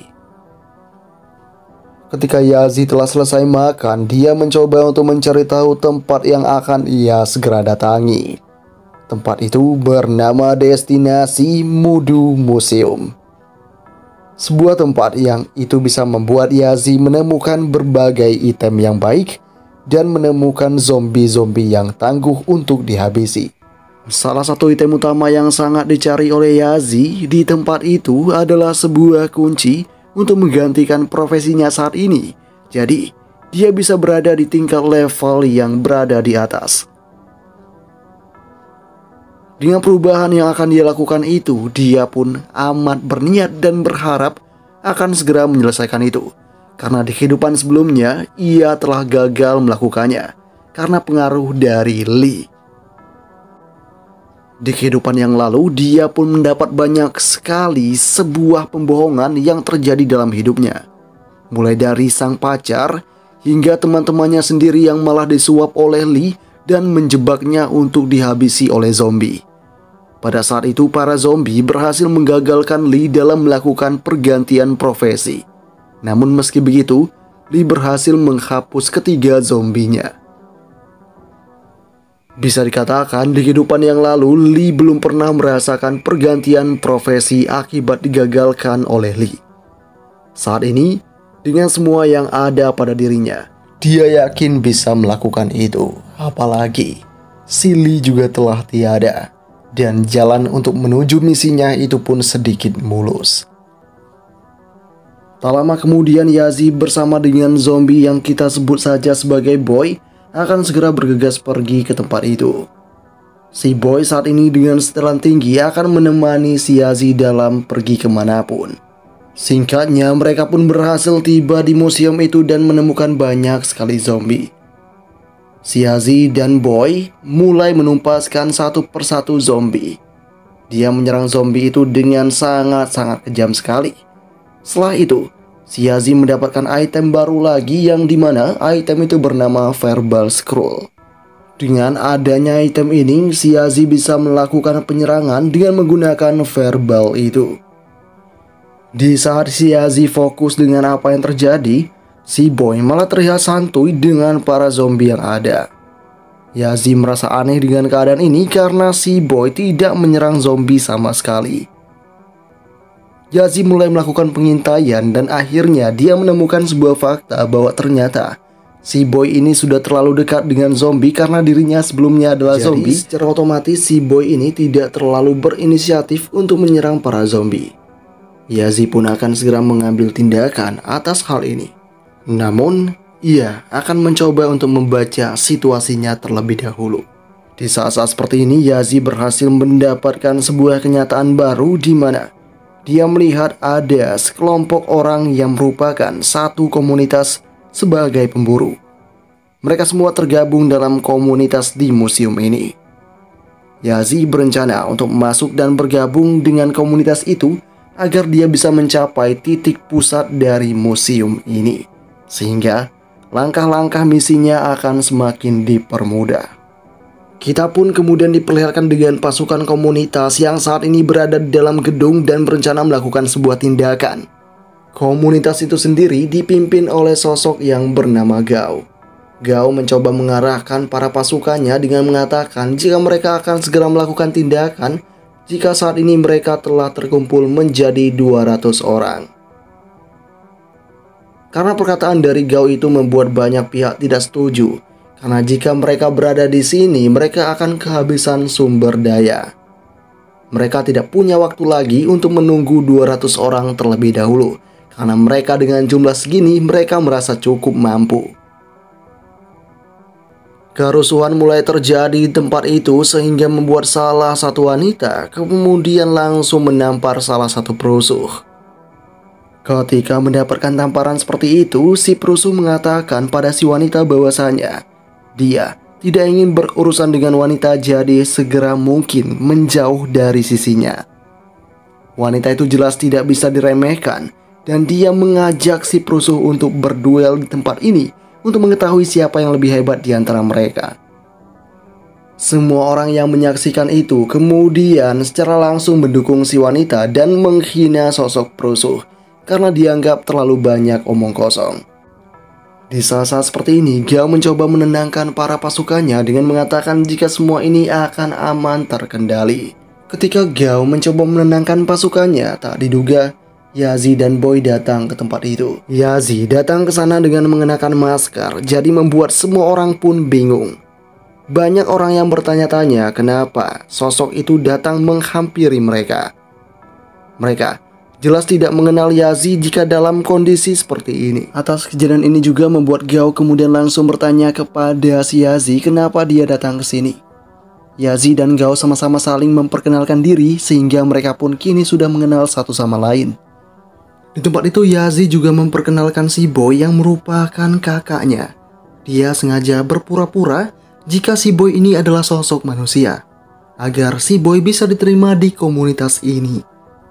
Ketika Yazi telah selesai makan, dia mencoba untuk mencari tahu tempat yang akan ia segera datangi. Tempat itu bernama Destinasi Mudu Museum. Sebuah tempat yang itu bisa membuat Yazi menemukan berbagai item yang baik dan menemukan zombie-zombie yang tangguh untuk dihabisi. Salah satu item utama yang sangat dicari oleh Yazi di tempat itu adalah sebuah kunci untuk menggantikan profesinya saat ini. Jadi, dia bisa berada di tingkat level yang berada di atas. Dengan perubahan yang akan dia lakukan itu, dia pun amat berniat dan berharap akan segera menyelesaikan itu. Karena di kehidupan sebelumnya, ia telah gagal melakukannya karena pengaruh dari Lee. Di kehidupan yang lalu, dia pun mendapat banyak sekali sebuah pembohongan yang terjadi dalam hidupnya. Mulai dari sang pacar, hingga teman-temannya sendiri yang malah disuap oleh Lee dan menjebaknya untuk dihabisi oleh zombie. Pada saat itu, para zombie berhasil menggagalkan Lee dalam melakukan pergantian profesi. Namun meski begitu, Lee berhasil menghapus ketiga zombinya. Bisa dikatakan di kehidupan yang lalu, Lee belum pernah merasakan pergantian profesi akibat digagalkan oleh Lee. Saat ini, dengan semua yang ada pada dirinya, dia yakin bisa melakukan itu. Apalagi, si Lee juga telah tiada, dan jalan untuk menuju misinya itu pun sedikit mulus. Tak lama kemudian, Yazi bersama dengan zombie yang kita sebut saja sebagai Boy akan segera bergegas pergi ke tempat itu. Si Boy saat ini dengan setelan tinggi akan menemani si Yazi dalam pergi kemanapun. Singkatnya, mereka pun berhasil tiba di museum itu dan menemukan banyak sekali zombie. Si Yazi dan Boy mulai menumpaskan satu persatu zombie. Dia menyerang zombie itu dengan sangat-sangat kejam sekali. Setelah itu, si Yazi mendapatkan item baru lagi yang dimana item itu bernama Verbal Scroll. Dengan adanya item ini, si Yazi bisa melakukan penyerangan dengan menggunakan verbal itu. Di saat si Yazi fokus dengan apa yang terjadi, si Boy malah terlihat santuy dengan para zombie yang ada. Yazi merasa aneh dengan keadaan ini karena si Boy tidak menyerang zombie sama sekali. Yazi mulai melakukan pengintaian dan akhirnya dia menemukan sebuah fakta bahwa ternyata si Boy ini sudah terlalu dekat dengan zombie karena dirinya sebelumnya adalah Jadi, zombie. Secara otomatis si Boy ini tidak terlalu berinisiatif untuk menyerang para zombie. Yazi pun akan segera mengambil tindakan atas hal ini. Namun, ia akan mencoba untuk membaca situasinya terlebih dahulu. Di saat-saat seperti ini, Yazi berhasil mendapatkan sebuah kenyataan baru di mana dia melihat ada sekelompok orang yang merupakan satu komunitas sebagai pemburu. Mereka semua tergabung dalam komunitas di museum ini. Yazi berencana untuk masuk dan bergabung dengan komunitas itu agar dia bisa mencapai titik pusat dari museum ini, sehingga langkah-langkah misinya akan semakin dipermudah. Kita pun kemudian diperlihatkan dengan pasukan komunitas yang saat ini berada di dalam gedung dan berencana melakukan sebuah tindakan. Komunitas itu sendiri dipimpin oleh sosok yang bernama Gao. Gao mencoba mengarahkan para pasukannya dengan mengatakan jika mereka akan segera melakukan tindakan jika saat ini mereka telah terkumpul menjadi dua ratus orang. Karena perkataan dari Gao itu membuat banyak pihak tidak setuju, karena jika mereka berada di sini, mereka akan kehabisan sumber daya. Mereka tidak punya waktu lagi untuk menunggu dua ratus orang terlebih dahulu, karena mereka dengan jumlah segini mereka merasa cukup mampu. Kerusuhan mulai terjadi di tempat itu sehingga membuat salah satu wanita kemudian langsung menampar salah satu perusuh. Ketika mendapatkan tamparan seperti itu, si perusuh mengatakan pada si wanita bahwasanya dia tidak ingin berurusan dengan wanita, jadi segera mungkin menjauh dari sisinya. Wanita itu jelas tidak bisa diremehkan dan dia mengajak si perusuh untuk berduel di tempat ini untuk mengetahui siapa yang lebih hebat di antara mereka. Semua orang yang menyaksikan itu kemudian secara langsung mendukung si wanita dan menghina sosok perusuh karena dianggap terlalu banyak omong kosong. Di saat-saat seperti ini, Gao mencoba menenangkan para pasukannya dengan mengatakan jika semua ini akan aman terkendali. Ketika Gao mencoba menenangkan pasukannya, tak diduga Yazi dan Boy datang ke tempat itu. Yazi datang ke sana dengan mengenakan masker, jadi membuat semua orang pun bingung. Banyak orang yang bertanya-tanya kenapa sosok itu datang menghampiri mereka. Mereka jelas tidak mengenal Yazi jika dalam kondisi seperti ini. Atas kejadian ini juga membuat Gao kemudian langsung bertanya kepada si Yazi kenapa dia datang ke sini. Yazi dan Gao sama-sama saling memperkenalkan diri sehingga mereka pun kini sudah mengenal satu sama lain. Di tempat itu Yazi juga memperkenalkan si Boy yang merupakan kakaknya. Dia sengaja berpura-pura jika si Boy ini adalah sosok manusia, agar si Boy bisa diterima di komunitas ini.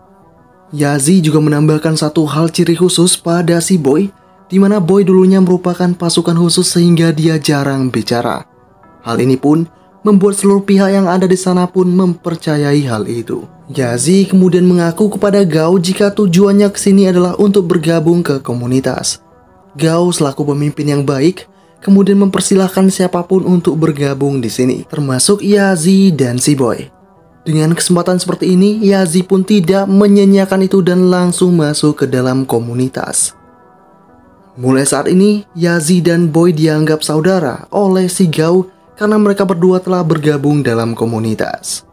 Yazi juga menambahkan satu hal ciri khusus pada si Boy, di mana Boy dulunya merupakan pasukan khusus sehingga dia jarang bicara. Hal ini pun membuat seluruh pihak yang ada di sana pun mempercayai hal itu. Yazi kemudian mengaku kepada Gao jika tujuannya ke sini adalah untuk bergabung ke komunitas. Gao selaku pemimpin yang baik kemudian mempersilahkan siapapun untuk bergabung di sini, termasuk Yazi dan si Boy. Dengan kesempatan seperti ini, Yazi pun tidak menyanyiakan itu dan langsung masuk ke dalam komunitas. Mulai saat ini, Yazi dan Boy dianggap saudara oleh si Gao karena mereka berdua telah bergabung dalam komunitas.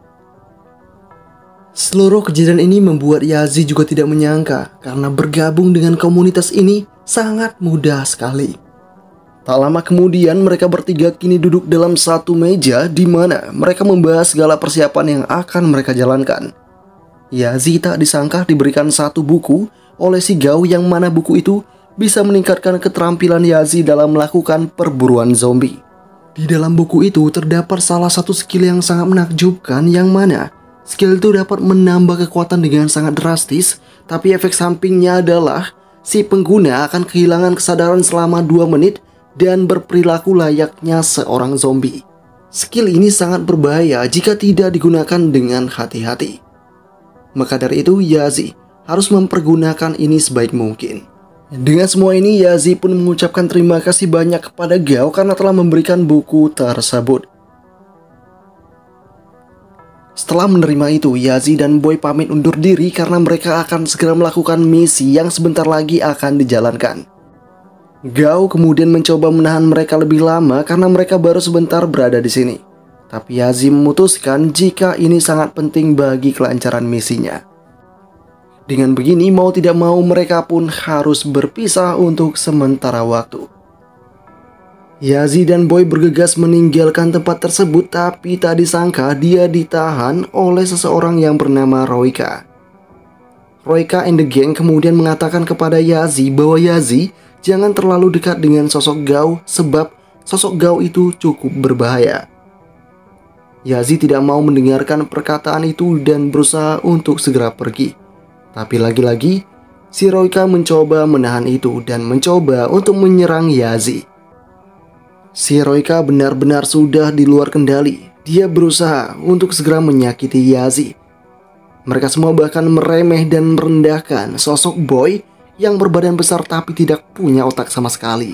Seluruh kejadian ini membuat Yazi juga tidak menyangka karena bergabung dengan komunitas ini sangat mudah sekali. Tak lama kemudian mereka bertiga kini duduk dalam satu meja di mana mereka membahas segala persiapan yang akan mereka jalankan. Yazi tak disangka diberikan satu buku oleh si Gao yang mana buku itu bisa meningkatkan keterampilan Yazi dalam melakukan perburuan zombie. Di dalam buku itu terdapat salah satu skill yang sangat menakjubkan yang mana skill itu dapat menambah kekuatan dengan sangat drastis, tapi efek sampingnya adalah si pengguna akan kehilangan kesadaran selama dua menit dan berperilaku layaknya seorang zombie. Skill ini sangat berbahaya jika tidak digunakan dengan hati-hati. Maka dari itu Yazi harus mempergunakan ini sebaik mungkin. Dengan semua ini Yazi pun mengucapkan terima kasih banyak kepada Gao karena telah memberikan buku tersebut. Setelah menerima itu, Yazi dan Boy pamit undur diri karena mereka akan segera melakukan misi yang sebentar lagi akan dijalankan. Gao kemudian mencoba menahan mereka lebih lama karena mereka baru sebentar berada di sini. Tapi Yazi memutuskan jika ini sangat penting bagi kelancaran misinya. Dengan begini, mau tidak mau mereka pun harus berpisah untuk sementara waktu. Yazi dan Boy bergegas meninggalkan tempat tersebut, tapi tak disangka dia ditahan oleh seseorang yang bernama Roika. Roika and the gang kemudian mengatakan kepada Yazi bahwa Yazi jangan terlalu dekat dengan sosok Gao sebab sosok Gao itu cukup berbahaya. Yazi tidak mau mendengarkan perkataan itu dan berusaha untuk segera pergi. Tapi lagi-lagi si Roika mencoba menahan itu dan mencoba untuk menyerang Yazi. Si Roika benar-benar sudah di luar kendali. Dia berusaha untuk segera menyakiti Yazi. Mereka semua bahkan meremeh dan merendahkan sosok Boy yang berbadan besar tapi tidak punya otak sama sekali.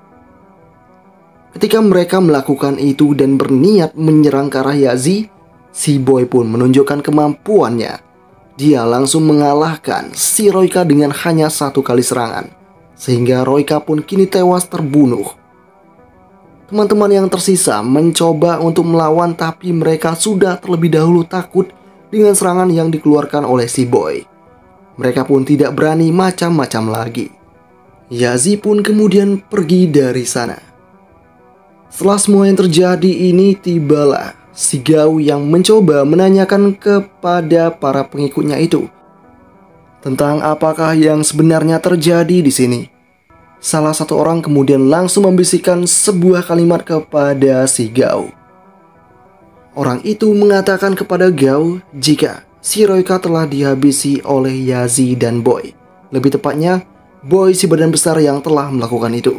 Ketika mereka melakukan itu dan berniat menyerang ke arah Yazi, si Boy pun menunjukkan kemampuannya. Dia langsung mengalahkan si Royka dengan hanya satu kali serangan, sehingga Royka pun kini tewas terbunuh. Teman-teman yang tersisa mencoba untuk melawan, tapi mereka sudah terlebih dahulu takut dengan serangan yang dikeluarkan oleh si Boy. Mereka pun tidak berani macam-macam lagi. Yazi pun kemudian pergi dari sana. Setelah semua yang terjadi ini, tibalah si Gao yang mencoba menanyakan kepada para pengikutnya itu tentang apakah yang sebenarnya terjadi di sini. Salah satu orang kemudian langsung membisikkan sebuah kalimat kepada si Gao. Orang itu mengatakan kepada Gao jika si Royka telah dihabisi oleh Yazi dan Boy. Lebih tepatnya, Boy si badan besar yang telah melakukan itu.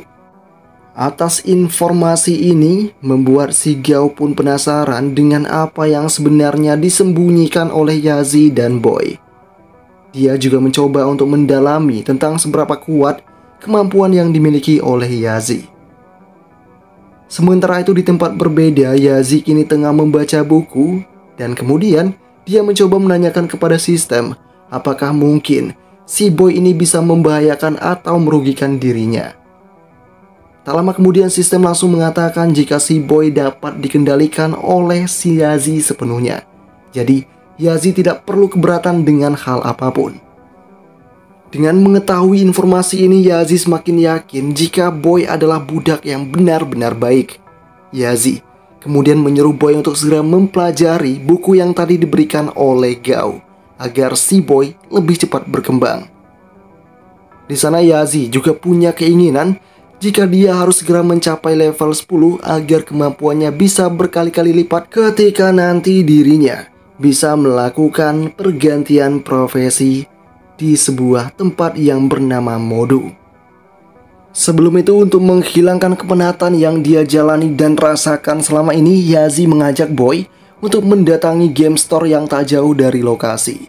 Atas informasi ini membuat si Gao pun penasaran dengan apa yang sebenarnya disembunyikan oleh Yazi dan Boy. Dia juga mencoba untuk mendalami tentang seberapa kuat kemampuan yang dimiliki oleh Yazi. Sementara itu di tempat berbeda, Yazi kini tengah membaca buku dan kemudian dia mencoba menanyakan kepada sistem apakah mungkin si Boy ini bisa membahayakan atau merugikan dirinya. Tak lama kemudian sistem langsung mengatakan jika si Boy dapat dikendalikan oleh si Yazi sepenuhnya. Jadi Yazi tidak perlu keberatan dengan hal apapun. Dengan mengetahui informasi ini, Yazi semakin yakin jika Boy adalah budak yang benar-benar baik. Yazi kemudian menyuruh Boy untuk segera mempelajari buku yang tadi diberikan oleh Gao agar si Boy lebih cepat berkembang. Di sana Yazi juga punya keinginan jika dia harus segera mencapai level sepuluh agar kemampuannya bisa berkali-kali lipat ketika nanti dirinya bisa melakukan pergantian profesi di sebuah tempat yang bernama Modu. Sebelum itu, untuk menghilangkan kepenatan yang dia jalani dan rasakan selama ini, Yazi mengajak Boy untuk mendatangi game store yang tak jauh dari lokasi.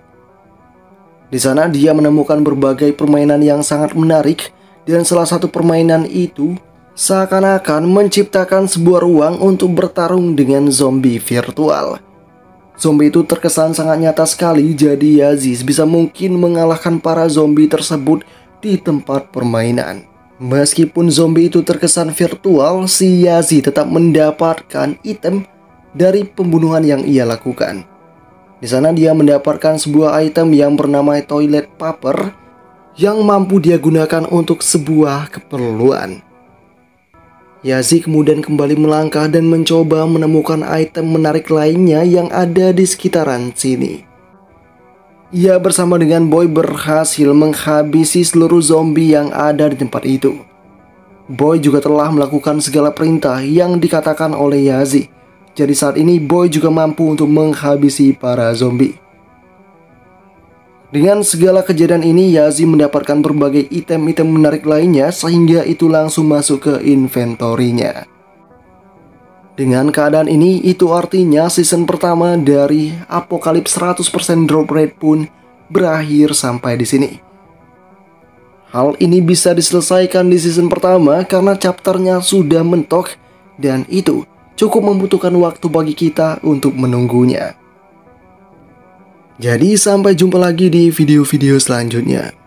Di sana dia menemukan berbagai permainan yang sangat menarik, dan salah satu permainan itu seakan-akan menciptakan sebuah ruang untuk bertarung dengan zombie virtual. Zombie itu terkesan sangat nyata sekali, jadi Yazi bisa mungkin mengalahkan para zombie tersebut di tempat permainan. Meskipun zombie itu terkesan virtual, si Yazi tetap mendapatkan item dari pembunuhan yang ia lakukan. Di sana dia mendapatkan sebuah item yang bernama toilet paper yang mampu dia gunakan untuk sebuah keperluan. Yazi kemudian kembali melangkah dan mencoba menemukan item menarik lainnya yang ada di sekitaran sini. Ia bersama dengan Boy berhasil menghabisi seluruh zombie yang ada di tempat itu. Boy juga telah melakukan segala perintah yang dikatakan oleh Yazi. Jadi saat ini Boy juga mampu untuk menghabisi para zombie. Dengan segala kejadian ini, Yazi mendapatkan berbagai item-item menarik lainnya sehingga itu langsung masuk ke inventorinya. Dengan keadaan ini, itu artinya season pertama dari Apocalypse seratus persen drop rate pun berakhir sampai di sini. Hal ini bisa diselesaikan di season pertama karena chapternya sudah mentok dan itu cukup membutuhkan waktu bagi kita untuk menunggunya. Jadi sampai jumpa lagi di video-video selanjutnya.